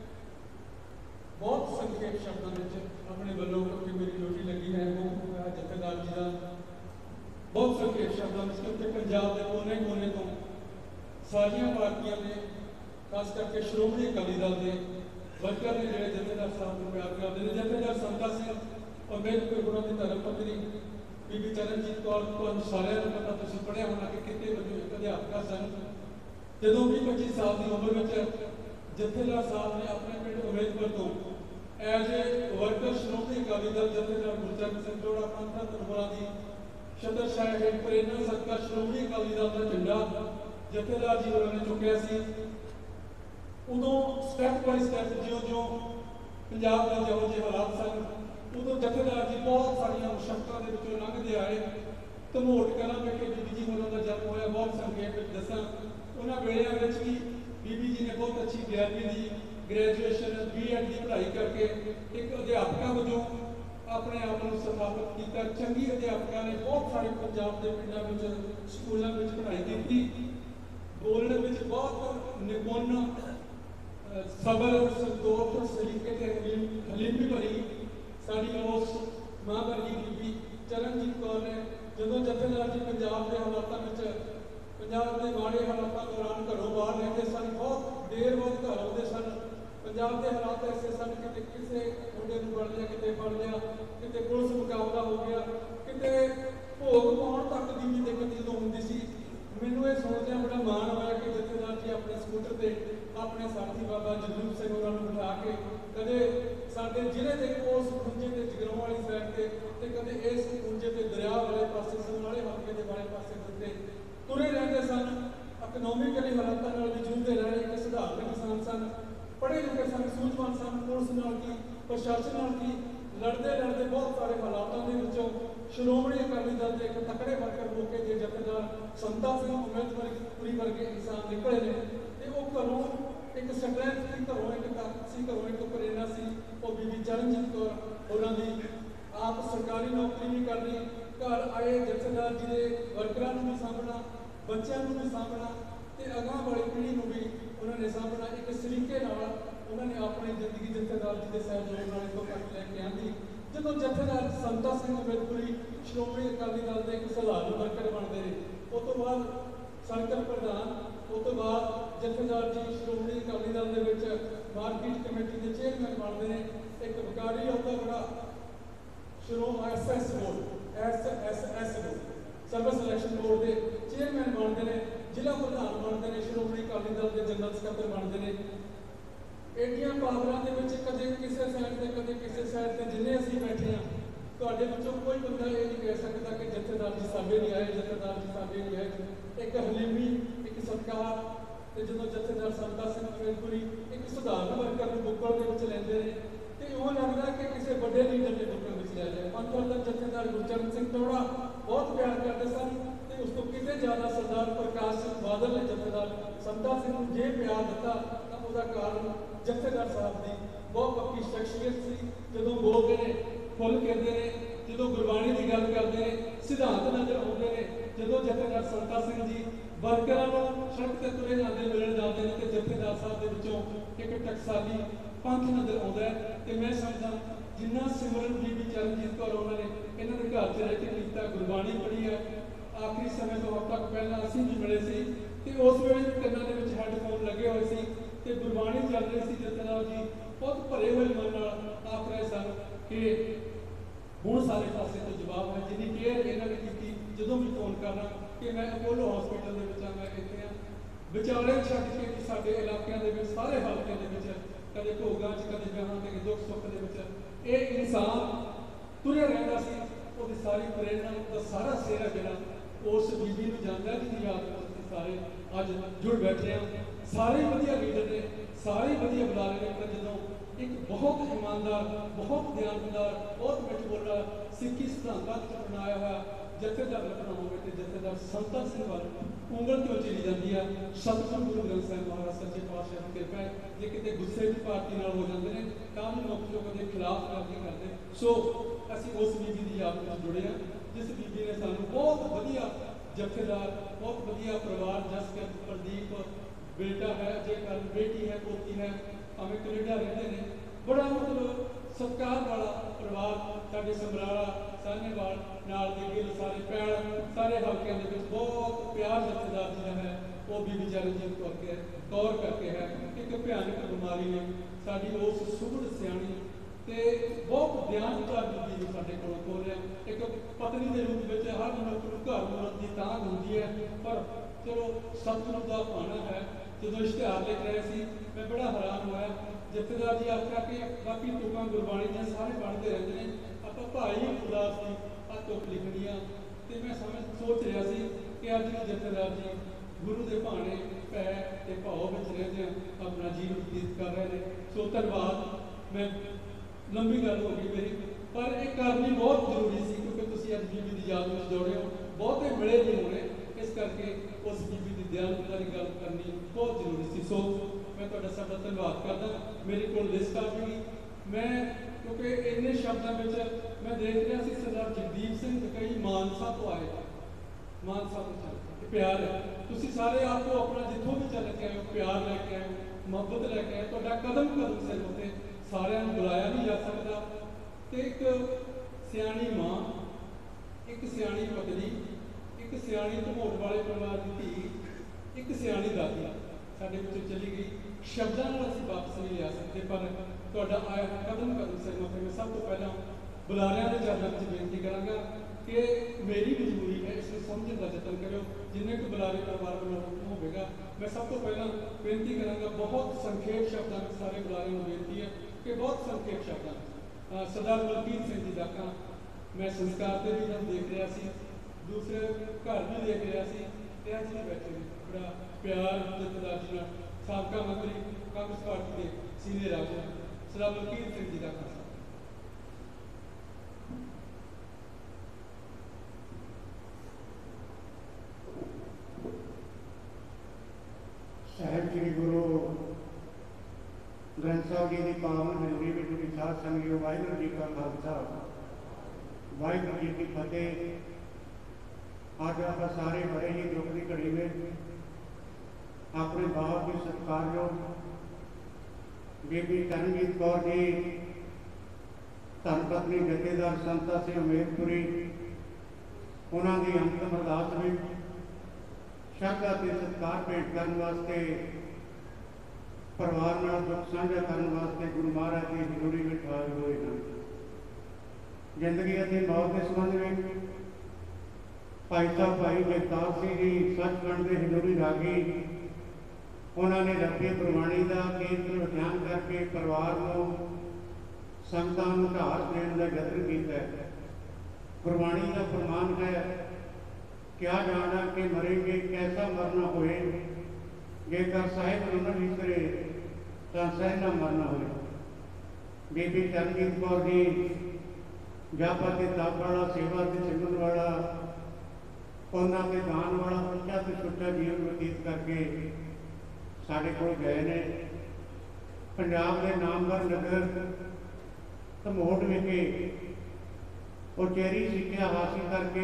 Speaker 3: ਬਹੁਤ ਸੰਖੇਪ ਸ਼ਬਦਾਂ ਵਿੱਚ ਆਪਣੇ ਵੱਲੋਂ, ਕਿਉਂਕਿ ਮੇਰੀ ਡਿਊਟੀ ਲੱਗੀ ਹੈ ਉਹ ਜਥੇਦਾਰ ਜੀ ਦਾ, ਬਹੁਤ ਸੰਖੇਪ ਸ਼ਬਦਾਂ ਵਿੱਚ, ਕਿਉਂਕਿ ਪੰਜਾਬ ਦੇ ਕੋਨੇ-ਕੋਨੇ ਤੋਂ ਸਾਰੀਆਂ ਪਾਰਟੀਆਂ ਦੇ, ਖਾਸ ਕਰਕੇ ਸ਼੍ਰੋਮਣੀ ਅਕਾਲੀ ਦਲ ਦੇ ਵਰਕਰ ਨੇ ਜਿਹੜੇ ਜਥੇਦਾਰ ਸਾਹਿਬ ਨੂੰ ਪਿਆਰ ਕਰਦੇ ਨੇ। ਜਥੇਦਾਰ ਸੰਤਾ ਸਿੰਘ ਅੰਬੇਦਕਰ ਗੁਰਾਂ ਦੀ ਧਰਮ ਪਤਨੀ ਬੀਬੀ ਚਰਨਜੀਤ ਕੌਰ, ਤੁਹਾਨੂੰ ਸਾਰਿਆਂ ਨੂੰ ਪਤਾ, ਤੁਸੀਂ ਪੜ੍ਹਿਆ ਹੋਣਾ ਕਿ ਕਿਤੇ ਵਜੋਂ ਇੱਕ ਅਧਿਆਪਕਾ ਸਨ। ਜਦੋਂ 20-25 ਸਾਲ ਦੀ ਉਮਰ ਵਿੱਚ ਜਥੇਦਾਰ ਸਾਹਿਬ ਨੇ ਆਪਣੇ ਪਿੰਡ ਅੰਬੇਦਕਰ ਤੋਂ as a worker Shiromani Akali Dal ਜਥੇਦਾਰ ਗੁਰਚਰਨ ਸਿੰਘ ਜੋੜਾ ਪੰਥਕ ਗੁਰੂਆਂ ਦੀ ਛਤਰਛਾਇਆ ਹੇਠ ਪ੍ਰੇਰਨਾ ਸਦਕਾ ਸ਼੍ਰੋਮਣੀ ਅਕਾਲੀ ਦਲ ਦਾ ਝੰਡਾ ਜਥੇਦਾਰ ਜੀ ਹੋਰਾਂ ਨੇ ਚੁੱਕਿਆ ਸੀ। ਉਦੋਂ ਸਟੈਪ ਬਾਈ ਸਟੈਪ ਜਿਉਂ ਪੰਜਾਬ ਦੇ ਜਿਹੋ ਜਿਹੇ ਹਾਲਾਤ ਸਨ, ਉਦੋਂ ਜਥੇਦਾਰ ਜੀ ਬਹੁਤ ਸਾਰੀਆਂ ਮੁਸ਼ੱਕਤਾਂ ਦੇ ਵਿੱਚੋਂ ਲੰਘਦੇ ਆਏ। ਧਮੋਟ ਕਲਾਂ ਵਿਖੇ ਬੀਬੀ ਜੀ ਹੋਰਾਂ ਦਾ ਜਨਮ ਹੋਇਆ। ਬਹੁਤ ਸੰਖੇਪ ਵਿੱਚ ਦੱਸਾਂ, ਉਹਨਾਂ ਵੇਲਿਆਂ ਵਿੱਚ ਵੀ ਬੀਬੀ ਜੀ ਨੇ ਬਹੁਤ ਅੱਛੀ 11ਵੀਂ ਦੀ ਗ੍ਰੈਜੂਏਸ਼ਨ B.Ed ਦੀ ਪੜ੍ਹਾਈ ਕਰਕੇ ਇੱਕ ਅਧਿਆਪਕਾ ਵਜੋਂ ਆਪਣੇ ਆਪ ਨੂੰ ਸਥਾਪਿਤ ਕੀਤਾ। ਚੰਗੀ ਅਧਿਆਪਕਾਂ ਨੇ ਬਹੁਤ ਸਾਰੇ ਪੰਜਾਬ ਦੇ ਪਿੰਡਾਂ ਵਿੱਚ ਸਕੂਲਾਂ ਵਿੱਚ ਪੜ੍ਹਾਈ ਕੀਤੀ। ਬੋਲਣ ਵਿੱਚ ਬਹੁਤ ਨਿਪੁੰਨ, ਸਬਰ, ਸੰਤੋਖ, ਸਲੀਕੇ ਤੇ ਹਲੀਮੀ ਭਰੀ ਸਾਡੀ ਉਸ ਮਾਂ ਵਰਗੀ ਬੀਬੀ ਚਰਨਜੀਤ ਕੌਰ ਨੇ, ਜਦੋਂ ਜਥੇਦਾਰ ਜੀ ਪੰਜਾਬ ਦੇ ਹਾਲਾਤਾਂ ਵਿੱਚ, ਪੰਜਾਬ ਦੇ ਮਾੜੇ ਹਾਲਾਤਾਂ ਦੌਰਾਨ ਘਰੋਂ ਬਾਹਰ ਰਹਿੰਦੇ ਸਨ, ਬਹੁਤ ਦੇਰ ਬਾਅਦ ਘਰ ਆਉਂਦੇ ਸਨ। ਪੰਜਾਬ ਦੇ ਹਾਲਾਤ ਐਸੇ ਸਨ, ਕਿਤੇ ਕਿਸੇ ਮੁੰਡੇ ਨੂੰ ਫੜ ਲਿਆ, ਕਿਤੇ ਫੜ ਲਿਆ, ਕਿਤੇ ਪੁਲਿਸ ਮੁਕਾਬਲਾ ਹੋ ਗਿਆ, ਕਿਤੇ ਭੋਗ ਪਾਉਣ ਤੱਕ ਦੀ ਵੀ ਦਿੱਕਤ ਜਦੋਂ ਹੁੰਦੀ ਸੀ। ਮੈਨੂੰ ਇਹ ਸੋਚਦਿਆਂ ਬੜਾ ਮਾਣ ਹੋਇਆ ਕਿ ਜਥੇਦਾਰ ਜੀ ਆਪਣੇ ਸਕੂਟਰ ਤੇ ਆਪਣੇ ਸਾਥੀ ਬਾਬਾ ਜਗਰੂਪ ਸਿੰਘ ਹੋਰਾਂ ਨੂੰ ਬਿਠਾ ਕੇ ਕਦੇ ਸਾਡੇ ਜ਼ਿਲ੍ਹੇ ਦੇ ਉਸ ਖੁੰਝੇ ਤੇ ਜਗਰਾਉਂ ਵਾਲੀ ਸਾਈਡ ਤੇ ਕਦੇ ਇਸ ਖੁੰਝੇ ਤੇ ਦਰਿਆ ਵਾਲੇ ਪਾਸੇ ਸਮਰਾਲੇ ਹਲਕੇ ਦੇ ਵਾਲੇ ਪਾਸੇ ਉੱਤੇ ਤੁਰੇ ਰਹਿੰਦੇ ਸਨ। ਇਕਨੋਮਿਕਲੀ ਹਾਲਾਤਾਂ ਨਾਲ ਵੀ ਜੂਝਦੇ ਰਹੇ, ਇੱਕ ਸਧਾਰਨ ਕਿਸਾਨ ਸਨ, ਪੜ੍ਹੇ ਲਿਖੇ ਸਨ, ਸੂਝਵਾਨ ਸਨ, ਪੁਲਿਸ ਨਾਲ ਕੀ ਪ੍ਰਸ਼ਾਸਨ ਨਾਲ ਕੀ ਲੜਦੇ ਬਹੁਤ ਸਾਰੇ ਹਾਲਾਤਾਂ ਦੇ ਵਿੱਚੋਂ ਸ਼੍ਰੋਮਣੀ ਅਕਾਲੀ ਦਲ ਦੇ ਇੱਕ ਤਕੜੇ ਵਰਕਰ ਮੌਕੇ ਦੇ ਜਥੇਦਾਰ ਸੰਤਾ ਸਿੰਘ ਉਮੈਦਪੁਰੀ ਵਰਗੇ ਇਨਸਾਨ ਨਿਕਲੇ ਨੇ। ਤੇ ਉਹ ਘਰੋਂ ਇੱਕ ਸਟਰੈਂਥ ਸੀ, ਘਰੋਂ ਇੱਕ ਤਾਕਤ ਸੀ, ਘਰੋਂ ਇੱਕ ਪ੍ਰੇਰਨਾ ਸੀ। ਉਹ ਬੀਬੀ ਚਰਨਜੀਤ ਕੌਰ ਹੋਰਾਂ ਦੀ ਆਪ ਸਰਕਾਰੀ ਨੌਕਰੀ ਵੀ ਕਰਨੀ, ਘਰ ਆਏ ਜਥੇਦਾਰ ਜੀ ਦੇ ਵਰਕਰਾਂ ਨੂੰ ਵੀ ਸਾਂਭਣਾ, ਬੱਚਿਆਂ ਨੂੰ ਵੀ ਸਾਂਭਣਾ ਤੇ ਅਗਾਂਹ ਵਾਲੀ ਪੀੜ੍ਹੀ ਨੂੰ ਵੀ ਉਹਨਾਂ ਨੇ ਸਾਂਭਣਾ। ਇੱਕ ਸਲੀਕੇ ਨਾਲ ਉਹਨਾਂ ਨੇ ਆਪਣੀ ਜ਼ਿੰਦਗੀ ਜਥੇਦਾਰ ਜੀ ਦੇ ਸਹਿਯੋਗ ਨਾਲ ਇੱਥੋਂ ਤੱਕ ਲੈ ਕੇ ਆਂਦੀ। ਜਦੋਂ ਜਥੇਦਾਰ ਸੰਤਾ ਸਿੰਘ ਉਮੈਦਪੁਰੀ ਸ਼੍ਰੋਮਣੀ ਅਕਾਲੀ ਦਲ ਦੇ ਇੱਕ ਸਧਾਰਨ ਵਰਕਰ ਬਣਦੇ ਨੇ, ਉਸ ਤੋਂ ਬਾਅਦ ਸਰਕਲ ਪ੍ਰਧਾਨ, ਉਸ ਤੋਂ ਬਾਅਦ ਜਥੇਦਾਰ ਜੀ ਸ਼੍ਰੋਮਣੀ ਅਕਾਲੀ ਦਲ ਦੇ ਵਿੱਚ ਮਾਰਕੀਟ ਕਮੇਟੀ ਦੇ ਚੇਅਰਮੈਨ ਬਣਦੇ ਨੇ। ਇੱਕ ਵਿਕਾਰੀ ਅਹੁਦਾ ਬੜਾ SS board service selection board ਦੇ ਚੇਅਰਮੈਨ ਬਣਦੇ ਨੇ, ਜ਼ਿਲ੍ਹਾ ਪ੍ਰਧਾਨ ਬਣਦੇ ਨੇ, ਸ਼੍ਰੋਮਣੀ ਅਕਾਲੀ ਦਲ ਦੇ ਜਨਰਲ ਸਕੱਤਰ ਬਣਦੇ ਨੇ। ਏਡੀਆਂ ਪਾਵਰਾਂ ਦੇ ਵਿੱਚ ਕਦੇ ਕਿਸੇ ਸਾਈਡ ਤੇ ਕਦੇ ਕਿਸੇ ਸਾਈਡ ਤੇ ਜਿੰਨੇ ਅਸੀਂ ਬੈਠੇ ਹਾਂ, ਤੁਹਾਡੇ ਵਿੱਚੋਂ ਕੋਈ ਬੰਦਾ ਇਹ ਨਹੀਂ ਕਹਿ ਸਕਦਾ ਕਿ ਜਥੇਦਾਰ ਜੀ ਸਾਡੇ ਨਹੀਂ ਆਏ, ਜਥੇਦਾਰ ਜੀ ਸਾਡੇ ਨਹੀਂ ਆਏ। ਇੱਕ ਹਲੀਮੀ, ਇੱਕ ਸਤਿਕਾਰ। ਤੇ ਜਦੋਂ ਜਥੇਦਾਰ ਸੰਤਾ ਸਿੰਘ ਉਮੈਦਪੁਰੀ ਇੱਕ ਸਧਾਰਨ ਵਰਕਰ ਨੂੰ ਬੁੱਕਲ ਦੇ ਵਿੱਚ ਲੈਂਦੇ ਨੇ ਤੇ ਉਹ ਲੱਗਦਾ ਕਿ ਕਿਸੇ ਵੱਡੇ ਲੀਡਰ ਦੇ ਬੁੱਕਲ ਵਿੱਚ ਲੈ ਜਾਏ। ਪੰਥ ਦਾ ਜਥੇਦਾਰ ਗੁਰਚਰਨ ਸਿੰਘ ਟੋੜਾ ਬਹੁਤ ਪਿਆਰ ਕਰਦੇ ਸਨ ਤੇ ਉਸ ਤੋਂ ਕਿਤੇ ਜ਼ਿਆਦਾ ਸਰਦਾਰ ਪ੍ਰਕਾਸ਼ ਸਿੰਘ ਬਾਦਲ ਨੇ ਜਥੇਦਾਰ ਸੰਤਾ ਸਿੰਘ ਨੂੰ ਜੇ ਪਿਆਰ ਦਿੱਤਾ ਤਾਂ ਉਹਦਾ ਕਾਰਨ ਜਥੇਦਾਰ ਸਾਹਿਬ ਦੀ ਬਹੁਤ ਪੱਕੀ ਸ਼ਖਸੀਅਤ ਸੀ। ਜਦੋਂ ਬੋਲਦੇ ਨੇ ਫੁੱਲ ਕਹਿੰਦੇ ਨੇ, ਜਦੋਂ ਗੁਰਬਾਣੀ ਦੀ ਗੱਲ ਕਰਦੇ ਨੇ ਸਿਧਾਂਤ ਨਜ਼ਰ ਆਉਂਦੇ ਨੇ। ਜਦੋਂ ਜਥੇਦਾਰ ਸੰਤਾ ਸਿੰਘ ਜੀ ਵਰਕਰਾਂ ਨੂੰ ਸੜਕ ਤੇ ਤੁਰੇ ਜਾਂਦੇ ਮਿਲਣ ਜਾਂਦੇ ਨੇ ਤੇ ਜਥੇਦਾਰ ਸਾਹਿਬ ਦੇ ਵਿੱਚੋਂ ਇੱਕ ਟਕਸਾਲੀ ਪੰਥ ਨਜ਼ਰ ਆਉਂਦਾ ਹੈ। ਤੇ ਮੈਂ ਸਮਝਦਾ ਜਿੰਨਾ ਸਿਮਰਨ ਬੀਬੀ ਚਰਨਜੀਤ ਕੌਰ ਉਹਨਾਂ ਨੇ ਇਹਨਾਂ ਦੇ ਘਰ 'ਚ ਰਹਿ ਕੇ ਕੀਤਾ, ਗੁਰਬਾਣੀ ਪੜ੍ਹੀ ਹੈ। ਆਖਰੀ ਸਮੇਂ ਤੋਂ ਹਫ਼ਤਾ ਕੁ ਪਹਿਲਾਂ ਅਸੀਂ ਵੀ ਮਿਲੇ ਸੀ ਤੇ ਉਸ ਵੇਲੇ ਕੰਨਾਂ ਦੇ ਵਿੱਚ ਹੈੱਡਫੋਨ ਲੱਗੇ ਹੋਏ ਸੀ ਤੇ ਗੁਰਬਾਣੀ ਚੱਲ ਰਹੀ ਸੀ। ਜਥੇਦਾਰ ਜੀ ਬਹੁਤ ਭਰੇ ਹੋਏ ਮਨ ਨਾਲ ਆਖ ਰਹੇ ਸਨ ਕਿ ਹੁਣ ਸਾਰੇ ਪਾਸੇ ਤੋਂ ਜਵਾਬ ਹੈ। ਜਿੰਨੀ ਕੇਅਰ ਇਹਨਾਂ ਨੇ ਕੀਤੀ, ਜਦੋਂ ਵੀ ਫੋਨ ਕਰਨਾ ਕਿ ਮੈਂ ਅਪੋਲੋ ਹਸਪੀਟਲ ਦੇ ਵਿੱਚ ਆ, ਮੈਂ ਇੱਥੇ ਆ, ਵਿਚਾਲੇ ਛੱਡ ਕੇ ਕਿ ਸਾਡੇ ਇਲਾਕਿਆਂ ਦੇ ਵਿੱਚ ਸਾਰੇ ਹਲਕਿਆਂ ਦੇ ਵਿੱਚ ਕਦੇ ਭੋਗਾਂ 'ਚ ਕਦੇ ਵਿਆਹਾਂ ਤੇ ਦੁੱਖ ਸੁੱਖ ਦੇ ਵਿੱਚ ਇਹ ਇਨਸਾਨ ਤੁਰਿਆ ਰਹਿੰਦਾ ਸੀ। ਉਹਦੀ ਸਾਰੀ ਪ੍ਰੇਰਨਾ, ਉਹਦਾ ਸਾਰਾ ਸਿਹਰਾ ਜਿਹੜਾ ਉਸ ਬੀਬੀ ਨੂੰ ਜਾਂਦਾ ਜਿਹਦੀ ਯਾਦ ਵਿੱਚ ਸਾਰੇ ਅੱਜ ਜੁੜ ਬੈਠੇ ਆ। ਸਾਰੇ ਵਧੀਆ ਲੀਡਰ ਨੇ, ਸਾਰੇ ਵਧੀਆ ਬੁਲਾਰੇ ਨੇ, ਪਰ ਜਦੋਂ ਇੱਕ ਬਹੁਤ ਇਮਾਨਦਾਰ, ਬਹੁਤ ਦਿਆਨਤਦਾਰ, ਬਹੁਤ ਮਿੱਠ ਬੋਲਣਾ ਸਿੱਖੀ ਸਿਧਾਂਤਾਂ 'ਚ ਅਪਣਾਇਆ ਹੋਇਆ ਜਥੇਦਾਰ ਲੱਭਣਾ ਹੋਵੇ ਤੇ ਜਥੇਦਾਰ ਸੰਤਾ ਸਿੰਘ ਵੱਲ ਉਂਗਲ ਕਿਉਂ ਚਲੀ ਜਾਂਦੀ ਆ। ਸਤਿਗੁਰੂ ਗੁਰੂ ਗ੍ਰੰਥ ਸਾਹਿਬ ਮਹਾਰਾਜ ਸੱਚੇ ਪਾਤਸ਼ਾਹ ਦੀ ਕਿਰਪਾ ਹੈ। ਜੇ ਕਿਤੇ ਗੁੱਸੇ ਦੀ ਪਾਰਟੀ ਨਾਲ ਹੋ ਜਾਂਦੇ ਨੇ ਤਾਂ ਵੀ ਮੁੱਖ ਜੋ ਕਦੇ ਖਿਲਾਫ ਨਹੀਂ ਕਰਦੇ। ਸੋ ਅਸੀਂ ਉਸ ਬੀਬੀ ਦੀ ਯਾਦ ਵਿੱਚ ਜੁੜੇ ਹਾਂ ਜਿਸ ਬੀਬੀ ਨੇ ਸਾਨੂੰ ਬਹੁਤ ਵਧੀਆ ਜਥੇਦਾਰ, ਬਹੁਤ ਵਧੀਆ ਪਰਿਵਾਰ, ਜਸਕਰਨ, ਪ੍ਰਦੀਪ ਬੇਟਾ ਹੈ, ਅਜੇ ਕੱਲ ਬੇਟੀ ਹੈ, ਪੋਤੀ ਹੈ, ਭਾਵੇਂ ਕੈਨੇਡਾ ਰਹਿੰਦੇ ਨੇ, ਬੜਾ ਮਤਲਬ ਸਤਿਕਾਰ ਵਾਲਾ ਪਰਿਵਾਰ। ਸਾਡੇ ਸਮਰਾਲਾ, ਸਾਹਨੇਵਾਲ, ਨਾਲ ਦੇ ਗਿੱਲ, ਸਾਰੇ ਪੈਲ, ਸਾਰੇ ਹਲਕਿਆਂ ਦੇ ਵਿੱਚ ਬਹੁਤ ਪਿਆਰ ਜਥੇਦਾਰ ਜਿਹੜਾ ਹੈ ਉਹ ਬੀਬੀ ਚਰਨਜੀਤ ਕੌਰ ਕਰਕੇ ਹੈ। ਇੱਕ ਭਿਆਨਕ ਬਿਮਾਰੀ ਨੇ ਸਾਡੀ ਉਸ ਸੁਗੜ ਸਿਆਣੀ ਤੇ ਬਹੁਤ ਦਿਆਨਤਦਾਰ ਬੀਬੀ ਨੂੰ ਸਾਡੇ ਕੋਲ ਖੋਲਿਆ। ਇੱਕ ਪਤਨੀ ਦੇ ਰੂਪ ਵਿੱਚ ਹਰ ਮਨੁੱਖ ਨੂੰ ਘਰ ਮੁਰਤ ਦੀ ਤਾਂਘ ਹੁੰਦੀ ਹੈ, ਪਰ ਚਲੋ ਸਤਿਗੁਰੂ ਦਾ ਭਾਣਾ ਹੈ। ਜਦੋਂ ਇਸ਼ਤਿਹਾਰ ਲਿਖ ਰਹੇ ਸੀ ਮੈਂ ਬੜਾ ਹੈਰਾਨ ਹੋਇਆ। ਜਥੇਦਾਰ ਜੀ ਆਖਿਆ ਕਿ ਬਾਕੀ ਤੁਕਾਂ ਗੁਰਬਾਣੀ ਦੀਆਂ ਸਾਰੇ ਪੜ੍ਹਦੇ ਰਹਿੰਦੇ ਨੇ, ਆਪਾਂ ਭਾਈ ਉਦਾਸ ਦੀ ਆਹ ਤੁਕ ਲਿਖਣੀ ਆ। ਤੇ ਮੈਂ ਸੋਚ ਰਿਹਾ ਸੀ ਕਿ ਅੱਜ ਵੀ ਜਥੇਦਾਰ ਜੀ ਗੁਰੂ ਦੇ ਭਾਣੇ ਪੈ ਤੇ ਭਾਉ ਵਿੱਚ ਰਹਿੰਦੇ ਆਪਣਾ ਜੀਵਨ ਬਤੀਤ ਕਰ ਰਹੇ ਨੇ। ਸੋ ਧੰਨਵਾਦ। ਮੈਂ ਲੰਬੀ ਗੱਲ ਹੋ ਗਈ ਮੇਰੀ, ਪਰ ਇਹ ਕਰਨੀ ਬਹੁਤ ਜ਼ਰੂਰੀ ਸੀ ਕਿਉਂਕਿ ਤੁਸੀਂ ਅੱਜ ਬੀਬੀ ਦੀ ਯਾਦ ਵਿੱਚ ਜੋੜੇ ਹੋ। ਬਹੁਤੇ ਮਿਲੇ ਨਹੀਂ ਹੋਣੇ, ਇਸ ਕਰਕੇ ਉਸ ਬੀਬੀ ਦੀ ਦਿਆਨਤਤਾ ਦੀ ਗੱਲ ਕਰਨੀ ਬਹੁਤ ਜ਼ਰੂਰੀ ਸੀ। ਸੋ ਮੈਂ ਤੁਹਾਡਾ ਸਭ ਦਾ ਧੰਨਵਾਦ ਕਰਦਾ। ਮੇਰੇ ਕੋਲ ਲਿਸਟ ਆ ਗਈ। ਮੈਂ ਕਿਉਂਕਿ ਇੰਨੇ ਸ਼ਬਦਾਂ ਵਿੱਚ ਮੈਂ ਦੇਖ ਰਿਹਾ ਸੀ ਸਰਦਾਰ ਜਗਦੀਪ ਸਿੰਘ ਕਈ ਮਾਨਸਾ ਤੋਂ ਆਏ, ਮਾਨਸਾ ਤੋਂ ਚੱਲ ਪਿਆਰ ਹੈ। ਤੁਸੀਂ ਸਾਰੇ ਆਪੋ ਆਪਣਾ ਜਿੱਥੋਂ ਵੀ ਚੱਲ ਕੇ ਆਏ ਹੋ, ਪਿਆਰ ਲੈ ਕੇ ਆਏ ਹੋ, ਮੁਹੱਬਤ ਲੈ ਕੇ ਆਏ। ਤੁਹਾਡਾ ਕਦਮ ਕਦਮ ਸਿਰ ਉੱਤੇ ਸਾਰਿਆਂ ਨੂੰ ਬੁਲਾਇਆ ਨਹੀਂ ਜਾ ਸਕਦਾ। ਤੇ ਇੱਕ ਸਿਆਣੀ ਮਾਂ, ਇੱਕ ਸਿਆਣੀ ਪਤਨੀ, ਇੱਕ ਸਿਆਣੀ ਧਮੋਟ ਵਾਲੇ ਪਰਿਵਾਰ ਦੀ ਧੀ, ਇੱਕ ਸਿਆਣੀ ਦਾਦੀ ਸਾਡੇ ਵਿੱਚੋਂ ਚਲੀ ਗਈ। ਸ਼ਬਦਾਂ ਨਾਲ ਅਸੀਂ ਵਾਪਸ ਨਹੀਂ ਲਿਆ ਸਕਦੇ, ਪਰ ਤੁਹਾਡਾ ਆਇਆ ਕਦਮ ਕਦਮ ਸਿਰ ਉੱਤੇ ਮੈਂ ਸਭ ਤੋਂ ਪਹਿਲਾਂ ਬੁਲਾਰਿਆਂ ਦੇ ਚਰਨਾਂ ਵਿੱਚ ਬੇਨਤੀ ਕਰਾਂਗਾ ਕਿ ਮੇਰੀ ਮਜਬੂਰੀ ਹੈ, ਇਸ ਨੂੰ ਸਮਝਣ ਦਾ ਯਤਨ ਕਰਿਓ। ਜਿੰਨੇ ਕੁ ਬੁਲਾਰੇ ਪਰਿਵਾਰ ਵੱਲੋਂ ਹੁਕਮ ਹੋਵੇਗਾ मैं सब तो पहला बेनती कराँगा, बहुत संखेप शब्दों में सारे बुलारे को बेनती है कि बहुत संखेप शब्दों सरदार बलबीर सिंह जी का मैं संस्कार से भी जब देख रहा सी, दूसरे घर भी देख रहा सी, ते अज भी बैठे ने बड़ा प्यार जथेदार जी नाल साबका मंत्री कांग्रेस पार्टी के सीनियर आगू सरदार बलबीर सिंह जी का खासा।
Speaker 4: साहिब श्री गुरु ग्रंथ साहब जी की पावन हजूरी में जुड़ी साध संगत वाहिगुरू जी का खालसा वाहिगुरू जी की फतेह। अज आप सारे बड़े ही दुख की घड़ी में अपने बहुत ही सत्कारयोग बीबी चरणजीत कौर जी धन पत्नी जथेदार संता सिंह उमेदपुरी उन्होंने अंतिम अरदास में श्रद्धा से सत्कार भेंट करने वास्ते परिवार नाल दुख साझा करने वास्ते गुरु महाराज की हजूरी में आए हुए हैं। जिंदगी और मौत के संबंध में भाई साहब भाई जगतार सिंह जी सचखंड के हजूरी रागी उन्होंने रब्बी गुरबाणी का कीर्तन बयान करके परिवार को संगतां नूं ढाल देने का यत्न किया। गुरबाणी का फरमान है, क्या जाना कि मरेंगे कैसा मरना होए, जेकर साहिब न विसरे तो सह न मरना होए। बीबी चरणजीत कौर जी जापा के तप वाला, सेवा के सिमरन वाला, उन्होंने के दान वाला ऊंचा तो सुच्चा जीवन व्यतीत करके साढ़े को गए ने। पंजाब के नामवर नगर धमोट विखे उचेरी शिक्षा हासिल करके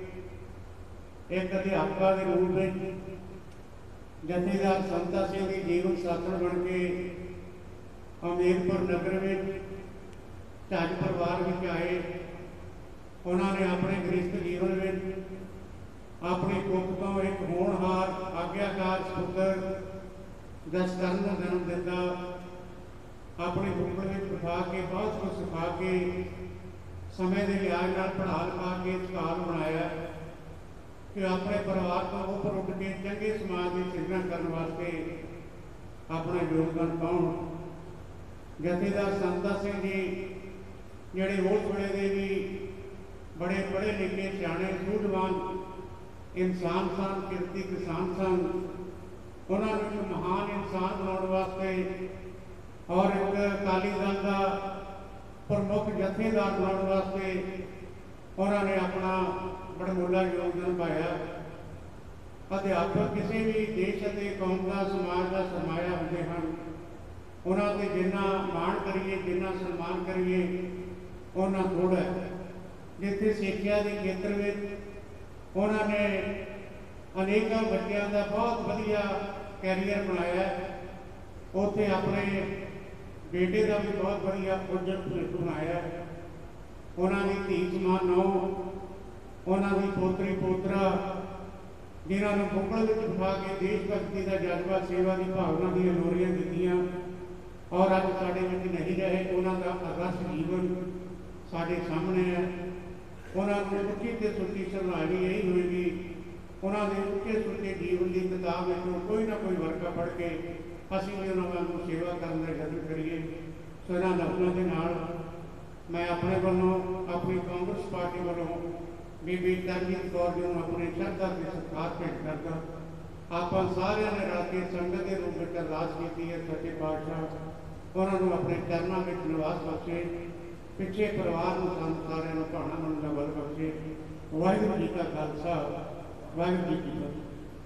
Speaker 4: एक अध्यापका के रूप में जथेदार संता सिंह की जीवन साथी बन के हमीरपुर नगर में झज परिवार में आए। उन्होंने अपने गृहस्थ जीवन में अपनी कुख तो एक होनहार आज्ञाकार पुत्र जसकरण को जन्म दिता। अपनी बुकड़ में बिठा के बहुत कुछ सिखा के समय के लिहाज नाल पढ़ा लिखा के स्काल बनाया कि अपने परिवार को उपर उठ के चंगे समाज की सिरजना करने वास्ते अपना योगदान पाउण। जथेदार संता सिंह जी जिहड़े उस वेले दे भी बड़े पढ़े लिखे सियाणे सूझवान इंसान सन, किरती किसान सन। उन्होंने एक महान इंसान बनाने वास्ते और एक अकाली दल का प्रमुख जथेदार बनाने वास्ते उन्होंने अपना बड़मोला योगदान पाया। अध्यापक किसी भी देश के कौम का समाज का सरमाया होते हैं। उन्होंने जिन्ना माण करिए, जिन्ना सन्मान करिए उन्ना थोड़ा है। जिथे सिक्ख्या के खेत्र में उन्होंने अनेकों बच्चों का बहुत वधिया कैरियर बनाया। उत्थे अपने बेटे का भी बहुत वधिया उज्जवल भविष्य बनाया। उन्होंने धी समान नौ, उन्होंने पोतरी पोतरा जिन्होंने बुकड़ में बिठा के देशभक्ति का जज्बा, सेवा की भावना दी लोरियां दित्तियां और अज साडे विच नहीं रहे। उन्होंने आदर्श जीवन साडे सामने है। उन्होंने उच्ची ते सुच्ची श्रद्धांजलि यही होएगी, उन्होंने उच्चे सुच्चे जीवन की किताब में कोई ना कोई वर्का पढ़ के असीं भी उन्होंने सेवा करने का यत्न करिए। सो इन्हां लफ्ज़ां दे नाल मैं अपने वालों, अपनी कांग्रेस पार्टी वालों बीबी चरणजीत कौर जी को अपने श्रद्धा के सत्कार भेंट करता। आप सारे ने रल के संगत के रूप में अरदास की है, सच्चे पातशाह उन्होंने अपने चरणों में निवास बख्शे, पिछे परिवार को सारे भाणा मन का बल बख्शे। वाहिगुरू जी का खालसा, वाहिगुरू जी की फतेह।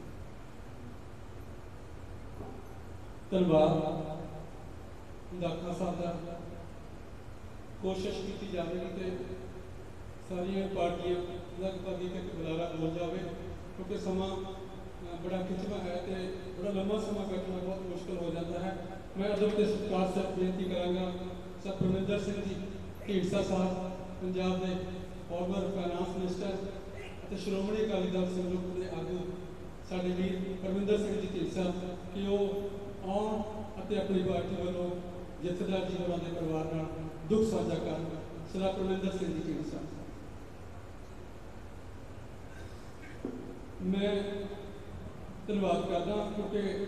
Speaker 3: धन्यवाद। दाखा साहब का कोशिश की जाएगी कि सारिया पार्टियां लगभग एक बुलारा बोल जाए, क्योंकि समा बड़ा खिंचवा है तो बड़ा लंबा समय कटना बहुत मुश्किल हो जाता है। मैं अदब के सत्कार से बेनती कराँगा सर परमिंदर सिंह जी ढींडसा साहब, पंजाब के फॉर्मर फाइनांस मिनिस्टर और श्रोमणी अकाली दल संगरूप के आगू साडे वीर परमिंदर सिंह जी ढींडसा कि वो आउण अते अपनी पार्टी वालों जथेदार जी होरां दे परिवार नाल दुख साझा कर। सरदार परमिंदर सिंह जी ढींडसा। मैं ਧੰਨਵਾਦ ਕਰਦਾ, ਕਿਉਂਕਿ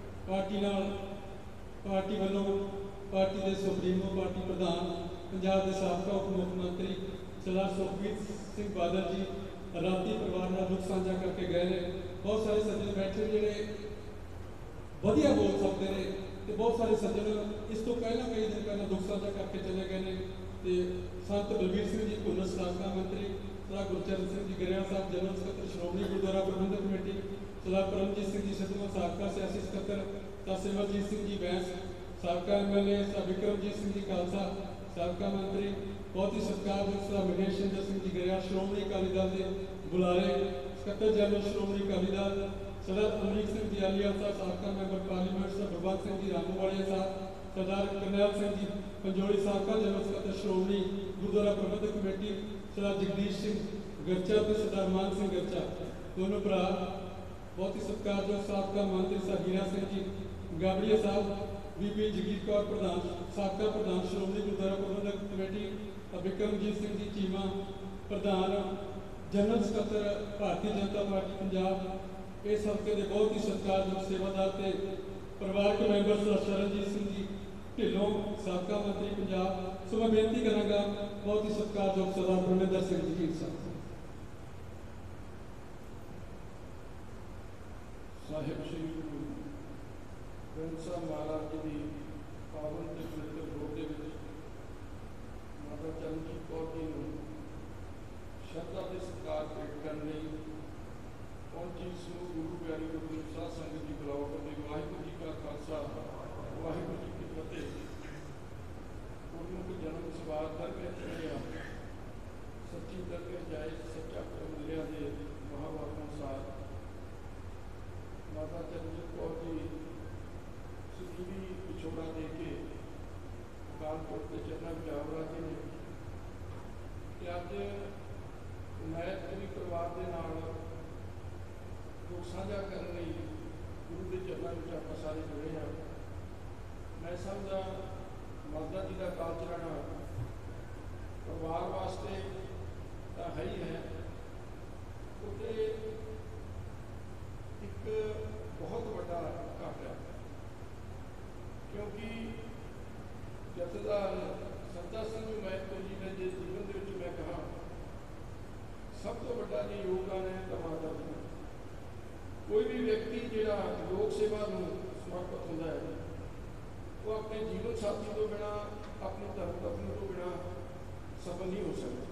Speaker 3: ਪਾਰਟੀ ਵੱਲੋਂ ਪਾਰਟੀ ਦੇ ਸੁਪਰੀਮੋ, ਪਾਰਟੀ ਪ੍ਰਧਾਨ, ਪੰਜਾਬ ਦੇ ਸਾਬਕਾ ਉਪ ਮੁੱਖ ਮੰਤਰੀ ਸਰਦਾਰ ਸੁਖਬੀਰ ਸਿੰਘ ਬਾਦਲ ਜੀ ਰਾਤੀ ਪਰਿਵਾਰ ਨਾਲ ਦੁੱਖ ਸਾਂਝਾ ਕਰਕੇ ਗਏ ਨੇ। ਬਹੁਤ ਸਾਰੇ ਸੱਜਣ ਬੈਠੇ ਜਿਹੜੇ ਵਧੀਆ ਬੋਲ ਸਕਦੇ ਨੇ, ਤੇ ਬਹੁਤ ਸਾਰੇ ਸੱਜਣ ਇਸ ਤੋਂ ਪਹਿਲਾਂ ਕਈ ਦਿਨ ਪਹਿਲਾਂ ਦੁੱਖ ਸਾਂਝਾ ਕਰਕੇ ਚਲੇ ਗਏ ਨੇ। ਤੇ ਸੰਤ ਬਲਬੀਰ ਸਿੰਘ ਜੀ ਭੁੱਲਰ ਸਾਬਕਾ ਮੰਤਰੀ, ਸਰਦਾਰ ਗੁਰਚਰਨ ਸਿੰਘ ਜੀ ਗਰੇਵਾਲ ਸਾਹਿਬ ਜਨਰਲ ਸਕੱਤਰ ਸ਼੍ਰੋਮਣੀ ਗੁਰਦੁਆਰਾ ਪ੍ਰਬੰਧਕ ਕਮੇਟੀ, ਸਰਦਾਰ ਪਰਮਜੀਤ ਸਿੰਘ ਜੀ ਸਿੱਧਵਾਂ ਸਾਬਕਾ ਸਿਆਸੀ ਸਕੱਤਰ, ਸਰਦਾਰ ਸਿਮਰਜੀਤ ਸਿੰਘ ਜੀ ਬੈਂਸ ਸਾਬਕਾ MLA, ਸਰਦਾਰ ਵਿਕਰਮਜੀਤ ਸਿੰਘ ਜੀ ਖਾਲਸਾ ਸਾਬਕਾ ਮੰਤਰੀ, ਬਹੁਤ ਹੀ ਸਤਿਕਾਰਯੋਗ ਸਰਦਾਰ ਮਹੇਸ਼ ਚੰਦਰ ਸਿੰਘ ਜੀ ਗਰੇਵਾਲ ਸ਼੍ਰੋਮਣੀ ਅਕਾਲੀ ਦਲ ਦੇ ਬੁਲਾਰੇ, ਸਕੱਤਰ ਜਨਰਲ ਸ਼੍ਰੋਮਣੀ ਅਕਾਲੀ ਦਲ, ਸਰਦਾਰ ਅਮਰੀਕ ਸਿੰਘ ਜੀ ਆਲੀਆ ਸਾਹਿਬ ਸਾਬਕਾ ਮੈਂਬਰ ਪਾਰਲੀਮੈਂਟ, ਸਰਦਾਰ ਭਗਵੰਤ ਸਿੰਘ ਜੀ ਰਾਮੂਵਾਲੀਆ ਸਾਹਿਬ, ਸਰਦਾਰ ਕਰਨੈਲ ਸਿੰਘ ਜੀ ਪੰਜੋਲੀ ਸਾਬਕਾ ਜਨਰਲ ਸਕੱਤਰ ਸ਼੍ਰੋਮਣੀ ਗੁਰਦੁਆਰਾ ਪ੍ਰਬੰਧਕ ਕਮੇਟੀ, ਸਰਦਾਰ ਜਗਦੀਸ਼ ਸਿੰਘ ਗਰਚਾ ਤੇ ਸਰਦਾਰ ਮਾਨ ਸਿੰਘ ਗਰਚਾ ਦੋਨੋਂ ਭਰਾ, ਬਹੁਤ ਹੀ ਸਤਿਕਾਰਯੋਗ ਸਾਬਕਾ ਮੰਤਰੀ ਸਰਦਾਰ ਹੀਰਾ ਸਿੰਘ ਜੀ ਗਾਬੜੀਆ ਸਾਹਿਬ, ਬੀਬੀ ਜਗੀਰ ਕੌਰ ਪ੍ਰਧਾਨ ਸਾਬਕਾ ਪ੍ਰਧਾਨ ਸ਼੍ਰੋਮਣੀ ਗੁਰਦੁਆਰਾ ਪ੍ਰਬੰਧਕ ਕਮੇਟੀ, ਵਿਕਰਮਜੀਤ ਸਿੰਘ ਜੀ ਚੀਮਾ ਪ੍ਰਧਾਨ ਜਨਰਲ ਸਕੱਤਰ ਭਾਰਤੀ ਜਨਤਾ ਪਾਰਟੀ ਪੰਜਾਬ, ਇਸ ਹਲਕੇ ਦੇ ਬਹੁਤ ਹੀ ਸਤਿਕਾਰਯੋਗ ਸੇਵਾਦਾਰ ਤੇ ਪਰਿਵਾਰਕ ਮੈਂਬਰ ਸਰਦਾਰ ਸ਼ਰਨਜੀਤ ਸਿੰਘ ਜੀ ਢਿੱਲੋਂ ਸਾਬਕਾ ਮੰਤਰੀ ਪੰਜਾਬ। ਸੋ ਮੈਂ ਬੇਨਤੀ ਕਰਾਂਗਾ ਬਹੁਤ ਹੀ ਸਤਿਕਾਰਯੋਗ ਸਰਦਾਰ ਪਰਮਿੰਦਰ ਸਿੰਘ ਜੀ ਢੀਂਡਸਾ
Speaker 5: ਸਾਹਿਬ ਸ਼੍ਰੀ ਗੁਰੂ ਗ੍ਰੰਥ ਸਾਹਿਬ ਮਹਾਰਾਜ ਜੀ ਦੀ ਪਾਵਨ ਤੇ ਪਵਿੱਤਰ ਗੋਦ ਦੇ ਵਿੱਚ ਮਾਤਾ ਚਰਨਜੀਤ ਕੌਰ ਜੀ ਨੂੰ ਸ਼ਰਧਾ ਤੇ ਸਤਿਕਾਰ ਭੇਟ ਕਰਨ ਲਈ ਪਹੁੰਚੀ ਸਮੂਹ ਗੁਰੂ ਪਿਆਰੀ ਗੁਰੂ ਸਾਧ ਸੰਗਤ ਦੀ ਬੁਲਾਓ ਅਤੇ ਵਾਹਿਗੁਰੂ ਜੀ ਕਾ ਖਾਲਸਾ ਵਾਹਿਗੁਰੂ ਜੀ ਕੀ ਫਤਿਹ। ਗੁਰਮੁਖ ਜਨਮ ਸਵਾਰ ਕਰਕੇ ਚੜਿਆ ਸੱਚੀ ਕਰਕੇ ਜਾਏ ਸੱਚਾ ਪ੍ਰਭ ਮਿਲਿਆ ਦੇ ਮਹਾਵਾਕ ਅਨੁਸਾਰ ਮਾਤਾ ਚਰਨਜੀਤ ਕੌਰ ਜੀ ਸੁਖੀ ਵਿਛੋੜਾ ਦੇ ਕੇ ਕਾਲਪੁਰ ਦੇ ਚਰਨਾਂ ਵਿੱਚ ਆਵਰਾ ਜੀ ਨੇ ਕਿ ਅੱਜ ਮੈਂ ਪੂਰੀ ਪਰਿਵਾਰ ਦੇ ਨਾਲ ਦੁੱਖ ਸਾਂਝਾ ਕਰਨ ਲਈ ਗੁਰੂ ਦੇ ਚਰਨਾਂ ਵਿੱਚ ਆਪਾਂ ਸਾਰੇ ਜੁੜੇ ਹਾਂ। ਮੈਂ ਸਮਝਦਾ ਮਾਤਾ ਜੀ ਦਾ ਕਾਲ ਚਲਾਣਾ ਪਰਿਵਾਰ ਵਾਸਤੇ ਤਾਂ ਹੈ ਹੀ ਹੈ, ਉੱਤੇ ਇੱਕ ਬਹੁਤ ਵੱਡਾ ਘਾਟਾ, ਕਿਉਂਕਿ ਜਥੇਦਾਰ ਸੰਤਾ ਸਿੰਘ ਮਹਿਤੋ ਜੀ ਨੇ ਜਿਸ ਜੀਵਨ ਦੇ ਵਿੱਚ ਮੈਂ ਕਹਾ ਸਭ ਤੋਂ ਵੱਡਾ ਜੀ ਯੋਗਦਾਨ ਹੈ ਤਾਂ ਮਾਤਾ ਜੀ। ਕੋਈ ਵੀ ਵਿਅਕਤੀ ਜਿਹੜਾ ਲੋਕ ਸੇਵਾ ਨੂੰ ਸਮਰਪਿਤ ਹੁੰਦਾ ਹੈ ਉਹ ਆਪਣੇ ਜੀਵਨ ਸਾਥੀ ਤੋਂ ਬਿਨਾਂ, ਆਪਣੀ ਧਰਮ ਪਤਨੀ ਤੋਂ ਬਿਨਾਂ ਸਫਲ ਨਹੀਂ ਹੋ ਸਕਦਾ।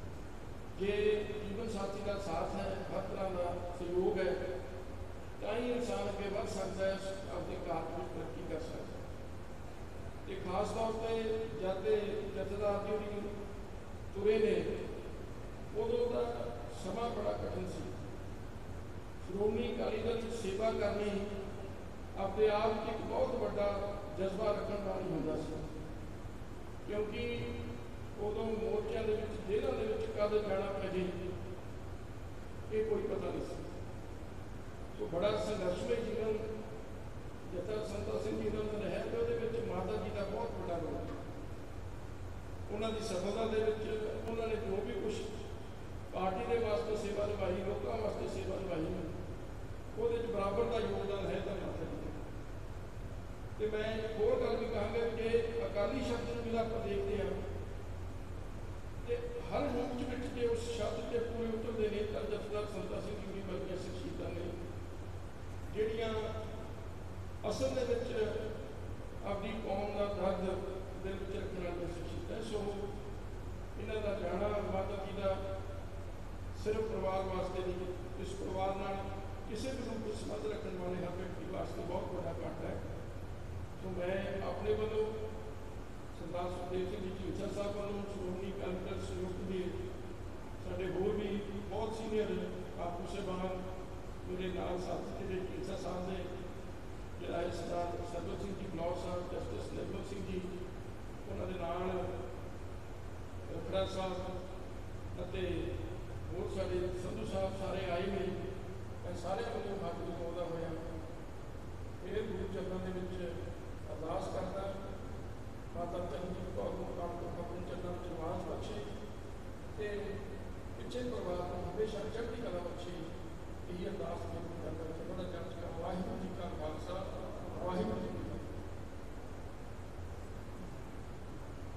Speaker 5: ਜੇ ਜੀਵਨ ਸਾਥੀ ਦਾ ਸਾਥ ਹੈ, ਹਰ ਤਰ੍ਹਾਂ ਦਾ ਸਹਿਯੋਗ ਹੈ, ਤਾਂ ਹੀ ਇਨਸਾਨ ਅੱਗੇ ਵੱਧ ਸਕਦਾ ਹੈ, ਆਪਣੇ ਕਾਰਜ ਵਿੱਚ ਤਰੱਕੀ ਕਰ ਸਕਦਾ ਹੈ। ਤੇ ਖਾਸ ਤੌਰ ਤੇ ਜਦ ਜਥੇਦਾਰ ਜੀ ਤੁਰੇ ਨੇ ਉਦੋਂ ਦਾ ਸਮਾਂ ਬੜਾ ਕਠਿਨ ਸੀ। ਸ਼੍ਰੋਮਣੀ ਅਕਾਲੀ ਦਲ ਦੀ ਸੇਵਾ ਕਰਨੀ ਆਪਣੇ ਆਪ ਵਿੱਚ ਇੱਕ ਬਹੁਤ ਵੱਡਾ ਜਜ਼ਬਾ ਰੱਖਣ ਵਾਲੀ ਹੁੰਦਾ ਸੀ, ਕਿਉਂਕਿ ਉਦੋਂ ਮੋਰਚਿਆਂ ਦੇ ਵਿੱਚ, ਜੇਲ੍ਹਾਂ ਦੇ ਵਿੱਚ ਕਦ ਜਾਣਾ ਪੈ ਜੇ ਇਹ ਕੋਈ ਪਤਾ ਨਹੀਂ ਸੀ। ਸੋ ਬੜਾ ਸੰਘਰਸ਼ਮਈ ਜੀਵਨ ਜਥਾ ਸੰਤਾ ਸਿੰਘ ਜੀ ਦਾ ਰਿਹਾ ਤੇ ਉਹਦੇ ਵਿੱਚ ਮਾਤਾ ਜੀ ਦਾ ਬਹੁਤ ਵੱਡਾ ਰੋਲ ਹੈ। ਉਹਨਾਂ ਦੀ ਸਫਲਤਾ ਦੇ ਵਿੱਚ ਉਹਨਾਂ ਨੇ ਜੋ ਵੀ ਕੁਛ ਪਾਰਟੀ ਦੇ ਵਾਸਤੇ ਸੇਵਾ ਨਿਭਾਈ, ਲੋਕਾਂ ਵਾਸਤੇ ਸੇਵਾ ਨਿਭਾਈ, ਉਹਦੇ 'ਚ ਬਰਾਬਰ ਦਾ ਯੋਗਦਾਨ ਹੈ ਤਾਂ ਮਾਤਾ ਜੀ ਦਾ। ਤੇ ਮੈਂ ਇੱਕ ਹੋਰ ਗੱਲ ਵੀ ਕਹਾਂਗਾ ਕਿ ਅਕਾਲੀ ਸ਼ਬਦ ਨੂੰ ਜਿਹੜਾ ਆਪਾਂ ਦੇਖਦੇ ਹਾਂ ਤੇ ਹਰ ਰੂਪ ਵਿੱਚ ਜੇ ਉਸ ਸ਼ਬਦ 'ਤੇ ਪੂਰੇ ਉਤਰਦੇ ਨੇ ਤਾਂ ਜਥੇਦਾਰ ਸੰਤਾ ਸਿੰਘ ਜੀ ਵਰਗੀਆਂ ਸ਼ਖਸੀਅਤਾਂ ਨੇ ਜਿਹੜੀਆਂ ਅਸਲ ਦੇ ਵਿੱਚ ਆਪਣੀ ਕੌਮ ਦਾ ਦਰਦ ਦਿਲ ਵਿੱਚ ਰੱਖਣ ਵਾਲੀਆਂ ਸ਼ਖਸੀਅਤਾਂ। ਸੋ ਇਹਨਾਂ ਦਾ ਜਾਣਾ ਮਾਤਾ ਜੀ ਦਾ ਸਿਰਫ ਪਰਿਵਾਰ ਵਾਸਤੇ ਨਹੀਂ, ਇਸ ਪਰਿਵਾਰ ਨਾਲ ਕਿਸੇ ਵੀ ਰੂਪ ਵਿੱਚ ਸੰਬੰਧ ਰੱਖਣ ਵਾਲੇ ਹਰ ਵਿਅਕਤੀ ਵਾਸਤੇ ਬਹੁਤ ਵੱਡਾ ਘਾਟਾ ਹੈ। ਸੋ ਮੈਂ ਆਪਣੇ ਵੱਲੋਂ ਸਰਦਾਰ ਸੁਖਦੇਵ ਸਿੰਘ ਜੀ ਢੀਂਡਸਾ ਸਾਹਿਬ ਵੱਲੋਂ, ਸ਼੍ਰੋਮਣੀ ਅਕਾਲੀ ਦਲ ਸੰਯੁਕਤ ਦੇ ਸਾਡੇ ਹੋਰ ਵੀ ਬਹੁਤ ਸੀਨੀਅਰ ਆਗੂ ਸਾਹਿਬਾਨ, ਮੇਰੇ ਨਾਲ ਸਾਥੀ ਜਿਹੜੇ ਢੀਂਡਸਾ ਸਾਹਿਬ ਦੇ ਜਿਹੜਾ ਹੈ ਸਰਦਾਰ ਸਰਬਤ ਸਿੰਘ ਜੀ ਬਲੌਰ ਸਾਹਿਬ, ਜਸਟਿਸ ਨਿਰਮਲ ਸਿੰਘ ਜੀ, ਉਹਨਾਂ ਦੇ ਨਾਲ ਰਖੜਾ ਸਾਹਿਬ ਅਤੇ ਹੋਰ ਸਾਡੇ ਸੰਧੂ ਸਾਹਿਬ ਸਾਰੇ ਆਏ ਨੇ। ਮੈਂ ਸਾਰਿਆਂ ਵੱਲੋਂ ਹੱਥ ਲਗਾਉਂਦਾ ਹੋਇਆ ਫਿਰ ਗੁਰੂ ਚਰਨਾਂ ਦੇ ਵਿੱਚ ਅਰਦਾਸ ਕਰਦਾ, ਮਾਤਾ ਚਰਨਜੀਤ ਕੌਰ ਨੂੰ ਆਪਣੇ ਚਰਨਾਂ ਵਿੱਚ ਨਿਵਾਸ ਬਖਸ਼ੇ ਤੇ ਪਿੱਛੇ ਪਰਿਵਾਰ ਨੂੰ ਹਮੇਸ਼ਾ ਚੜ੍ਹਦੀ ਕਲਾ ਬਖਸ਼ੇ। ਇਹ ਅਰਦਾਸ ਕਰਦਾ,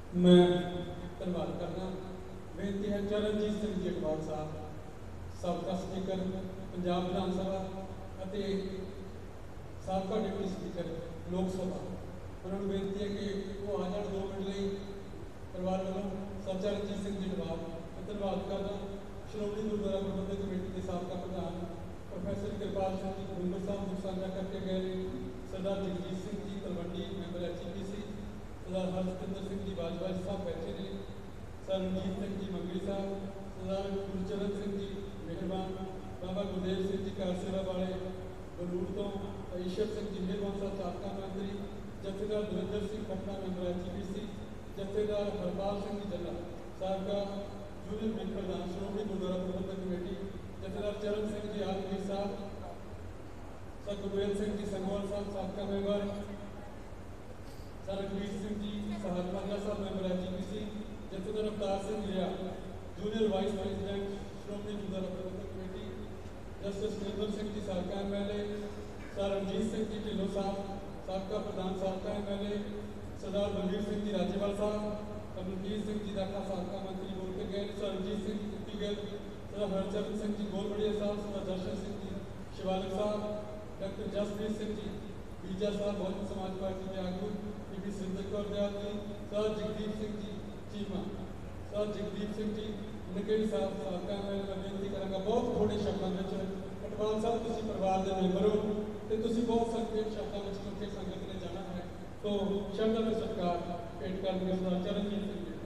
Speaker 3: ਮੈਂ ਧੰਨਵਾਦ ਕਰਦਾ। ਬੇਨਤੀ ਹੈ ਚਰਨਜੀਤ ਸਿੰਘ ਜੀ ਅਟਵਾਲ ਸਾਹਿਬ, ਸਾਬਕਾ ਸਪੀਕਰ ਪੰਜਾਬ ਵਿਧਾਨ ਸਭਾ ਅਤੇ ਸਾਬਕਾ ਡਿਪਟੀ ਸਪੀਕਰ ਲੋਕ ਸਭਾ, ਉਹਨਾਂ ਨੂੰ ਬੇਨਤੀ ਹੈ ਕਿ ਉਹ ਆ ਜਾਣ 2 ਮਿੰਟ ਲਈ। ਪਰਿਵਾਰ ਵੱਲੋਂ ਸਰ ਚਰਨਜੀਤ ਸਿੰਘ ਜੀ ਅਟਵਾਲ ਧੰਨਵਾਦ ਕਰਦਾ। ਸ਼੍ਰੋਮਣੀ ਗੁਰਦੁਆਰਾ ਪ੍ਰਬੰਧਕ ਕਮੇਟੀ ਦੇ ਸਾਬਕਾ ਪ੍ਰਧਾਨ ਪ੍ਰੋਫੈਸਰ ਕਿਰਪਾਲ ਸਿੰਘ ਜੀ ਗੁਰਿੰਦਰ ਸਾਹਿਬ ਨੂੰ ਸਾਂਝਾ ਕਰਕੇ ਗਏ ਨੇ। ਸਰਦਾਰ ਜਗਜੀਤ ਸਿੰਘ ਜੀ ਤਲਵੰਡੀ ਮੈਂਬਰ HPC, ਸਰਦਾਰ ਹਰਜਿੰਦਰ ਸਿੰਘ ਜੀ ਬਾਜਵਾ ਸਾਹਿਬ ਬੈਠੇ ਨੇ, ਸਰ ਰਣਜੀਤ ਸਿੰਘ ਜੀ ਮੰਗਲੀ ਸਾਹਿਬ, ਸਰਦਾਰ ਗੁਰਚਰਨ ਸਿੰਘ ਜੀ ਮਿਹਰਬਾਨ, ਬਾਬਾ ਗੁਰਦੇਵ ਸਿੰਘ ਜੀ ਕਾਰ ਸੇਵਾ ਵਾਲੇ ਬਲੂੜ ਤੋਂ, ਈਸ਼ਰ ਸਿੰਘ ਜੀ ਮਿਹਰਬਾਨ ਸਾਹਿਬ ਸਾਬਕਾ ਮੰਤਰੀ, ਜਥੇਦਾਰ ਦਵਿੰਦਰ ਸਿੰਘ ਖੱਟਾ ਮੈਂਬਰ HPC, ਜਥੇਦਾਰ ਹਰਪਾਲ ਸਿੰਘ ਜੀ ਜੱਲਾ ਸਾਬਕਾ ਜੂਨੀਅਰ ਵਿੰਗ ਪ੍ਰਧਾਨ ਸ਼੍ਰੋਮਣੀ ਗੁਰਦੁਆਰਾ ਪ੍ਰਬੰਧਕ ਕਮੇਟੀ, ਜਥੇਦਾਰ ਚਰਨ ਸਿੰਘ ਜੀ ਆਲਮਗੀਰ ਸਾਹਿਬ, ਸਰ ਗੁਰਵੇਲ ਸਿੰਘ ਜੀ ਸੰਗਵਾਲ ਸਾਹਿਬ ਸਾਬਕਾ ਮੈਂਬਰ, ਸਰ ਰਣਵੀਰ ਸਿੰਘ ਜੀ ਸਹਾਰਨਪੁਰ ਸਾਹਿਬ ਮੈਂਬਰ HPC, ਜਥੇਦਾਰ ਅਵਤਾਰ ਸਿੰਘ ਰਿਆ junior vice president Shiromani Gurdwara Parbandhak committee, justice Surinder Singh ji ਸਾਬਕਾ MLA, ਸਰ ਰਣਜੀਤ ਸਿੰਘ ਜੀ ਢਿੱਲੋਂ ਸਾਹਿਬ ਸਾਬਕਾ ਪ੍ਰਧਾਨ ਸਾਬਕਾ MLA, ਸਰਦਾਰ ਬਲਵੀਰ ਸਿੰਘ ਜੀ ਰਾਜੇਵਾਲ ਸਾਹਿਬ, ਕਮਲਜੀਤ ਸਿੰਘ ਜੀ ਦਾਖਾ ਸਾਬਕਾ ਮੰਤਰੀ ਬੋਲ ਕੇ ਗਏ, ਸਰ ਰਣਜੀਤ ਸਿੰਘ ਕੁੱਤੀਗਲ, ਸਰਦਾਰ ਹਰਚਰਨ ਸਿੰਘ ਜੀ ਗੋਲਬੜੀਆ ਸਾਹਿਬ, ਸਰਦਾਰ ਦਰਸ਼ਨ ਸਿੰਘ ਜੀ ਸ਼ਿਵਾਲਿਕ ਸਾਹਿਬ, ਡਾਕਟਰ ਜਸਪ੍ਰੀਤ ਸਿੰਘ ਜੀ ਬੀਜਾ ਸਾਹਿਬ ਬਹੁਜਨ ਸਮਾਜ ਪਾਰਟੀ ਦੇ ਆਗੂ, ਬੀਬੀ ਸਿੰਦਰ ਕੌਰ ਦਿਆਲ ਜੀ, ਸਰ ਜਗਦੀਪ ਸਿੰਘ ਜੀ ਚੀਮਾ, ਸਰ ਜਗਦੀਪ ਸਿੰਘ ਜੀ ਨਕੇੜੀ ਸਾਹਿਬ ਸਾਬਕਾ ਮੈਂ ਬੇਨਤੀ ਕਰਾਂਗਾ ਬਹੁਤ ਥੋੜੇ ਸ਼ਬਦਾਂ ਵਿੱਚ, ਅਟਵਾਲ ਸਾਹਿਬ ਤੁਸੀਂ ਪਰਿਵਾਰ ਦੇ ਮੈਂਬਰ ਹੋ ਤੇ ਤੁਸੀਂ ਬਹੁਤ ਸੰਖੇਪ ਸ਼ਬਦਾਂ ਵਿੱਚ ਕਿਉਂਕਿ ਸੰਗਤ ਨੇ ਜਾਣਾ ਹੈ, तो शब्द में सत्कार भेंट करने के चरणजीत सिंह जी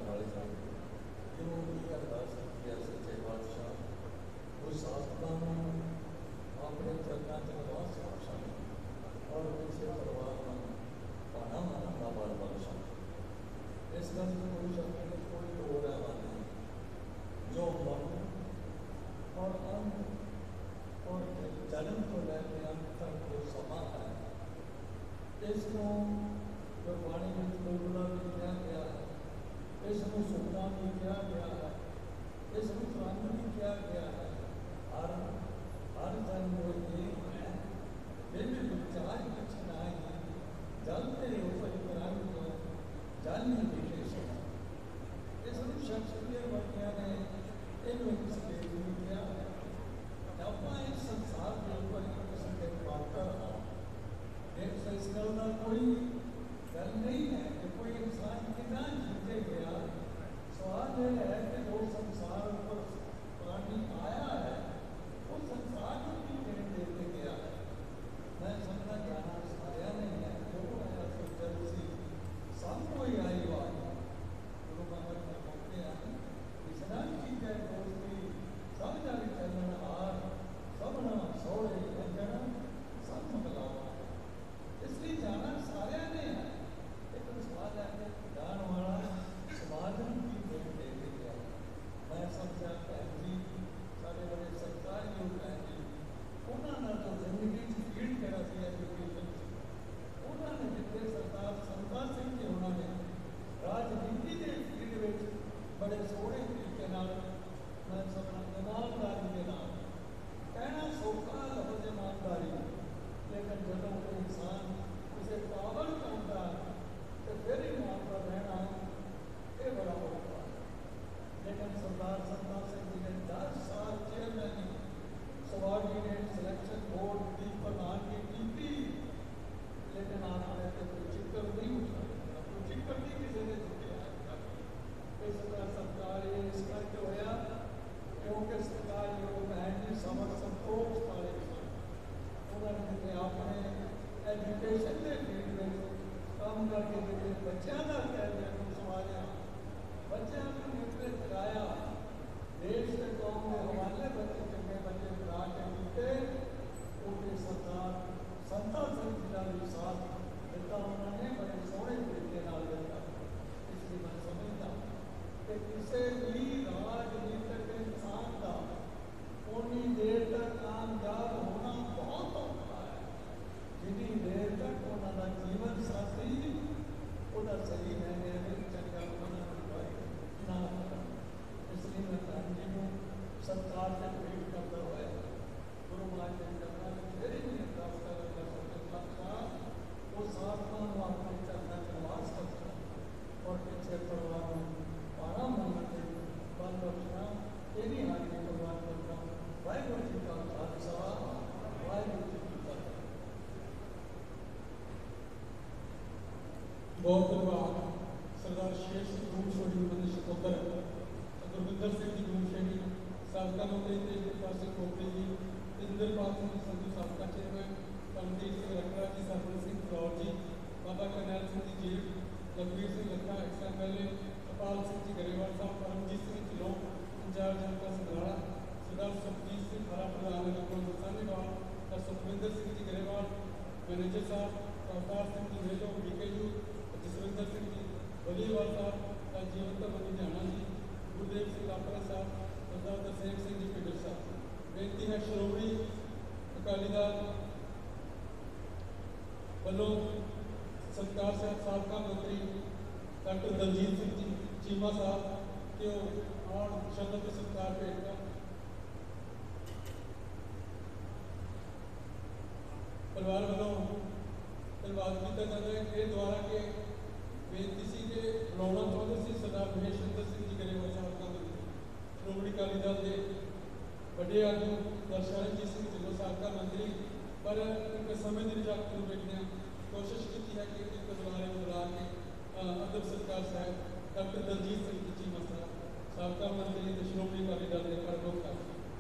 Speaker 6: सारे
Speaker 3: ਬਹੁਤ ਧੰਨਵਾਦ ਸਰਦਾਰ ਸ਼ੇਰ ਸਿੰਘ ਗੂੰਜ ਛੋਟੀ ਉਮਰ ਦੇ ਸਪੁੱਤਰ ਗੁਰਵਿੰਦਰ ਸਿੰਘ ਜੀ ਗੂੰਜ ਸ਼ੇਰੀ, ਸਾਬਕਾ ਮੰਤਰੀ ਤੇਜਪਾਲ ਸਿੰਘ ਖੋਖਰੀ ਜੀ, ਇੰਦਰਪਾਲ ਸਿੰਘ ਸੰਧੂ ਸਾਬਕਾ ਚੇਅਰਮੈਨ, ਪਰਮਜੀਤ ਸਿੰਘ ਰੱਖੜਾ ਜੀ, ਸਰਵਨ ਸਿੰਘ ਫਲੌਰ ਜੀ, ਬਾਬਾ ਕਰਨੈਲ ਸਿੰਘ ਜੀ ਜੀਰ, ਲਖਵੀਰ ਸਿੰਘ ਲੱਖਾ XMLA, ਕਪਾਲ ਸਿੰਘ ਜੀ ਗਰੇਵਾਲ ਸਾਹਿਬ, ਪਰਮਜੀਤ ਸਿੰਘ ਢਿੱਲੋਂ ਇੰਚਾਰਜ ਜਨਤਾ ਸਮਰਾਲਾ, ਸਰਦਾਰ ਸੁਖਜੀਤ ਸਿੰਘ ਹਰਾ ਪ੍ਰਧਾਨ ਨਗਰ ਸਾਹਨੇਵਾਲ, ਸੁਖਵਿੰਦਰ ਸਿੰਘ ਜੀ ਗਰੇਵਾਲ, ਮੈਨੇਜਰ ਸਾਹਿਬ ਅਵਤਾਰ ਸਿੰਘ ਜੀ ਵੇਲੋ BKU, ਜਸਵਿੰਦਰ ਸਿੰਘ ਜੀ ਵਲੀਵਾਲ ਸਾਹਿਬ, ਜੀਵਨ ਧਰਮ ਲੁਧਿਆਣਾ ਜੀ, ਗੁਰਦੇਵ ਸਿੰਘ ਲਾਪਰਾ ਸਾਹਿਬ, ਸਰਦਾਰ ਦਰਸੇਕ ਸਿੰਘ ਜੀ ਪਿੰਡਰ ਸਾਹਿਬ। ਬੇਨਤੀ ਹੈ ਸ਼੍ਰੋਮਣੀ ਅਕਾਲੀ ਦਲ ਵੱਲੋਂ ਸਤਿਕਾਰ ਸਾਹਿਬ ਸਾਬਕਾ ਮੰਤਰੀ ਡਾਕਟਰ ਦਲਜੀਤ ਸਿੰਘ ਜੀ ਚੀਮਾ ਸਾਹਿਬ ਕਿ ਉਹ ਆਉਣ ਸ਼ਬਦ ਤੇ ਸਤਿਕਾਰ ਭੇਟ ਕਰਨ। ਪਰਿਵਾਰ ਵੱਲੋਂ ਧੰਨਵਾਦ ਕੀਤਾ ਜਾਂਦਾ ਹੈ। ਇਹ ਦੁਆਰਾ ਕਿ ਬੇਨਤੀ ਸੀ ਕਿ ਬੁਲਾਉਣਾ ਚਾਹੁੰਦੇ ਸੀ ਸਰਦਾਰ ਮਹੇਸ਼ਵਰ ਸਿੰਘ ਜੀ ਗਰੇਵਾਲ ਸਾਹਿਬ ਦਾ ਸ਼੍ਰੋਮਣੀ ਅਕਾਲੀ ਦਲ ਦੇ ਵੱਡੇ ਆਗੂ ਦਰਸ਼ਨਜੀਤ ਸਿੰਘ ਢਿੱਲੋਂ ਸਾਬਕਾ ਮੰਤਰੀ, ਪਰ ਇੱਕ ਸਮੇਂ ਦੀ ਰੁਝਾਨ ਨੂੰ ਵੇਖਦਿਆਂ ਕੋਸ਼ਿਸ਼ ਕੀਤੀ ਹੈ ਕਿ ਇੱਕ ਬੁਲਾਰੇ ਨੂੰ ਬੁਲਾ ਕੇ ਅਦਬ ਸਤਿਕਾਰ ਸਾਹਿਬ ਡਾਕਟਰ ਦਲਜੀਤ ਸਿੰਘ ਜੀ ਚੀਮਾ ਸਾਹਿਬ ਸਾਬਕਾ ਮੰਤਰੀ ਤੇ ਸ਼੍ਰੋਮਣੀ ਅਕਾਲੀ ਦਲ ਦੇ ਪ੍ਰਮੁੱਖ ਕਰ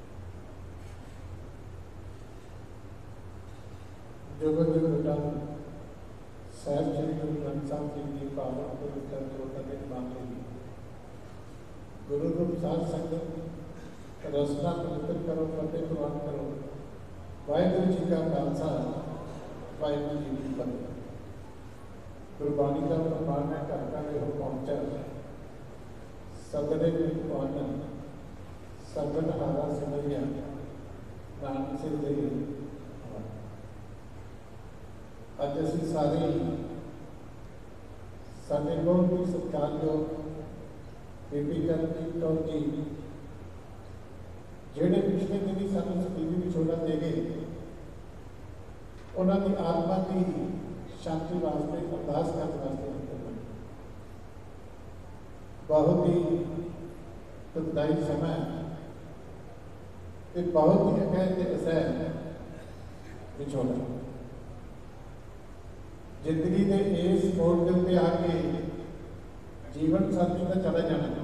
Speaker 6: ਸਾਹਿਬ ਸ੍ਰੀ ਗੁਰੂ ਗ੍ਰੰਥ ਸਾਹਿਬ ਜੀ ਦੀ ਪਾਵਨ ਪਵਿੱਤਰ ਜੋਤ ਦੇ ਮਾਮਲੇ ਦੀ ਗੁਰੂ ਰੂਪ ਸਾਧ ਸੰਗਤ ਰਸਨਾ ਪਵਿੱਤਰ ਕਰੋ, ਫਤਿਹ ਪ੍ਰਵਾਨ ਕਰੋ। ਵਾਹਿਗੁਰੂ ਜੀ ਕਾ ਖਾਲਸਾ, ਵਾਹਿਗੁਰੂ ਜੀ ਕੀ ਫਤਿਹ। ਗੁਰਬਾਣੀ ਦਾ ਪ੍ਰਮਾਣ ਹੈ ਘਰ ਘਰ ਇਹੋ ਪਹੁੰਚਿਆ, ਸਬਦੇ ਵਿੱਚ ਪਾਵਨ ਸਬਦ ਹਾਰਾ ਸਿਮਰਿਆ ਨਾਨਕ ਸਿਰ ਦੇ। ਅੱਜ ਅਸੀਂ ਸਾਰੇ ਸਾਡੇ ਬਹੁਤ ਹੀ ਸਤਿਕਾਰਯੋਗ ਬੀਬੀ ਕਰਮਜੀਤ ਕੌਰ ਜੀ ਜਿਹੜੇ ਪਿਛਲੇ ਦਿਨੀ ਸਾਨੂੰ ਸਦੀਵੀ ਵਿਛੋੜਾ ਦੇ ਗਏ, ਉਹਨਾਂ ਦੀ ਆਤਮਾ ਦੀ ਸ਼ਾਂਤੀ ਵਾਸਤੇ ਅਰਦਾਸ ਕਰਨ ਵਾਸਤੇ ਬਹੁਤ ਹੀ ਦੁਖਦਾਈ ਸਮਾਂ ਤੇ ਬਹੁਤ ਹੀ ਅਕੈਦ ਤੇ ਅਸਹਿ ਵਿਛੋੜਾ। ਜ਼ਿੰਦਗੀ ਦੇ ਇਸ ਮੋੜ ਦੇ ਉੱਤੇ ਆ ਕੇ ਜੀਵਨ ਸਾਥੀ ਦਾ ਚਲਾ ਜਾਣਾ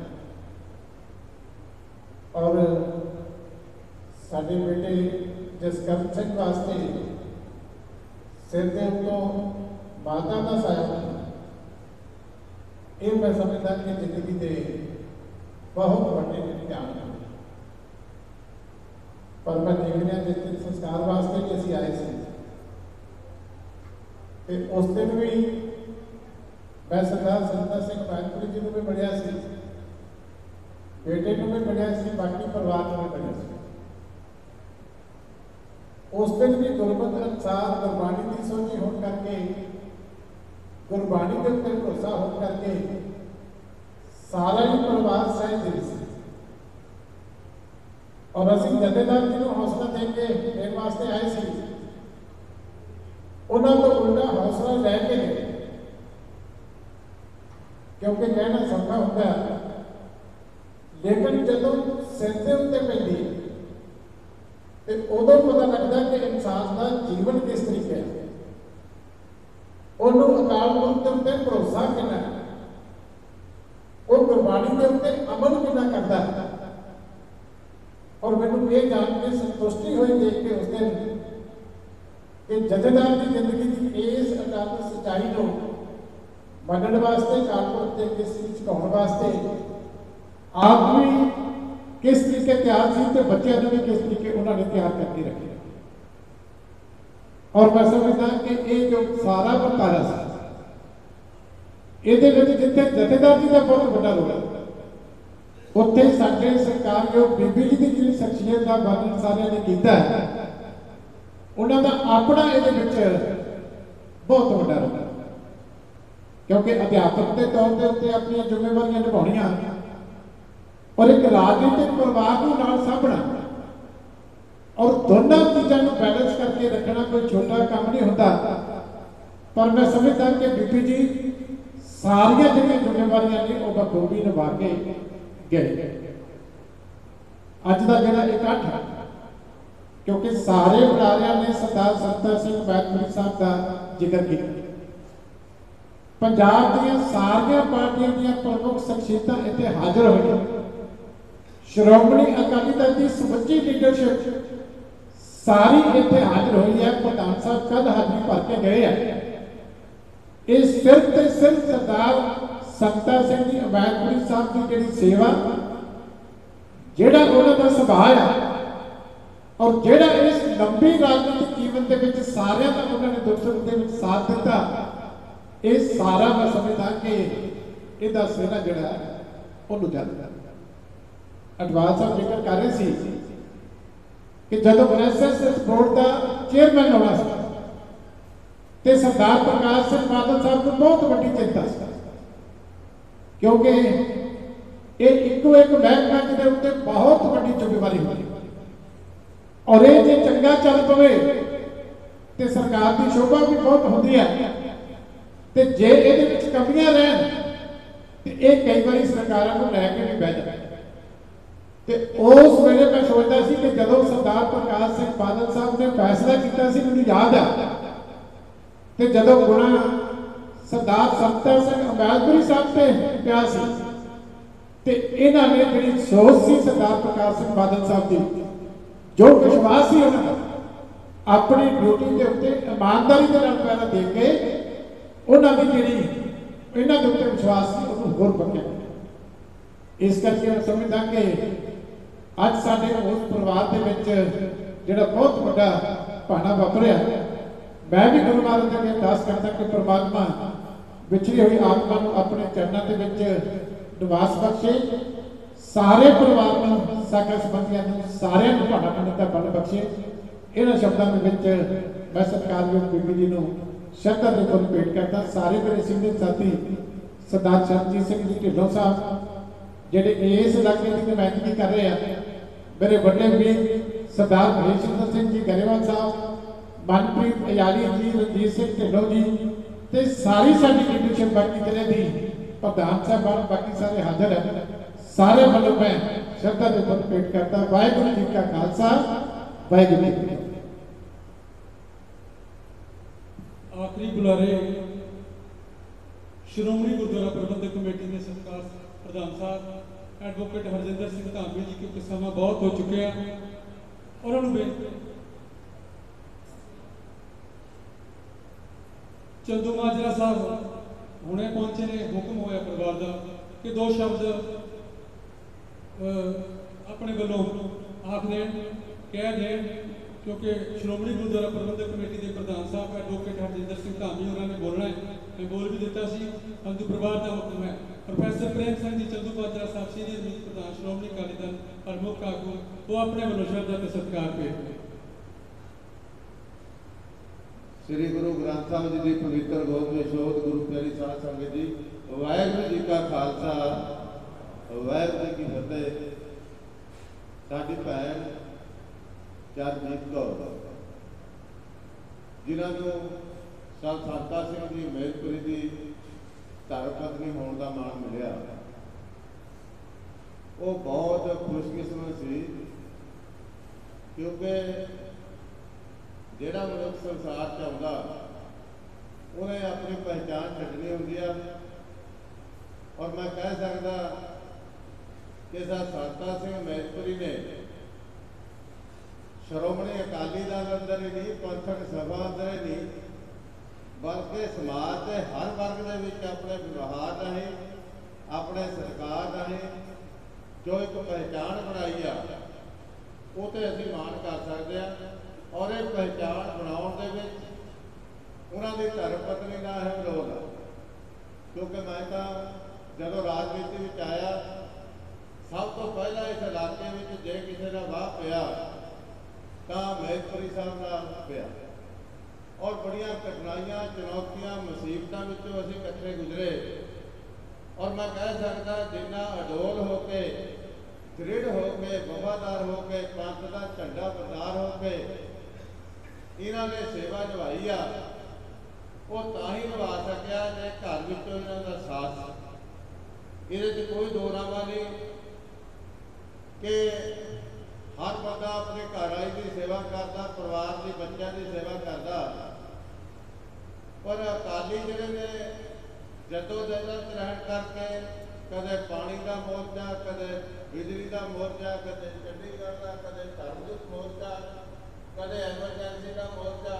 Speaker 6: ਔਰ ਸਾਡੇ ਬੇਟੇ ਜਸਕਰਨ ਸਿੰਘ ਵਾਸਤੇ ਸਿਰ ਦੇ ਉੱਤੋਂ ਮਾਤਾ ਦਾ ਸਾਇਆ, ਇਹ ਮੈਂ ਸਮਝਦਾ ਕਿ ਜ਼ਿੰਦਗੀ ਦੇ ਬਹੁਤ ਵੱਡੇ ਇਮਤਿਹਾਨ ਹਨ। ਪਰ ਮੈਂ ਦੇਖ ਰਿਹਾ ਜਿਸ ਸੰਸਕਾਰ ਵਾਸਤੇ ਕਿ ਅਸੀਂ ਆਏ ਸੀ ਤੇ ਉਸ ਦਿਨ ਵੀ ਮੈਂ ਸਰਦਾਰ ਸੰਤਾ ਸਿੰਘ ਮਹਿੰਦਪੁਰੀ ਜੀ ਨੂੰ ਵੀ ਮਿਲਿਆ ਸੀ, ਬੇਟੇ ਨੂੰ ਵੀ ਮਿਲਿਆ ਸੀ, ਬਾਕੀ ਪਰਿਵਾਰ ਨੂੰ ਵੀ ਮਿਲਿਆ ਸੀ। ਉਸ ਦਿਨ ਵੀ ਗੁਰਮਤਿ ਅਨੁਸਾਰ ਗੁਰਬਾਣੀ ਦੀ ਸੋਝੀ ਹੋਣ ਕਰਕੇ, ਗੁਰਬਾਣੀ ਦੇ ਉੱਤੇ ਭਰੋਸਾ ਹੋਣ ਕਰਕੇ ਸਾਰਾ ਹੀ ਪਰਿਵਾਰ ਸਹਿਜ ਸੀ ਔਰ ਅਸੀਂ ਜਥੇਦਾਰ ਜੀ ਨੂੰ ਹੌਸਲਾ ਦੇ ਕੇ ਦੇਣ ਵਾਸਤੇ ਆਏ ਸੀ। ਉਹਨਾਂ ਤੋਂ ਉਲਟਾ ਹੌਸਲਾ ਲੈ ਕੇ ਗਏ, ਕਿਉਂਕਿ ਕਹਿਣਾ ਸੌਖਾ ਹੁੰਦਾ ਲੇਕਿਨ ਜਦੋਂ ਸਿਰ ਦੇ ਉੱਤੇ ਪੈਂਦੀ ਤੇ ਉਦੋਂ ਪਤਾ ਲੱਗਦਾ ਕਿ ਇਨਸਾਨ ਦਾ ਜੀਵਨ ਕਿਸ ਤਰੀਕੇ ਹੈ, ਉਹਨੂੰ ਅਕਾਲ ਪੁਰਖ ਦੇ ਉੱਤੇ ਭਰੋਸਾ ਕਿੰਨਾ ਹੈ, ਉਹ ਗੁਰਬਾਣੀ ਦੇ ਉੱਤੇ ਅਮਲ ਕਿੰਨਾ ਕਰਦਾ ਹੈ। ਔਰ ਮੈਨੂੰ ਇਹ ਜਾਣ ਕੇ ਸੰਤੁਸ਼ਟੀ ਹੋਈ ਦੇਖ ਕੇ ਉਸ ਦਿਨ ਕਿ ਜਥੇਦਾਰ ਦੀ ਜ਼ਿੰਦਗੀ ਦੀ ਇਸ ਅਕਾਲ ਸੱਚਾਈ ਨੂੰ ਮੰਨਣ ਵਾਸਤੇ, ਕਾਲਪੁਰਖ ਦੇ ਕਿਸ ਵਿੱਚ ਝੁਕਾਉਣ ਵਾਸਤੇ ਆਪ ਵੀ ਕਿਸ ਤਰੀਕੇ ਤਿਆਰ ਸੀ ਤੇ ਬੱਚਿਆਂ ਨੂੰ ਵੀ ਕਿਸ ਤਰੀਕੇ ਉਹਨਾਂ ਨੇ ਤਿਆਰ ਕਰਕੇ ਰੱਖਿਆ। ਔਰ ਮੈਂ ਸਮਝਦਾ ਕਿ ਇਹ ਜੋ ਸਾਰਾ ਵਰਤਾਰਾ ਸੀ, ਇਹਦੇ ਵਿੱਚ ਜਿੱਥੇ ਜਥੇਦਾਰ ਜੀ ਦਾ ਬਹੁਤ ਵੱਡਾ ਰੋਲ ਹੈ, ਉੱਥੇ ਸਾਡੇ ਸਰਕਾਰਯੋਗ ਬੀਬੀ ਜੀ ਦੀ ਜਿਹੜੀ ਸ਼ਖਸੀਅਤ ਦਾ ਵਰਣਨ ਸਾਰਿਆਂ ਨੇ ਕੀਤਾ ਹੈ, ਉਹਨਾਂ ਦਾ ਆਪਣਾ ਇਹਦੇ ਵਿੱਚ ਬਹੁਤ ਵੱਡਾ ਰੋਲ ਹੈ। ਕਿਉਂਕਿ ਅਧਿਆਪਕ ਦੇ ਤੌਰ ਦੇ ਉੱਤੇ ਆਪਣੀਆਂ ਜ਼ਿੰਮੇਵਾਰੀਆਂ ਨਿਭਾਉਣੀਆਂ ਔਰ ਇੱਕ ਰਾਜਨੀਤਿਕ ਪਰਿਵਾਰ ਨੂੰ ਨਾਲ ਸਾਂਭਣਾ ਔਰ ਦੋਨਾਂ ਚੀਜ਼ਾਂ ਨੂੰ ਬੈਲੈਂਸ ਕਰਕੇ ਰੱਖਣਾ ਕੋਈ ਛੋਟਾ ਕੰਮ ਨਹੀਂ ਹੁੰਦਾ। ਪਰ ਮੈਂ ਸਮਝਦਾ ਕਿ ਬੀਬੀ ਜੀ ਸਾਰੀਆਂ ਜਿਹੜੀਆਂ ਜ਼ਿੰਮੇਵਾਰੀਆਂ ਨੇ ਉਹ ਬਖੂਬੀ ਨਿਭਾ ਕੇ ਗਏ। ਅੱਜ ਦਾ ਜਿਹੜਾ ਇਕੱਠ, ਕਿਉਂਕਿ ਸਾਰੇ ਬੁਲਾਰਿਆਂ ਨੇ ਸਰਦਾਰ ਸੰਤਾ ਸਿੰਘ ਮਹਿੰਦਪੁਰੀ ਸਾਹਿਬ ਦਾ ਜ਼ਿਕਰ ਕੀਤਾ, ਪੰਜਾਬ ਦੀਆਂ ਸਾਰੀਆਂ ਪਾਰਟੀਆਂ ਦੀਆਂ ਪ੍ਰਮੁੱਖ ਸ਼ਖਸੀਅਤਾਂ ਇੱਥੇ ਹਾਜ਼ਰ ਹੋਈਆਂ। ਸ਼੍ਰੋਮਣੀ ਅਕਾਲੀ ਦਲ ਦੀ ਸਮੁੱਚੀ ਲੀਡਰਸ਼ਿਪ ਸਾਰੀ ਇੱਥੇ ਹਾਜ਼ਰ ਹੋਈ ਹੈ। ਪ੍ਰਧਾਨ ਸਾਹਿਬ ਕੱਲ ਹਾਜ਼ਰੀ ਭਰ ਕੇ ਗਏ ਆ। ਇਹ ਸਿਰਫ ਤੇ ਸਿਰਫ ਸਰਦਾਰ ਸੰਤਾ ਸਿੰਘ ਜੀ ਅਬੈਦਪੁਰੀ ਸਾਹਿਬ ਦੀ ਜਿਹੜੀ ਸੇਵਾ, ਜਿਹੜਾ ਉਹਨਾਂ ਦਾ ਸੁਭਾਅ ਆ, ਔਰ ਜਿਹੜਾ ਇਸ ਲੰਬੀ ਰਾਜਨੀਤਿਕ ਜੀਵਨ ਦੇ ਵਿੱਚ ਸਾਰਿਆਂ ਦਾ ਉਹਨਾਂ ਨੇ ਦੁੱਖ ਸੁੱਖ ਦੇ ਵਿੱਚ ਸਾਥ ਦਿੱਤਾ, ਇਹ ਸਾਰਾ ਮੈਂ ਸਮਝਦਾ ਕਿ ਇਹਦਾ ਸਿਹਰਾ ਜਿਹੜਾ ਉਹਨੂੰ ਜਾਂਦਾ। ਅਡਵਾਲ ਸਾਹਿਬ ਜ਼ਿਕਰ ਕਰ ਰਹੇ ਸੀ ਕਿ ਜਦੋਂ ਐਸਐਸਐਸ ਬੋਰਡ ਦਾ ਚੇਅਰਮੈਨ ਹੋਣਾ ਸੀ ਤੇ ਸਰਦਾਰ ਪ੍ਰਕਾਸ਼ ਸਿੰਘ ਬਾਦਲ ਸਾਹਿਬ ਨੂੰ ਬਹੁਤ ਵੱਡੀ ਚਿੰਤਾ ਸੀ, ਕਿਉਂਕਿ ਇਹ ਇੱਕੋ ਇੱਕ ਮਹਿਕਮਾ ਜਿਹਦੇ ਉੱਤੇ ਬਹੁਤ ਵੱਡੀ ਜ਼ਿੰਮੇਵਾਰੀ ਹੁੰਦੀ, ਔਰ ਇਹ ਜੇ ਚੰਗਾ ਚੱਲ ਪਵੇ ਤੇ ਸਰਕਾਰ ਦੀ ਸ਼ੋਭਾ ਵੀ ਬਹੁਤ ਹੁੰਦੀ ਹੈ, ਤੇ ਜੇ ਇਹਦੇ ਵਿੱਚ ਕਮੀਆਂ ਰਹਿਣ ਤੇ ਇਹ ਕਈ ਵਾਰੀ ਸਰਕਾਰਾਂ ਨੂੰ ਲੈ ਕੇ ਵੀ ਬਹਿ ਜਾਂਦੇ। ਤੇ ਉਸ ਵੇਲੇ ਮੈਂ ਸੋਚਦਾ ਸੀ ਕਿ ਜਦੋਂ ਸਰਦਾਰ ਪ੍ਰਕਾਸ਼ ਸਿੰਘ ਬਾਦਲ ਸਾਹਿਬ ਨੇ ਫੈਸਲਾ ਕੀਤਾ ਸੀ, ਮੈਨੂੰ ਯਾਦ ਆ, ਤੇ ਜਦੋਂ ਗੁਣਾ ਸਰਦਾਰ ਸੰਤਾ ਸਿੰਘ ਅਬੈਦਪੁਰੀ ਸਾਹਿਬ ਤੇ ਪਿਆ ਸੀ, ਤੇ ਇਹਨਾਂ ਨੇ ਜਿਹੜੀ ਸੋਚ ਸੀ ਸਰਦਾਰ ਪ੍ਰਕਾਸ਼ ਸਿੰਘ ਬਾਦਲ ਸਾਹਿਬ ਦੀ, ਜੋ ਵਿਸ਼ਵਾਸ ਸੀ ਉਹਨਾਂ ਦਾ, ਆਪਣੀ ਡਿਊਟੀ ਦੇ ਉੱਤੇ ਇਮਾਨਦਾਰੀ ਦੇ ਨਾਲ ਪਹਿਲਾਂ ਦੇ ਕੇ ਉਹਨਾਂ ਦੀ ਜਿਹੜੀ ਇਹਨਾਂ ਦੇ ਉੱਤੇ ਵਿਸ਼ਵਾਸ ਸੀ ਉਹਨੂੰ ਹੋਰ ਪੱਕਿਆ। ਇਸ ਕਰਕੇ ਮੈਂ ਸਮਝਦਾ ਕਿ ਅੱਜ ਸਾਡੇ ਉਸ ਪਰਿਵਾਰ ਦੇ ਵਿੱਚ ਜਿਹੜਾ ਬਹੁਤ ਵੱਡਾ ਭਾਣਾ ਵਾਪਰਿਆ, ਮੈਂ ਵੀ ਗੁਰੂ ਮਹਾਰਾਜ ਦੇ ਅੱਗੇ ਅਰਦਾਸ ਕਰਦਾ ਕਿ ਪ੍ਰਮਾਤਮਾ ਵਿਛੜੀ ਹੋਈ ਆਤਮਾ ਨੂੰ ਆਪਣੇ ਚਰਨਾਂ ਦੇ ਵਿੱਚ ਨਿਵਾਸ ਬਖਸ਼ੇ, ਸਾਰੇ ਪਰਿਵਾਰ ਨੂੰ, ਸਾਕਾ ਸੰਬੰਧੀਆਂ ਨੂੰ, ਸਾਰਿਆਂ ਨੂੰ ਭਾਣਾ ਮੰਨਣ ਦਾ ਬਲ ਬਖਸ਼ੇ। ਇਹਨਾਂ ਸ਼ਬਦਾਂ ਦੇ ਵਿੱਚ ਮੈਂ ਸਤਿਕਾਰਯੋਗ ਬੀਬੀ ਜੀ ਨੂੰ ਸ਼ਰਧਾ ਦੇ ਫੁੱਲ ਭੇਟ ਕਰਦਾ। ਸਾਰੇ ਮੇਰੇ ਸੀਨੀਅਰ ਸਾਥੀ ਸਰਦਾਰ ਚਰਨਜੀਤ ਸਿੰਘ ਜੀ ਢਿੱਲੋਂ ਸਾਹਿਬ ਜਿਹੜੇ ਇਸ ਇਲਾਕੇ ਦੀ ਨੁਮਾਇੰਦਗੀ ਕਰ ਰਹੇ ਆ, ਮੇਰੇ ਵੱਡੇ ਵੀਰ ਸਰਦਾਰ ਮਹੇਸ਼ਿੰਦਰ ਸਿੰਘ ਜੀ ਗਰੇਵਾਲ ਸਾਹਿਬ, ਮਨਪ੍ਰੀਤ ਅਯਾਲੀ ਜੀ, ਰਣਜੀਤ ਸਿੰਘ ਢਿੱਲੋਂ ਜੀ, ਤੇ ਸਾਰੀ ਸਾਡੀ ਲੀਡਰਸ਼ਿਪ ਬਾਕੀ ਜ਼ਿਲ੍ਹੇ ਦੀ ਪ੍ਰਧਾਨ ਸਾਹਿਬਾਨ ਬਾਕੀ ਸਾਰੇ ਹਾਜ਼ਰ ਹੈ। ਸਾਰੇ ਵੱਲੋਂ ਮੈਂ ਸ਼ਰਧਾ ਦੇ ਫੁੱਲ ਭੇਟ ਕਰਦਾ। ਵਾਹਿਗੁਰੂ ਜੀ ਕਾ ਖਾਲਸਾ, ਵਾਹਿਗੁਰੂ ਜੀ ਕੀ ਫਤਿਹ।
Speaker 3: ਆਖਰੀ ਬੁਲਾਰੇ ਸ਼੍ਰੋਮਣੀ ਗੁਰਦੁਆਰਾ ਪ੍ਰਬੰਧਕ ਕਮੇਟੀ ਦੇ ਸਤਿਕਾਰ ਪ੍ਰਧਾਨ ਸਾਹਿਬ ਐਡਵੋਕੇਟ ਹਰਜਿੰਦਰ ਸਿੰਘ ਧਾਮੀ ਜੀ, ਕਿਉਂਕਿ ਸਮਾਂ ਬਹੁਤ ਹੋ ਚੁੱਕਿਆ, ਉਹਨਾਂ ਨੂੰ ਬੇਨਤੀ ਚੰਦੂ ਮਾਜਰਾ ਸਾਹਿਬ ਹੁਣੇ ਪਹੁੰਚੇ ਨੇ, ਹੁਕਮ ਹੋਇਆ ਪਰਿਵਾਰ ਦਾ ਕਿ ਦੋ ਸ਼ਬਦ ਆਪਣੇ ਵੱਲੋਂ ਆਖ ਦੇਣ, ਕਹਿ ਦੇਣ, ਕਿਉਂਕਿ ਸ਼੍ਰੋਮਣੀ ਗੁਰਦੁਆਰਾ ਪ੍ਰਬੰਧਕ ਕਮੇਟੀ ਦੇ ਪ੍ਰਧਾਨ ਸਾਹਿਬ ਐਡਵੋਕੇਟ ਹਰਜਿੰਦਰ ਸਿੰਘ ਧਾਮੀ ਉਹਨਾਂ ਨੇ ਬੋਲਣਾ ਹੈ। ਮੈਂ ਬੋਲ ਵੀ ਦਿੱਤਾ ਸੀ, ਹਿੰਦੂ ਪਰਿਵਾਰ ਦਾ ਹੁਕਮ ਹੈ। ਪ੍ਰੋਫੈਸਰ ਪ੍ਰੇਮ ਸਿੰਘ ਜੀ ਚੰਦੂ ਮਾਜਰਾ ਸਾਹਿਬ ਸੀਨੀਅਰ ਮੀਤ ਪ੍ਰਧਾਨ ਸ਼੍ਰੋਮਣੀ ਅਕਾਲੀ ਦਲ ਪ੍ਰਮੁੱਖ ਆਗੂ, ਉਹ ਆਪਣੇ ਵੱਲੋਂ ਸ਼ਰਧਾ ਤੇ ਸਤਿਕਾਰ ਭੇਟ ਨੇ।
Speaker 7: श्री गुरु ग्रंथ साहिब जी की पवित्र गोद में शोध गुरु प्यारी साध संगत जी, वाहिगुरू जी का खालसा, वाहिगुरू जी की फतेह। साडी भैन चरणजीत कौर जिन्होंने संत संता सिंह जी मेहरपुरी की धर्म पत्नी होने का मान मिलिया, वो बहुत खुशकिस्मत सी, क्योंकि ਜਿਹੜਾ ਮਨੁੱਖ ਸੰਸਾਰ 'ਚ ਆਉਂਦਾ ਉਹਨੇ ਆਪਣੀ ਪਹਿਚਾਣ ਛੱਡਣੀ ਹੁੰਦੀ ਆ। ਔਰ ਮੈਂ ਕਹਿ ਸਕਦਾ ਕਿ ਸੰਤਾ ਸਿੰਘ ਮਹਿਤਪੁਰੀ ਨੇ ਸ਼੍ਰੋਮਣੀ ਅਕਾਲੀ ਦਲ ਅੰਦਰ ਹੀ ਨਹੀਂ, ਪੰਥਕ ਸਭਾ ਅੰਦਰ ਹੀ ਨਹੀਂ, ਬਲਕਿ ਸਮਾਜ ਦੇ ਹਰ ਵਰਗ ਦੇ ਵਿੱਚ ਆਪਣੇ ਵਿਵਹਾਰ ਰਾਹੀਂ, ਆਪਣੇ ਸਤਿਕਾਰ ਰਾਹੀਂ ਜੋ ਇੱਕ ਪਹਿਚਾਣ ਬਣਾਈ ਆ, ਉਹ ਤੇ ਅਸੀਂ ਮਾਣ ਕਰ ਸਕਦੇ ਹਾਂ। और एक पहचान बनाने उन्होंने धर्म पत्नी का अहम रोल है, क्योंकि मैं तो जब राजनीति में आया सब तो पहला इस इलाके में जे किसी का वाह पिया तो महेशपुरी साहब का पिया, और बड़िया कठिनाइयां, चुनौतियां, मुसीबतों में असीं इकट्ठे गुजरे। और मैं कह सकता जिन्ना अडोल होके, दृढ़ होके, वफादार होके, पंथ का झंडा बरदार होके इन्होंने सेवा निभाई आ, वो तां ही निभा सकिया जे घर विचों इन्हां दा साथ। ये कोई दोरावा नहीं कि हर बंदा अपने घर वाली की सेवा करता, परिवार के बच्चों की सेवा करता, पर अकाली जिहड़े ने ਜਦੋਜਹਿਦ ਰਹਿਣ ਕਰਕੇ ਕਦੇ ਪਾਣੀ ਦਾ ਮੋਰਚਾ, ਕਦੇ ਬਿਜਲੀ ਦਾ ਮੋਰਚਾ, ਕਦੇ ਚੰਡੀਗੜ੍ਹ ਦਾ, ਕਦੇ ਧਰਮਯੁੱਧ ਮੋਰਚਾ, ਕਦੇ ਐਮਰਜੈਂਸੀ ਦਾ ਮੋਰਚਾ,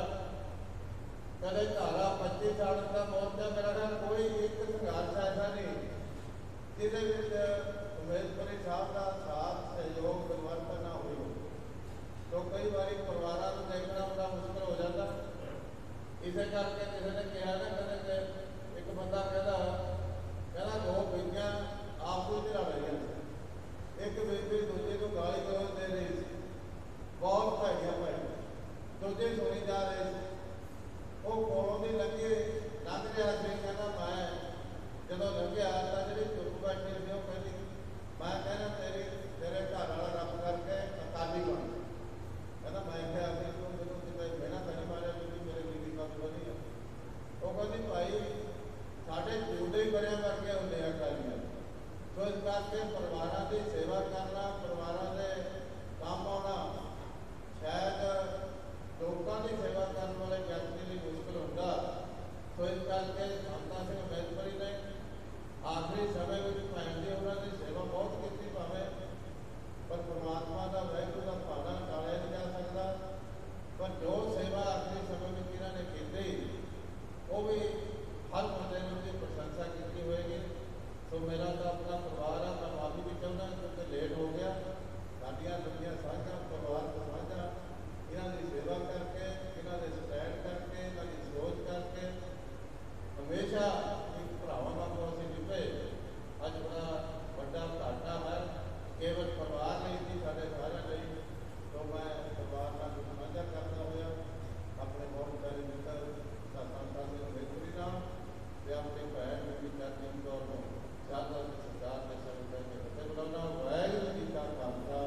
Speaker 7: ਕਦੇ ਧਾਰਾ 25 ਸਾਲ ਦਾ ਮੋਰਚਾ। ਮੇਰਾ ਖਿਆਲ ਕੋਈ ਇੱਕ ਸੰਘਰਸ਼ ਐਸਾ ਨਹੀਂ ਜਿਹਦੇ ਵਿੱਚ ਉਮੇਦਵਾਰੀ ਸਾਹਿਬ ਦਾ ਸਾਥ ਸਹਿਯੋਗ ਪਰਿਵਰਤਨ ਨਾ ਹੋਈ ਹੋਵੇ। तो कई बार परिवारों को देखना बड़ा मुश्किल हो जाता। इस करके किसी ने कहा ना, कहते एक बंदा कहता दो बीबियां आपस में लड़ रही, एक बीबी दूजे को गाली गलौज दे रही थी, बहुत भैड़िया भैड़, दूजे सुनी जा रहे थे। वो कोलों की लंघे लंघ रहा से कहना मैं जो लंघिया तो जी चुप बैठी थी वो कहती मैं कहना तेरे घर वाला रब करके अकाली बन। कहना मैं क्या तू मैंने कहना नहीं मारिया क्योंकि मेरे बीबी का नहीं है। वो कहती भाई साढ़े जूडे ही बड़े वर्गे होंगे अकाली। तो इस करके परिवारों की सेवा करना, परिवारों के काम आना शायद लोगों की सेवा करने वाले व्यक्ति लिए मुश्किल होगा। तो इस करके शांता सिंह मैदपुरी ने आखिरी समय में भैन जी उन्होंने सेवा बहुत की, भावें पर परमात्मा का वाहगुरू का भाना टालिया नहीं जा सकता। पर जो सेवा आखिरी समय में इन्होंने की वो भी हर बंदे ने उसकी प्रशंसा की होगी। तो मेरा तो अपना परिवार है, मैं माफी भी चाहता क्योंकि लेट हो गया। साड़ियाँ लंबियाँ साझा परिवार को साझा इन्हों की सेवा करके, इन्हों के स्टैंड करके, इन्हों की सोच करके हमेशा एक भरावां वांगू असीं निभे। अज बड़ा बड़ा घाटा है केवल परिवार नहीं, साढ़े सारे नहीं। तो मैं परिवार का कुछ साझा करता हुआ अपने बहुत प्यारे मित्र शांता सिंह मैदपुरी नाम अपनी भैन बीबी चरणजीत कौर को शारदा सरकार के शब्द के फतेह बुलाना। वाहिगुरू जी का खालसा।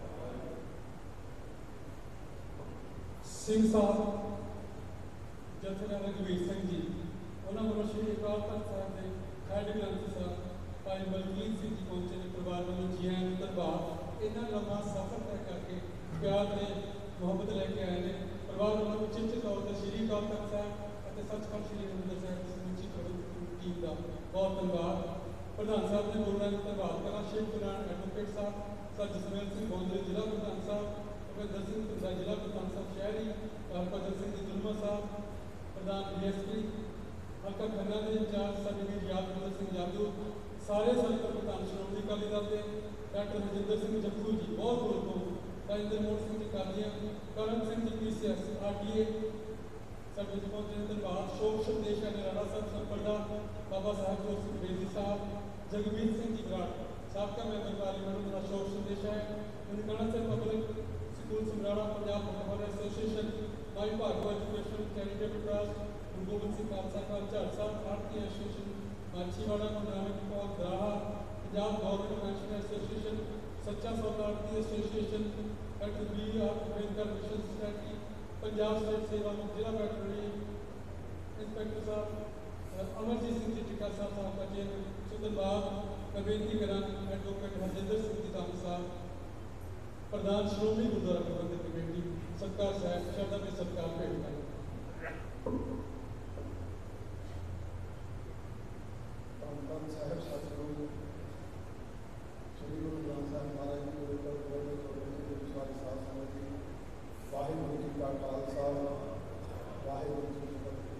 Speaker 3: सिंह साहब जथेदार रघुवीर सिंह जी, उन्होंने वालों श्री अकाल तख्त साहब के हेड ग्रंथी साहब भाई बलवीर सिंह जी पहुंचे ने परिवार वालों जी आए दरबार। इन्ना लंबा सफर तय करके प्यार ने मुहब्बत लेके आए हैं। परिवार वालों उचित तौर पर श्री अकाल तख्त साहब और सचखंड श्री हरिमंदिर साहब की समूची टीम का बहुत धन्यवाद। प्रधान साहब ने बोलना धन्यवाद करना शिव कुरान एडवोकेट साहब, सर जसमेल सिंह बौंदरी जिला प्रधान साहब, भुपेंद्र सिंह पिंडा जिला प्रधान साहब शहरी, हरभजन सिंह जी दुलमा साहब प्रधान DSP हल्का खन्ना के इंचार्ज सर यादविंदर सिंह जादू, सारे संगत प्रधान श्रोमणी अकाली दल के डॉक्टर रजिंदर सिंह जप्पू जी बहुत दूर को, राजेंद्र मोहन सिंह जी कादियां, करण सिंह जी PCS RTA सब पहुंचे दरबार। शोक संदेश है निराला साहब संपरदा, बाबा साहब जोर सिंह बेदी साहब, जगमीत सिंह जी बराड़ साबका मेंबर पार्लियामेंट का शोक संदेश है। ननकाना से पब्लिक स्कूल समराड़ा पंजाब फुटबॉल एसोसिएशन, माई भागवत education charitable trust, Guru Gobind Singh Khalsa college झाड़सा, भारतीय एसोसिएशन माछीवाड़ा गुरु नानक कौर दराहा, पंजाब गवर्नमेंट पेंशन एसोसिएशन, सच्चा सौदा आरती association, doctor BR Ambedkar mission society, Punjab state सेवा मुक्त जिला वेटरनरी इंस्पेक्टर साहब अमरजीत सिंह जी टिक्का साहब साहब का चेयरमैन सुधनबाग। मैं बेनती करा एडवोकेट हरजिंदर सिंह जी धामी साहब प्रधान श्रोमणी गुरुद्वारा प्रबंधक कमेटी सत्कार साहब शब्द में सत्कार भेंट करें।
Speaker 8: साहब सतगुरु श्री गुरु ग्रंथ साहब महाराज जी के ऊपर विश्वास साथ समझी। वाहिगुरू जी का खालसा, वाहिगुरू जी की फतेह।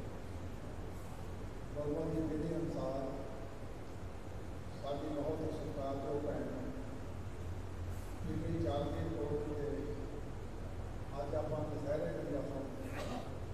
Speaker 8: भगवान की विधि अनुसार साड़ी बहुत ही सत्कारयोग भैन बीबी चारदी कोट के अज आप दशहरे की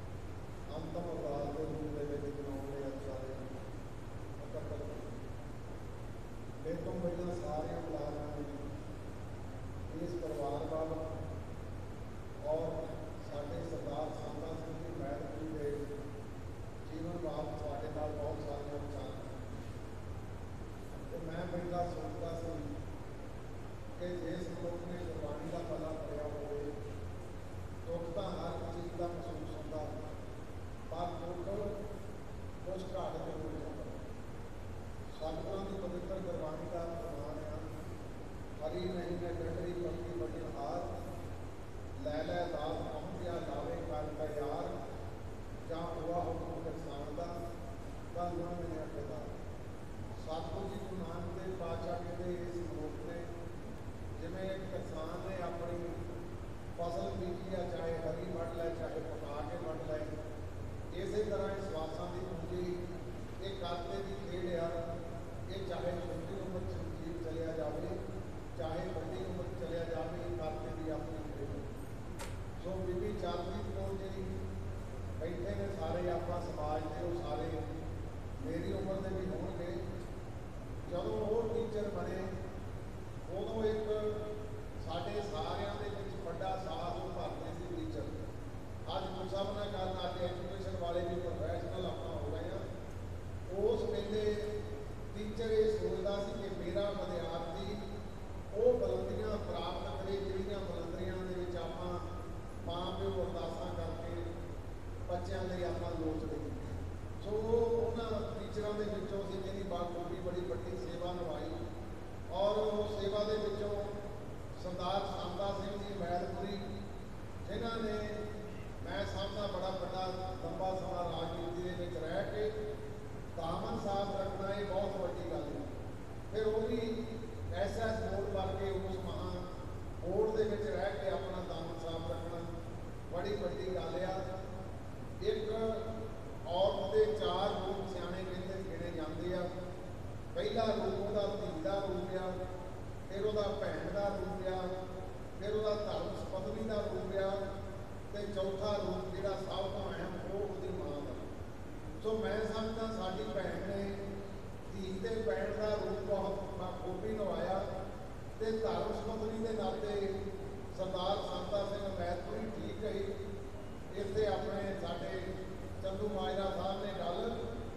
Speaker 8: ਪਤਨੀ ਦਾ ਰੂਪ ਆ, ਤੇ ਚੌਥਾ ਰੂਪ ਜਿਹੜਾ ਸਭ ਤੋਂ ਅਹਿਮ ਉਹ ਉਹਦੀ ਮਾਂ ਦਾ। ਸੋ ਮੈਂ ਸਮਝਦਾ ਸਾਡੀ ਭੈਣ ਨੇ ਧੀ ਤੇ ਭੈਣ ਦਾ ਰੂਪ ਬਹੁਤ ਖੂਬੀ ਨਿਭਾਇਆ, ਤੇ ਧਰਮ ਸਮਗਰੀ ਦੇ ਨਾਤੇ ਸਰਦਾਰ ਸੰਤਾ ਸਿੰਘ ਮੈਤਪੁਰੀ ਠੀਕ ਕਹੀ। ਇੱਥੇ ਆਪਣੇ ਸਾਡੇ ਚੰਦੂ ਮਾਜਰਾ ਸਾਹਿਬ ਨੇ ਗੱਲ,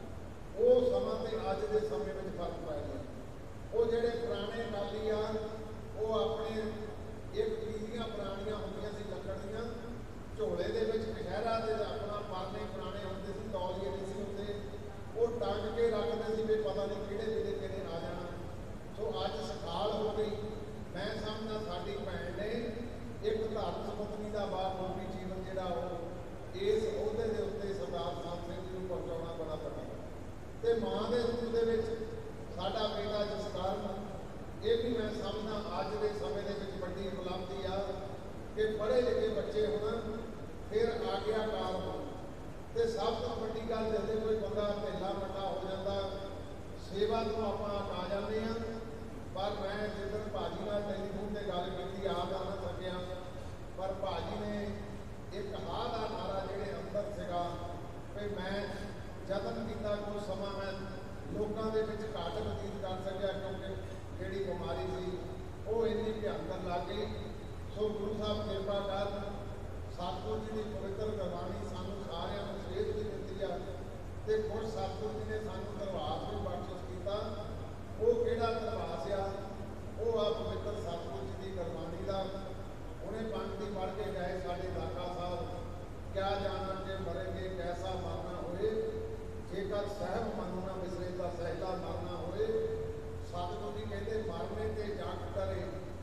Speaker 8: ਉਹ ਸਮਾਂ ਤੇ ਅੱਜ ਦੇ ਸਮੇਂ ਵਿੱਚ ਫਰਕ ਪੈ ਗਿਆ। ਉਹ ਜਿਹੜੇ ਪੁਰਾਣੇ ਅਕਾਲੀ ਆ, ਉਹ ਆਪਣੇ ਇੱਕ ਪੀੜੀਆਂ ਪੁਰਾਣੀਆਂ ਹੁੰਦੀਆਂ ਸੀ ਲੱਕੜ ਦੀਆਂ, ਝੋਲੇ ਦੇ ਵਿੱਚ ਕਸ਼ਹਿਰਾ ਦੇ ਆਪਣਾ ਪਾਲੇ ਪੁਰਾਣੇ ਹੁੰਦੇ ਸੀ, ਤੌਲੀਏ ਨਹੀਂ ਸੀ ਹੁੰਦੇ, ਉਹ ਟੰਗ ਕੇ ਰੱਖਦੇ ਸੀ ਵੀ ਪਤਾ ਨਹੀਂ ਕਿਹੜੇ ਵੇਲੇ ਕਿਹਨੇ ਆ ਜਾਣਾ। ਸੋ ਅੱਜ ਸਕਾਲ ਹੋ ਗਈ। ਮੈਂ ਸਮਝਦਾ ਸਾਡੀ ਭੈਣ ਨੇ ਇੱਕ ਧਰਮ ਸਮਗਰੀ ਦਾ ਬਾਖੂਬੀ ਜੀਵਨ ਜਿਹੜਾ ਉਹ ਇਸ ਅਹੁਦੇ ਦੇ ਉੱਤੇ ਸਰਦਾਰ ਸਾਹਿਬ ਸਿੰਘ ਜੀ ਨੂੰ ਪਹੁੰਚਾਉਣਾ ਬੜਾ ਵੱਡਾ। ਤੇ ਮਾਂ ਦੇ ਰੂਪ ਦੇ ਵਿੱਚ ਸਾਡਾ ਬੇਟਾ ਜਸਕਰਨ, ਇਹ ਵੀ ਮੈਂ ਸਮਝਦਾ ਅੱਜ ਦੇ ਸਮੇਂ ਦੇ ਵਿੱਚ ਵੱਡੀ ਉਪਲਬਧੀ ਆ ਕਿ ਪੜ੍ਹੇ ਲਿਖੇ ਬੱਚੇ ਹੋਣ, ਫਿਰ ਆਗਿਆਕਾਰ ਹੋਣ। ਤੇ ਸਭ ਤੋਂ ਵੱਡੀ ਗੱਲ, ਜਦੋਂ ਕੋਈ ਬੰਦਾ ਢਿੱਲਾ ਮੱਠਾ ਹੋ ਜਾਂਦਾ, ਸੇਵਾ ਤੋਂ ਆਪਾਂ ਆ ਜਾਂਦੇ ਹਾਂ। ਪਰ ਮੈਂ ਜਿੱਦਣ ਭਾਜੀ ਨਾਲ ਟੈਲੀਫੋਨ ਤੇ ਗੱਲ ਕੀਤੀ, ਆਪ ਆ ਨਾ ਸਕਿਆ, ਪਰ ਭਾਜੀ ਨੇ ਇੱਕ ਹਾਂ ਦਾ ਨਾਰਾ ਜਿਹੜੇ ਅੰਦਰ ਸੀਗਾ ਵੀ ਮੈਂ ਯਤਨ ਕੀਤਾ, ਕੁਝ ਸਮਾਂ ਮੈਂ ਲੋਕਾਂ ਦੇ ਵਿੱਚ ਘੱਟ ਬਤੀਤ ਕਰ ਸਕਿਆ, ਕਿਉਂਕਿ ਜਿਹੜੀ ਬਿਮਾਰੀ ਸੀ ਉਹ ਇੰਨੀ ਭਿਆਨਕ ਲੱਗ ਗਈ। ਸੋ ਗੁਰੂ ਸਾਹਿਬ ਕਿਰਪਾ ਕਰਨ, ਸਤਿਗੁਰੂ ਜੀ ਦੀ ਪਵਿੱਤਰ ਗੁਰਬਾਣੀ ਸਾਨੂੰ ਸਾਰਿਆਂ ਨੂੰ ਸੇਧ ਵੀ ਦਿੱਤੀ ਆ, ਤੇ ਖੁਦ ਸਤਿਗੁਰੂ ਜੀ ਨੇ ਸਾਨੂੰ ਦਰਵਾਸ ਵੀ ਬਖਸ਼ਿਸ਼ ਕੀਤਾ। ਉਹ ਕਿਹੜਾ ਦਰਵਾਸ ਆ? ਉਹ ਆ ਪਵਿੱਤਰ ਸਤਿਗੁਰੂ ਜੀ ਦੀ ਗੁਰਬਾਣੀ ਦਾ। ਉਹਨੇ ਪੰਕਤੀ ਪੜ੍ਹ ਕੇ ਗਏ ਸਾਡੇ ਦਾਤਾ ਸਾਹਿਬ, ਕਿਆ ਜਾਣਨ ਕੇ ਮਰੇਗੇ ਕੈਸਾ ਮਰਨਾ ਹੋਏ, ਜੇਕਰ ਸਹਿਬ ਮਨੁ ਨਾ ਵਿਸਰੇ ਤਾਂ ਸਹਿਲਾ ਮਰਨਾ ਹੋਏ। ਸਤਿਗੁਰੂ ਜੀ ਕਹਿੰਦੇ ਮਰਨੇ ਤੇ ਜਗ ਕਰੇ,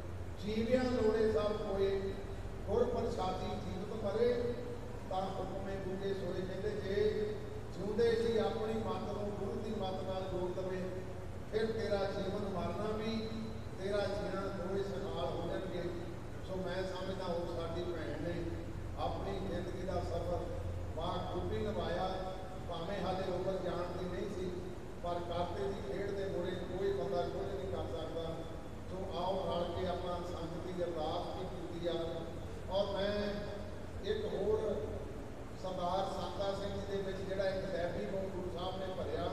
Speaker 8: ਜੀਵਿਆਂ ਲੋੜੇ ਸਭ ਕੋਏ, ਗੁਰ ਪ੍ਰਸਾਦੀ ਜੀਵਤ ਮਰੇ, ਤਾਂ ਹੁਕਮੇ ਗੁਗੇ ਸੋਏ। ਕਹਿੰਦੇ ਜੇ ਜਿਉਂਦੇ ਜੀ ਆਪਣੀ ਮੱਤ ਨੂੰ ਗੁਰੂ ਦੀ ਮੱਤ ਨਾਲ ਜੋੜ ਦਵੇ, ਫਿਰ ਤੇਰਾ ਜੀਵਨ ਮਰਨਾ ਵੀ, ਤੇਰਾ ਜੀਣਾ ਦੋਵੇਂ ਸਮਾਲ ਹੋ ਜਾਣਗੇ। ਸੋ ਮੈਂ ਸਮਝਦਾ ਉਹ ਸਾਡੀ ਭੈਣ ਨੇ ਆਪਣੀ ਜ਼ਿੰਦਗੀ ਦਾ ਸਫ਼ਰ ਬਾਖੂਬੀ ਨਿਭਾਇਆ। ਭਾਵੇਂ ਹਾਲੇ ਉਮਰ ਜਾਣ ਦੀ ਨਹੀਂ ਸੀ, ਪਰ ਕਾਤੇ ਦੀ ਖੇਡ ਦੇ ਮੋੜੇ ਕੋਈ ਬੰਦਾ ਕੁਝ ਨਹੀਂ ਕਰ ਸਕਦਾ। ਸੋ ਆਓ ਰਲ ਕੇ ਆਪਾਂ ਸੰਗਤ ਦੀ ਅਰਦਾਸ ਵੀ ਕੀਤੀ ਆ। ਔਰ ਮੈਂ ਇੱਕ ਹੋਰ ਸਰਦਾਰ ਸੰਤਾ ਸਿੰਘ ਜੀ ਦੇ ਵਿੱਚ ਜਿਹੜਾ ਇੱਕ ਲੈਬੀ ਨੂੰ ਗੁਰੂ ਸਾਹਿਬ ਨੇ ਭਰਿਆ,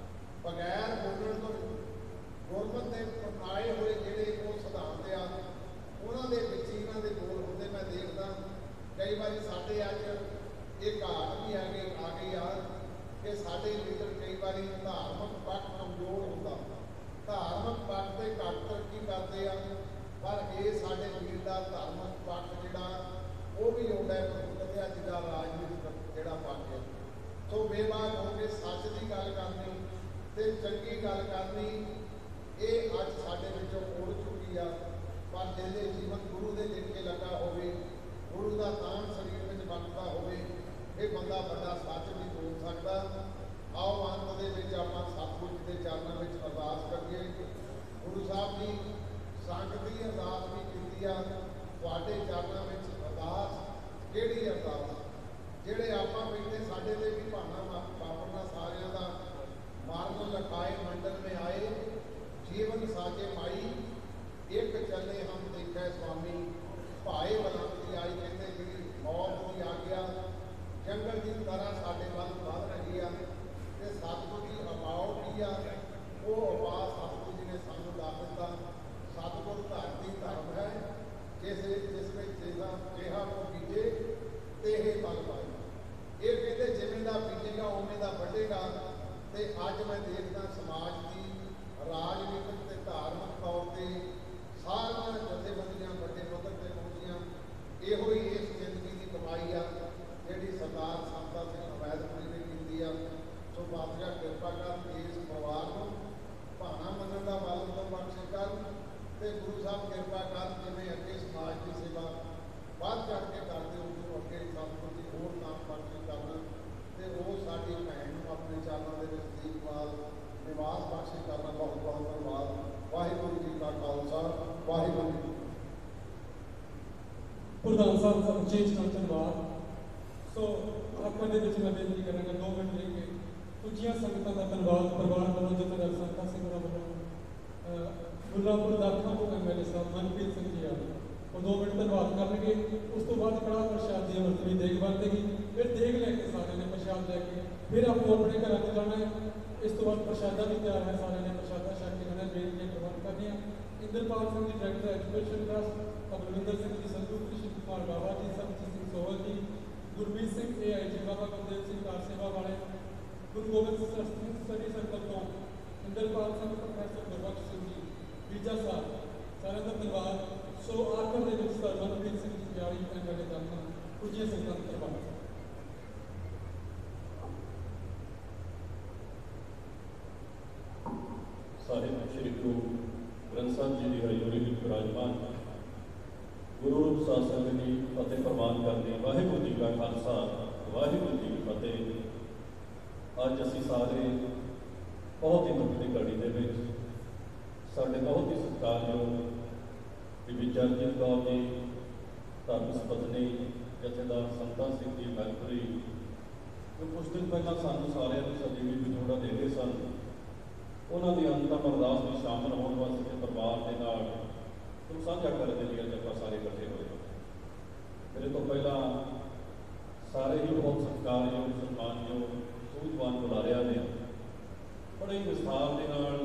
Speaker 8: ਬਗੈਰ ਬੋਲਣ ਤੋਂ ਗੁਰਮਤਿ ਦੇ ਪਰਨਾਏ ਹੋਏ ਜਿਹੜੇ ਉਹ ਸਿਧਾਂਤ ਆ, ਉਹਨਾਂ ਦੇ ਵਿੱਚ ਇਹਨਾਂ ਦੇ ਬੋਲ ਹੁੰਦੇ। ਮੈਂ ਦੇਖਦਾ ਕਈ ਵਾਰੀ ਸਾਡੇ ਅੱਜ ਇਹ ਘਾਟ ਵੀ ਆ ਗਈ ਆ ਕਿ ਸਾਡੇ ਲੀਡਰ ਕਈ ਵਾਰੀ ਧਾਰਮਿਕ ਪੱਖ ਕਮਜ਼ੋਰ ਹੁੰਦਾ, ਧਾਰਮਿਕ ਪੱਖ ਤੇ ਘੱਟ ਤਰੱਕੀ ਕਰਦੇ ਆ, ਪਰ ਇਹ ਸਾਡੇ ਵੀਰ ਦਾ ਧਾਰਮਿਕ ਪੱਖ ਜਿਹੜਾ ਉਹ ਵੀ ਆਉਂਦਾ ਹੈ ਜਿਹਦਾ ਰਾਜਨੀਤਿਕ ਜਿਹੜਾ ਪੱਖ ਹੈ। ਸੋ ਬੇਬਾਕ ਹੋ ਕੇ ਸੱਚ ਦੀ ਗੱਲ ਕਰਨੀ ਤੇ ਚੰਗੀ ਗੱਲ ਕਰਨੀ, ਇਹ ਅੱਜ ਸਾਡੇ ਵਿੱਚੋਂ ਉੜ ਚੁੱਕੀ ਆ। ਪਰ ਜਿਹਦੇ ਜੀਵਨ ਗੁਰੂ ਦੇ ਲਿਖੇ ਲੱਗਾ ਹੋਵੇ, ਗੁਰੂ ਦਾ ਤਾਣ ਸਰੀਰ ਵਿੱਚ ਵਰਤਦਾ ਹੋਵੇ, ਇਹ ਬੰਦਾ ਵੱਡਾ ਸੱਚ ਵੀ ਬੋਲ ਸਕਦਾ। ਆਓ ਅੰਤ ਦੇ ਵਿੱਚ ਆਪਾਂ ਸਤਿਗੁਰੂ ਜੀ ਦੇ ਚਰਨਾਂ ਵਿੱਚ ਅਰਦਾਸ ਕਰੀਏ। ਗੁਰੂ ਸਾਹਿਬ ਜੀ ਸੰਗਤ ਦੀ ਅਰਦਾਸ ਵੀ ਕੀਤੀ ਆ, ਤੁਹਾਡੇ ਚਰਨਾਂ ਵਿੱਚ ਅਰਦਾਸ। ਕਿਹੜੀ ਅਰਦਾਸ? ਜਿਹੜੇ ਆਪਾਂ ਬੈਠੇ ਸਾਡੇ ਤੇ ਵੀ ਭਾਣਾ ਵਾਪਰਨਾ ਸਾਰਿਆਂ ਦਾ। ਮਾਰਗ ਲਖਾਏ ਮੰਡਲ ਮੇ ਆਏ, ਜੀਵਨ ਸਾਜੇ ਮਾਈ, ਇੱਕ ਚੱਲੇ ਹਮ ਦੇਖੈ ਸੁਆਮੀ, ਭਾਏ ਬਲੰਦੀ ਆਈ। ਕਹਿੰਦੇ ਜਿਹੜੀ ਮੌਤ ਦੀ ਆਗਿਆ ਜੰਗਲ ਦੀ ਤਰ੍ਹਾਂ ਸਾਡੇ ਵੱਲ ਵੱਧ ਰਹੀ ਆ, ਤੇ ਸਤਿਗੁਰੂ ਦੀ ਅਪਾਉ ਕੀ ਆ, ਉਹ ਅਪਾਅ ਸਤਿਗੁਰੂ ਜੀ ਨੇ ਸਾਨੂੰ ਦੱਸ ਦਿੱਤਾ। ਸਤਿਗੁਰ ਧਰਤੀ ਧਰਮ ਹੈ, ਜਿਸ ਵਿੱਚ ਜਿਹਾ ਨੂੰ ਬੀਜੇ ਤੇ ਇਹ ਫਲ ਪਾਏ। ਇਹ ਕਹਿੰਦੇ ਜਿਵੇਂ ਦਾ ਬੀਜੇਗਾ ਉਵੇਂ ਦਾ ਵੱਢੇਗਾ। ਤੇ ਅੱਜ ਮੈਂ ਦੇਖਦਾ ਸਮਾਜ ਦੀ ਰਾਜਨੀਤਿਕ ਤੇ ਧਾਰਮਿਕ ਤੌਰ ਤੇ ਸਾਰੀਆਂ ਜਥੇਬੰਦੀਆਂ ਵੱਡੇ ਪੱਧਰ ਤੇ ਪਹੁੰਚੀਆਂ। ਇਹੋ ਹੀ ਇਸ ਜ਼ਿੰਦਗੀ ਦੀ ਕਮਾਈ ਆ ਜਿਹੜੀ ਸਰਦਾਰ ਸੰਤਾ ਸਿੰਘ ਮੈਤਪੁਰੀ ਨੇ ਕੀਤੀ ਆ। ਸੋ ਪਾਤਸ਼ਾਹ ਕਿਰਪਾ ਕਰਨ, ਇਸ ਪਰਿਵਾਰ ਨੂੰ ਭਾਣਾ ਮੰਨਣ ਦਾ ਬਲ ਤੋਂ ਬਖਸ਼ਿਸ਼ ਕਰਨ, ਤੇ ਗੁਰੂ ਸਾਹਿਬ ਕਿਰਪਾ ਕਰਨ ਜਿਵੇਂ ਅੱਗੇ ਸਮਾਜ ਦੀ ਸੇਵਾ ਵੱਧ ਚੜ੍ਹ ਕੇ ਕਰਦੇ ਹੋ, ਅੱਗੇ ਸਤਿਗੁਰੂ ਦੀ ਹੋਰ ਨਾਮ ਬਖਸ਼ਿਸ਼ ਕਰਨ, ਤੇ ਉਹ ਸਾਡੀ ਭੈਣ ਨੂੰ ਆਪਣੇ ਚਰਨਾਂ ਦੇ ਵਿੱਚ ਦੀਪਮਾਲ ਨਿਵਾਸ ਬਖਸ਼ਿਸ਼ ਕਰਨਾ। ਬਹੁਤ ਬਹੁਤ ਧੰਨਵਾਦ। ਵਾਹਿਗੁਰੂ ਜੀ ਕਾ ਖਾਲਸਾ, ਵਾਹਿਗੁਰੂ ਜੀ।
Speaker 3: ਪ੍ਰਧਾਨ ਸਾਹਿਬ ਦਾ ਵਿਸ਼ੇਸ਼ ਧੰਨਵਾਦ। ਸੋ ਆਪਾਂ ਦੇ ਵਿੱਚ ਮੈਂ ਬੇਨਤੀ ਕਰਾਂਗਾ 2 ਮਿੰਟ ਲੈ ਕੇ ਦੂਜੀਆਂ ਸੰਗਤਾਂ ਦਾ ਧੰਨਵਾਦ ਪਰਿਵਾਰ ਵੱਲੋਂ, ਜਥੇਦਾਰ ਸੰਤਾ ਸਿੰਘ ਹੋਰਾਂ ਵੱਲੋਂ, ਗੁਰਦਾਸਪੁਰ ਦਾਖਾ ਤੋਂ MLA ਸਾਹਿਬ ਮਨਪ੍ਰੀਤ ਸਿੰਘ ਜੀ ਆ, ਉਹ 2 ਮਿੰਟ ਧੰਨਵਾਦ ਕਰਨਗੇ। ਉਸ ਤੋਂ ਬਾਅਦ ਕੜਾਹ ਪ੍ਰਸ਼ਾਦ ਦੀ ਵਰਤੋਂ ਦੇਗ ਵਰਤੇਗੀ। ਫਿਰ ਦੇਗ ਲੈ ਕੇ ਸਾਰਿਆਂ ਨੇ ਪ੍ਰਸ਼ਾਦ ਲੈ ਕੇ ਫਿਰ ਆਪੋ ਆਪਣੇ ਘਰਾਂ ਨੂੰ ਜਾਣਾ ਹੈ। ਇਸ ਤੋਂ ਬਾਅਦ ਪ੍ਰਸ਼ਾਦਾ ਵੀ ਤਿਆਰ ਹੈ, ਸਾਰਿਆਂ ਨੇ ਪ੍ਰਸ਼ਾਦਾ ਛਕ ਕੇ ਜਾਣਾ, ਬੇਨਤੀਆਂ ਪ੍ਰਬੰਧ ਕਰਨੀਆਂ। Inderpal Singh ji director education trust, Amarinder Singh ji Sandhu, Krishna Kumar Bawa ji, Sarabjit Singh Sohal ਜੀ, ਗੁਰਮੀਤ ਸਿੰਘ AIG ਬਾਬਾ ਗੁਰਦੇਵ ਸਿੰਘ ਕਾਰ ਸੇਵਾ ਵਾਲੇ, ਗੁਰੂ ਗੋਬਿੰਦ ਸਿੰਘ ਸਟੱਡੀ ਸਰਕਲ ਤੋਂ ਇੰਦਰਪਾਲ ਸਿੰਘ, ਪ੍ਰੋਫੈਸਰ ਗੁਰਬਖਸ਼ ਸਿੰਘ ਜੀ, ਬੀਜਾ ਸਾਹਿਬ, ਸਾਰਿਆਂ ਦਾ ਧੰਨਵਾਦ। ਸੋ ਆਖਰ ਦੇ ਵਿੱਚ ਸਰਵਨਪ੍ਰੀਤ ਸਿੰਘ ਜੀ ਪਿਆਰੀ ਪਿੰਡ ਦੇ ਜਨਮ ਪੁੱਜੇ ਸੰਗਤ ਧੰਨਵਾਦ।
Speaker 9: ਸਾਹਿਬ ਸ਼੍ਰੀ ਗੁਰੂ ਗ੍ਰੰਥ ਸਾਹਿਬ ਜੀ ਦੀ ਹਜ਼ੂਰੀ ਵਿੱਚ ਵਿਰਾਜਮਾਨ ਗੁਰੂ ਰੂਪ ਸਾਧ ਸੰਗਤ ਜੀ ਫਤਿਹ ਪ੍ਰਵਾਨ ਕਰਦੇ। ਵਾਹਿਗੁਰੂ ਜੀ ਕਾ ਖਾਲਸਾ, ਵਾਹਿਗੁਰੂ ਜੀ ਕੀ ਫਤਿਹ। ਅੱਜ ਅਸੀਂ ਸਾਰੇ ਬਹੁਤ ਹੀ ਦੁੱਖ ਦੀ ਘੜੀ ਦੇ ਵਿੱਚ ਸਾਡੇ ਬਹੁਤ ਹੀ ਸਤਿਕਾਰਯੋਗ ਬੀਬੀ ਚਰਨਜੀਤ ਕੌਰ ਜੀ, ਧਰਮ ਸਪਤਨੀ ਜਥੇਦਾਰ ਸੰਤਾ ਸਿੰਘ ਜੀ ਮੈਲਪੁਰੀ, ਜੋ ਕੁਝ ਦਿਨ ਪਹਿਲਾਂ ਸਾਨੂੰ ਸਾਰਿਆਂ ਨੂੰ ਸਦੀਵੀ ਵਿਛੋੜਾ ਦੇ ਗਏ ਸਨ, ਉਹਨਾਂ ਦੀ ਅੰਤਮ ਅਰਦਾਸ ਵਿੱਚ ਸ਼ਾਮਲ ਹੋਣ ਵਾਸਤੇ ਪਰਿਵਾਰ ਦੇ ਨਾਲ ਦੁੱਖ ਸਾਂਝਾ ਕਰਨ ਦੇ ਲਈ ਅੱਜ ਆਪਾਂ ਸਾਰੇ ਇਕੱਠੇ ਹੋਏ। ਮੇਰੇ ਤੋਂ ਪਹਿਲਾਂ ਸਾਰੇ ਹੀ ਬਹੁਤ ਸਤਿਕਾਰਯੋਗ, ਸਨਮਾਨਯੋਗ, ਸੂਝਵਾਨ ਬੁਲਾਰਿਆਂ ਨੇ ਬੜੇ ਵਿਸਥਾਰ ਦੇ ਨਾਲ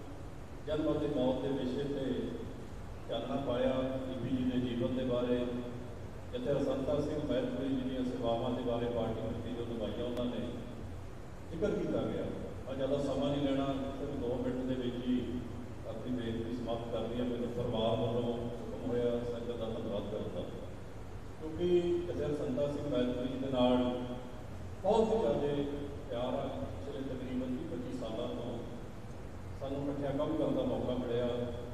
Speaker 9: ਜਨਮ ਅਤੇ ਮੌਤ ਦੇ ਵਿਸ਼ੇ 'ਤੇ ਚਾਨਣਾ ਪਾਇਆ। ਬੀਬੀ ਜੀ ਦੇ ਜੀਵਨ ਦੇ ਬਾਰੇ, ਜਿੱਥੇ ਸੰਤਾ ਸਿੰਘ ਮੈਲਪੁਰੀ ਜੀ ਦੀਆਂ ਸੇਵਾਵਾਂ ਦੇ ਬਾਰੇ ਪਾਰਟੀ ਕਮੇਟੀ ਜੋ ਨਿਭਾਈਆਂ ਉਹਨਾਂ ਨੇ ਜ਼ਿਕਰ ਕੀਤਾ ਗਿਆ। ਮੈਂ ਜ਼ਿਆਦਾ ਸਮਾਂ ਨਹੀਂ ਲੈਣਾ, ਸਿਰਫ 2 ਮਿੰਟ ਦੇ ਵਿੱਚ ਹੀ ਆਪਣੀ ਬੇਨਤੀ ਸਮਾਪਤ ਕਰਨੀ ਹੈ। ਮੈਨੂੰ ਪਰਿਵਾਰ ਵੱਲੋਂ ਹੁਕਮ ਹੋਇਆ ਸੰਗਤ ਦਾ ਧੰਨਵਾਦ ਕਰਨ ਦਾ, ਕਿਉਂਕਿ ਜਿੱਥੇ ਸੰਤਾ ਸਿੰਘ ਮੈਲਪੁਰੀ ਜੀ ਦੇ ਨਾਲ ਬਹੁਤ ਹੀ ਜ਼ਿਆਦਾ ਪਿਆਰ ਆ। ਪਿਛਲੇ ਤਕਰੀਬਨ 20-25 ਸਾਲਾਂ ਤੋਂ ਸਾਨੂੰ ਇਕੱਠਿਆਂ ਕੰਮ ਕਰਨ ਦਾ ਮੌਕਾ ਮਿਲਿਆ।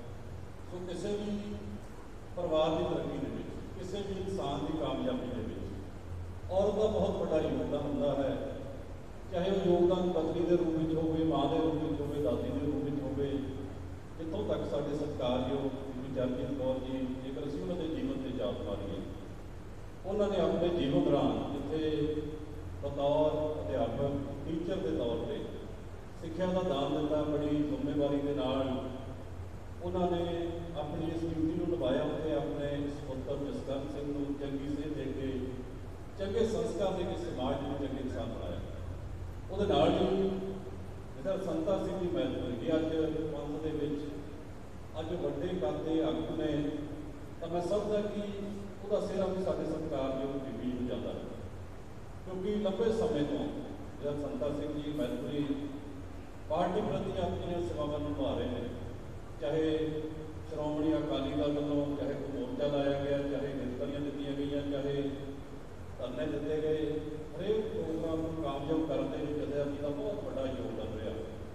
Speaker 9: ਸੋ ਕਿਸੇ ਵੀ ਪਰਿਵਾਰ ਦੀ ਤਰੱਕੀ ਦੇ ਵਿੱਚ, ਕਿਸੇ ਵੀ ਇਨਸਾਨ ਦੀ ਕਾਮਯਾਬੀ ਦੇ ਵਿੱਚ ਔਰਤ ਦਾ ਬਹੁਤ ਵੱਡਾ ਯੋਗਦਾਨ ਹੁੰਦਾ ਹੈ। ਚਾਹੇ ਉਹ ਯੋਗਦਾਨ ਪਤਨੀ ਦੇ ਰੂਪ ਵਿੱਚ ਹੋਵੇ, ਮਾਂ ਦੇ ਰੂਪ ਵਿੱਚ ਹੋਵੇ, ਦਾਦੀ ਦੇ ਰੂਪ ਵਿੱਚ ਹੋਵੇ। ਜਿੱਥੋਂ ਤੱਕ ਸਾਡੇ ਸਤਿਕਾਰਯੋਗ ਬੀਬੀ ਚਰਨਜੀਤ ਕੌਰ ਜੀ, ਜੇਕਰ ਅਸੀਂ ਉਹਨਾਂ ਦੇ ਜੀਵਨ 'ਤੇ ਝਾਤ ਮਾਰੀਏ, ਉਹਨਾਂ ਨੇ ਆਪਣੇ ਜੀਵਨ ਦੌਰਾਨ ਜਿੱਥੇ ਬਤੌਰ ਅਧਿਆਪਕ, ਟੀਚਰ ਦੇ ਤੌਰ 'ਤੇ ਸਿੱਖਿਆ ਦਾ ਦਾਨ ਦਿੱਤਾ, ਬੜੀ ਜ਼ਿੰਮੇਵਾਰੀ ਦੇ ਨਾਲ ਉਹਨਾਂ ਨੇ ਆਪਣੀ ਇਸ ਡਿਊਟੀ ਨੂੰ ਨਿਭਾਇਆ। ਉੱਥੇ ਆਪਣੇ ਸਪੁੱਤਰ ਜਸਕਰਨ ਸਿੰਘ ਨੂੰ ਚੰਗੀ ਸੇਧ ਦੇ ਕੇ, ਚੰਗੇ ਸੰਸਕਾਰ ਦੇ ਕੇ ਸਮਾਜ ਨੂੰ ਚੰਗੇ ਇਨਸਾਨ ਬਣਾਇਆ। ਉਹਦੇ ਨਾਲ ਹੀ ਜਿਹੜਾ ਸੰਤਾ ਸਿੰਘ ਜੀ ਮੈਲਪੁਰੀ ਜੀ ਅੱਜ ਪੰਥ ਦੇ ਵਿੱਚ ਅੱਜ ਵੱਡੇ ਕਰਦੇ ਆਗੂ ਨੇ, ਤਾਂ ਮੈਂ ਸਮਝਦਾ ਕਿ ਉਹਦਾ ਸਿਹਰਾ ਵੀ ਸਾਡੇ ਸਤਿਕਾਰਯੋਗ ਬੀਬੀ ਨੂੰ ਜਾਂਦਾ ਹੈ। ਕਿਉਂਕਿ ਲੰਬੇ ਸਮੇਂ ਤੋਂ ਜਿਹੜਾ ਸੰਤਾ ਸਿੰਘ ਜੀ ਮੈਲਪੁਰੀ ਪਾਰਟੀ ਪ੍ਰਤੀ ਆਪਣੀਆਂ ਸੇਵਾਵਾਂ ਨਿਭਾ ਰਹੇ ਨੇ, ਚਾਹੇ ਸ਼੍ਰੋਮਣੀ ਅਕਾਲੀ ਦਲ ਵੱਲੋਂ ਚਾਹੇ ਕੋਈ ਮੋਰਚਾ ਲਾਇਆ ਗਿਆ, ਚਾਹੇ ਗ੍ਰਿਫਤਾਰੀਆਂ ਦਿੱਤੀਆਂ ਗਈਆਂ, ਚਾਹੇ ਧਰਨੇ ਦਿੱਤੇ ਗਏ, ਹਰੇਕ ਪ੍ਰੋਗਰਾਮ ਨੂੰ ਕਾਮਯਾਬ ਕਰਨ ਦੇ ਵਿੱਚ ਜਥੇਦਾਰ ਜੀ ਦਾ ਬਹੁਤ ਵੱਡਾ ਯੋਗਦਾਨ ਰਿਹਾ।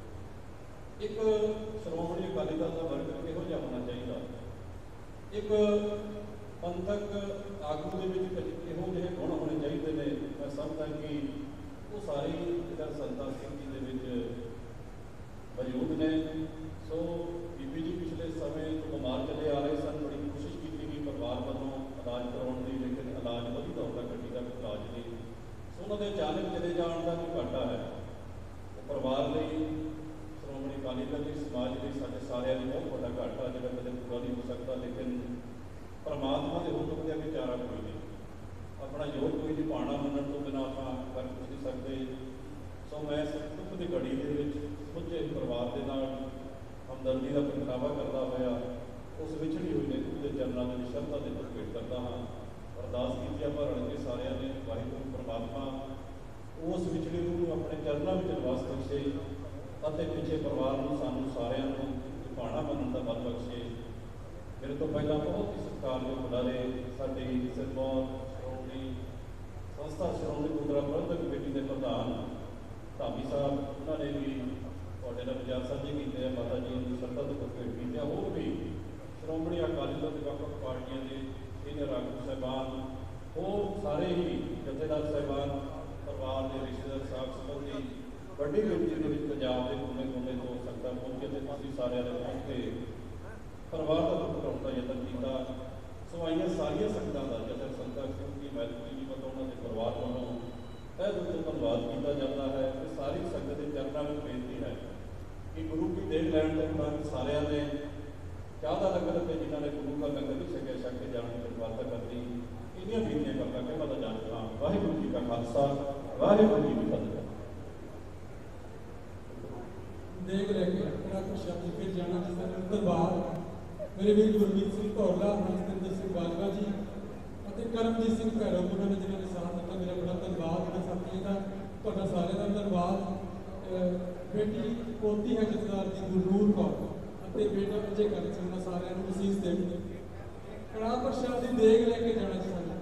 Speaker 9: ਇੱਕ ਸ਼੍ਰੋਮਣੀ ਅਕਾਲੀ ਦਲ ਦਾ ਵਰਕਰ ਕਿਹੋ ਜਿਹਾ ਹੋਣਾ ਚਾਹੀਦਾ, ਇੱਕ ਪੰਥਕ ਆਗੂ ਦੇ ਵਿੱਚ ਕਿਹੋ ਜਿਹੇ ਗੁਣ ਹੋਣੇ ਚਾਹੀਦੇ ਨੇ, ਮੈਂ ਸਮਝਦਾ ਕਿ ਉਹ ਸਾਰੇ ਜਿਹੜਾ ਸੰਤਾ ਸਿੰਘ ਜੀ ਦੇ ਵਿੱਚ ਮੌਜੂਦ ਨੇ। ਸੋ ਬੀਬੀ ਜੀ ਪਿਛਲੇ ਸਮੇਂ ਤੋਂ ਬਿਮਾਰ ਚਲੇ ਆ ਰਹੇ ਸਨ, ਬੜੀ ਕੋਸ਼ਿਸ਼ ਕੀਤੀ ਗਈ ਪਰਿਵਾਰ ਵੱਲੋਂ ਇਲਾਜ ਕਰਵਾਉਣ ਦੀ, ਲੇਕਿਨ ਇਲਾਜ ਵਧੀ ਦੌਰ ਤੱਕ ਗੱਡੀ ਦਾ ਕੋਈ ਇਲਾਜ ਨਹੀਂ। ਸੋ ਉਹਨਾਂ ਦੇ ਅਚਾਨਕ ਚਲੇ ਜਾਣ ਦਾ ਜੋ ਘਾਟਾ ਹੈ, ਉਹ ਪਰਿਵਾਰ ਲਈ, ਸ਼੍ਰੋਮਣੀ ਅਕਾਲੀ ਦਲ ਲਈ, ਸਮਾਜ ਲਈ, ਸਾਡੇ ਸਾਰਿਆਂ ਲਈ ਬਹੁਤ ਵੱਡਾ ਘਾਟਾ, ਜਿਹੜਾ ਕਦੇ ਪੂਰਾ ਨਹੀਂ ਹੋ ਸਕਦਾ। ਲੇਕਿਨ ਪਰਮਾਤਮਾ ਦੇ ਹੁਕਮ ਦੇ ਅੱਗੇ ਚਾਰਾ ਕੋਈ ਨਹੀਂ, ਆਪਣਾ ਜੋਰ ਕੋਈ ਨਹੀਂ, ਪਾਣਾ ਮੰਨਣ ਤੋਂ ਬਿਨਾਂ ਆਪਾਂ ਕਰ ਕੁਝ ਨਹੀਂ ਸਕਦੇ। ਸੋ ਮੈਂ ਦੁੱਖ ਦੀ ਘੜੀ ਦੇ ਵਿੱਚ ਪੁੱਜੇ ਪਰਿਵਾਰ ਦੇ ਨਾਲ ਹਮਦਰਦੀ ਦਾ ਪ੍ਰਗਟਾਵਾ ਕਰਦਾ ਹੋਇਆ ਉਸ ਵਿਛੜੀ ਹੋਈ ਨੇ ਉਹਦੇ ਚਰਨਾਂ ਦੇ ਵਿੱਚ ਸ਼ਰਧਾ ਦੇ ਭੇਟ ਕਰਦਾ ਹਾਂ। ਅਰਦਾਸ ਕੀਤੀ ਆਪਾਂ ਰਲ ਕੇ ਸਾਰਿਆਂ ਨੇ, ਵਾਹਿਗੁਰੂ ਪਰਮਾਤਮਾ ਉਸ ਵਿਛੜੀ ਨੂੰ ਆਪਣੇ ਚਰਨਾਂ ਵਿੱਚ ਨਿਵਾਸ ਬਖਸ਼ੇ ਅਤੇ ਪਿੱਛੇ ਪਰਿਵਾਰ ਨੂੰ, ਸਾਨੂੰ ਸਾਰਿਆਂ ਨੂੰ ਭਾਣਾ ਮੰਨਣ ਦਾ ਬਲ ਬਖਸ਼ੇ। ਮੇਰੇ ਤੋਂ ਪਹਿਲਾਂ ਬਹੁਤ ਹੀ ਸਤਿਕਾਰਯੋਗ ਬੁਲਾਰੇ ਸਾਡੀ ਸਿਰਮੌਰ ਸ਼੍ਰੋਮਣੀ ਸੰਸਥਾ ਸ਼੍ਰੋਮਣੀ ਗੁਰਦੁਆਰਾ ਪ੍ਰਬੰਧਕ ਕਮੇਟੀ ਦੇ ਪ੍ਰਧਾਨ ਧਾਮੀ ਸਾਹਿਬ, ਉਹਨਾਂ ਨੇ ਵੀ ਤੁਹਾਡੇ ਨਾਲ ਵਿਚਾਰ ਸਾਂਝੇ ਕੀਤੇ ਆ, ਮਾਤਾ ਜੀ ਨੂੰ ਸ਼ਰਧਾ ਦੇ ਭੇਟ ਕੀਤੇ। ਹੋਰ ਵੀ ਸ਼੍ਰੋਮਣੀ ਅਕਾਲੀ ਦਲ ਦੇ ਵੱਖ-ਵੱਖ ਪਾਰਟੀਆਂ ਦੇ ਸੀਨੀਅਰ ਆਗੂ ਸਾਹਿਬਾਨ, ਹੋਰ ਸਾਰੇ ਹੀ ਜਥੇਦਾਰ ਸਾਹਿਬਾਨ, ਪਰਿਵਾਰ ਦੇ ਰਿਸ਼ਤੇਦਾਰ, ਸਾਕ ਸੰਬੰਧੀ ਵੱਡੀ ਗਿਣਤੀ ਦੇ ਵਿੱਚ ਪੰਜਾਬ ਦੇ ਕੋਨੇ-ਕੋਨੇ ਤੋਂ ਸੰਗਤਾਂ ਪਹੁੰਚੇ ਤੇ ਅਸੀਂ ਸਾਰਿਆਂ ਨੇ ਪਹੁੰਚ ਕੇ ਪਰਿਵਾਰ ਦਾ ਦੁੱਖ ਹਟਾਉਣ ਦਾ ਯਤਨ ਕੀਤਾ। ਸਵਾਈਆਂ ਸਾਰੀਆਂ ਸੰਗਤਾਂ ਦਾ ਜਥੇਦਾਰ ਸੰਤਾ ਸਿੰਘ ਜੀ ਮੈਲਪੁਰੀ ਜੀ ਵੱਲੋਂ, ਉਹਨਾਂ ਦੇ ਪਰਿਵਾਰ ਵੱਲੋਂ ਤਹਿ ਦਿਲ ਤੋਂ ਧੰਨਵਾਦ ਕੀਤਾ ਜਾਂਦਾ ਹੈ। ਤੇ ਸਾਰੀ ਸੰਗਤ ਦੇ ਚਰਨਾਂ ਵਿੱਚ ਬੇਨਤੀ ਹੈ ਕਿ ਗੁਰੂ ਕੀ ਦੇਣ ਲੈਣ ਤੋਂ ਬਾਅਦ ਸਾਰਿਆਂ ਨੇ ਚਾਹ ਦਾ ਲੰਗਰ ਅਤੇ ਜਿਨ੍ਹਾਂ ਨੇ ਗੁਰੂ ਦਾ ਲੰਗਰ ਵੀ ਛਕਿਆ ਛਕ ਕੇ ਜਾਣ ਖਾਲਸਾ ਵਾਹਿਗੁਰੂ ਜੀ ਕੀ ਫਤਿਹ।
Speaker 3: ਦੇਖ ਲੈ ਕੇ ਆਪਣਾ ਸ਼ਬਦ ਫਿਰ ਜਾਣਾ ਜਿਸ ਦਾ ਦਰਬਾਰ ਮੇਰੇ ਵੀਰ ਗੁਰਮੀਤ ਸਿੰਘ ਧੌਲਾ, ਹਰਜਿੰਦਰ ਸਿੰਘ ਬਾਜਵਾ ਜੀ ਅਤੇ ਕਰਮਜੀਤ ਸਿੰਘ ਭੈਰੋਪੁਰਾ ਨੇ ਜਿਨ੍ਹਾਂ ਨੇ ਸਾਥ ਦਿੱਤਾ। ਮੇਰਾ ਬੜਾ ਧੰਨਵਾਦ ਹੈ ਸਾਥੀਆਂ ਦਾ, ਤੁਹਾਡਾ ਸਾਰਿਆਂ ਦਾ ਧੰਨਵਾਦ। ਬੇਟੀ ਪੋਤੀ ਹੈ ਜਥੇਦਾਰ ਦੀ ਗੁਰਨੂਰ ਕੌਰ ਅਤੇ ਬੇਟਾ ਅਜੇ ਕਰਨ ਸਿੰਘ, ਉਹਨਾਂ ਸਾਰਿਆਂ ਨੂੰ ਅਸੀਸ ਦੇਣ। ਕੜਾਹ ਪ੍ਰਸ਼ਾਦ ਦੀ ਦੇਗ ਲੈ ਕੇ ਜਾਣਾ ਜੀ। ਸਾਨੂੰ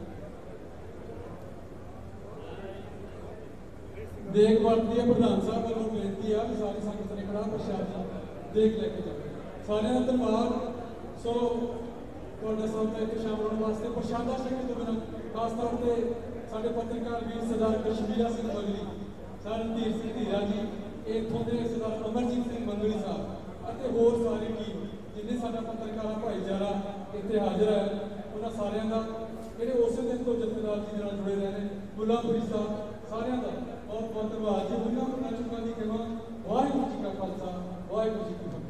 Speaker 3: ਦੇਗ ਵਰਤਦੀ ਹੈ ਪ੍ਰਧਾਨ ਸਾਹਿਬ ਵੱਲੋਂ ਬੇਨਤੀ ਆ ਵੀ ਸਾਰੀ ਸੰਗਤ ਨੇ ਕੜਾਹ ਪ੍ਰਸ਼ਾਦ ਦੀ ਦੇਗ ਲੈ ਕੇ ਜਾਣਾ। ਸਾਰਿਆਂ ਦਾ ਧੰਨਵਾਦ। ਸੋ ਤੁਹਾਡੇ ਸਾਹਮਣੇ ਇੱਥੇ ਸ਼ਾਮਲ ਹੋਣ ਵਾਸਤੇ ਪ੍ਰਸ਼ਾਦਾ ਛਕਣ ਤੋਂ ਬਿਨਾਂ ਖਾਸ ਤੌਰ ਤੇ ਸਾਡੇ ਪੱਤਰਕਾਰ ਵੀਰ ਸਰਦਾਰ ਕਸ਼ਮੀਰਾ ਸਿੰਘ ਮੰਗਲੀ, ਸਰ ਰਣਧੀਰ ਸਿੰਘ ਧੀਰਾ ਜੀ, ਇੱਥੋਂ ਦੇ ਸਰਦਾਰ ਅਮਰਜੀਤ ਸਿੰਘ ਮੰਗਲੀ ਸਾਹਿਬ ਅਤੇ ਹੋਰ ਸਾਰੀ ਟੀਮ ਜਿੰਨੇ ਸਾਡਾ ਪੱਤਰਕਾਰਾਂ ਭਾਈਚਾਰਾ ਇੱਥੇ ਹਾਜ਼ਰ ਹੈ, ਉਹਨਾਂ ਸਾਰਿਆਂ ਦਾ ਜਿਹੜੇ ਉਸੇ ਦਿਨ ਤੋਂ ਜਥੇਦਾਰ ਜੀ ਨਾਲ ਜੁੜੇ ਰਹੇ ਨੇ, ਗੁਲਾਮਪੁਰੀ ਸਾਹਿਬ, ਸਾਰਿਆਂ ਦਾ ਬਹੁਤ ਬਹੁਤ ਧੰਨਵਾਦ ਜੀ। ਉਹਨਾਂ ਨੂੰ ਚੁੱਕਾਂ ਦੀ ਕਿਰਪਾ। ਵਾਹਿਗੁਰੂ ਜੀ ਕਾ ਖਾਲਸਾ, ਵਾਹਿਗੁਰੂ ਜੀ ਕੀ ਫਤਿਹ।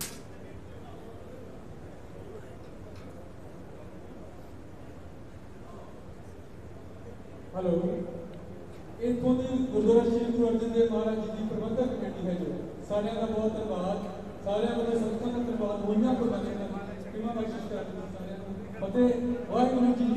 Speaker 3: ਹੈਲੋ, ਇੱਥੋਂ ਦੀ ਗੁਰਦੁਆਰਾ ਸ਼੍ਰੀ ਗੁਰੂ ਅਰਜਨ ਦੇਵ ਮਹਾਰਾਜ ਜੀ ਦੀ ਪ੍ਰਬੰਧਕ ਕਮੇਟੀ ਹੈ ਜੋ, ਸਾਰਿਆਂ ਦਾ ਬਹੁਤ ਧੰਨਵਾਦ। ਸਾਰਿਆਂ ਵੱਲੋਂ ਸੰਗਤਾਂ ਦਾ ਧੰਨਵਾਦ। ਹੋਈਆਂ ਕੁਰਬਾਨੀਆਂ ਦਾ ਕਿਰਪਾ ਬਖਸ਼ਿਸ਼ ਕਰਨ ਸਾਰਿਆਂ ਨੂੰ ਫਤਿਹ। ਵਾਹਿਗੁਰੂ ਜੀ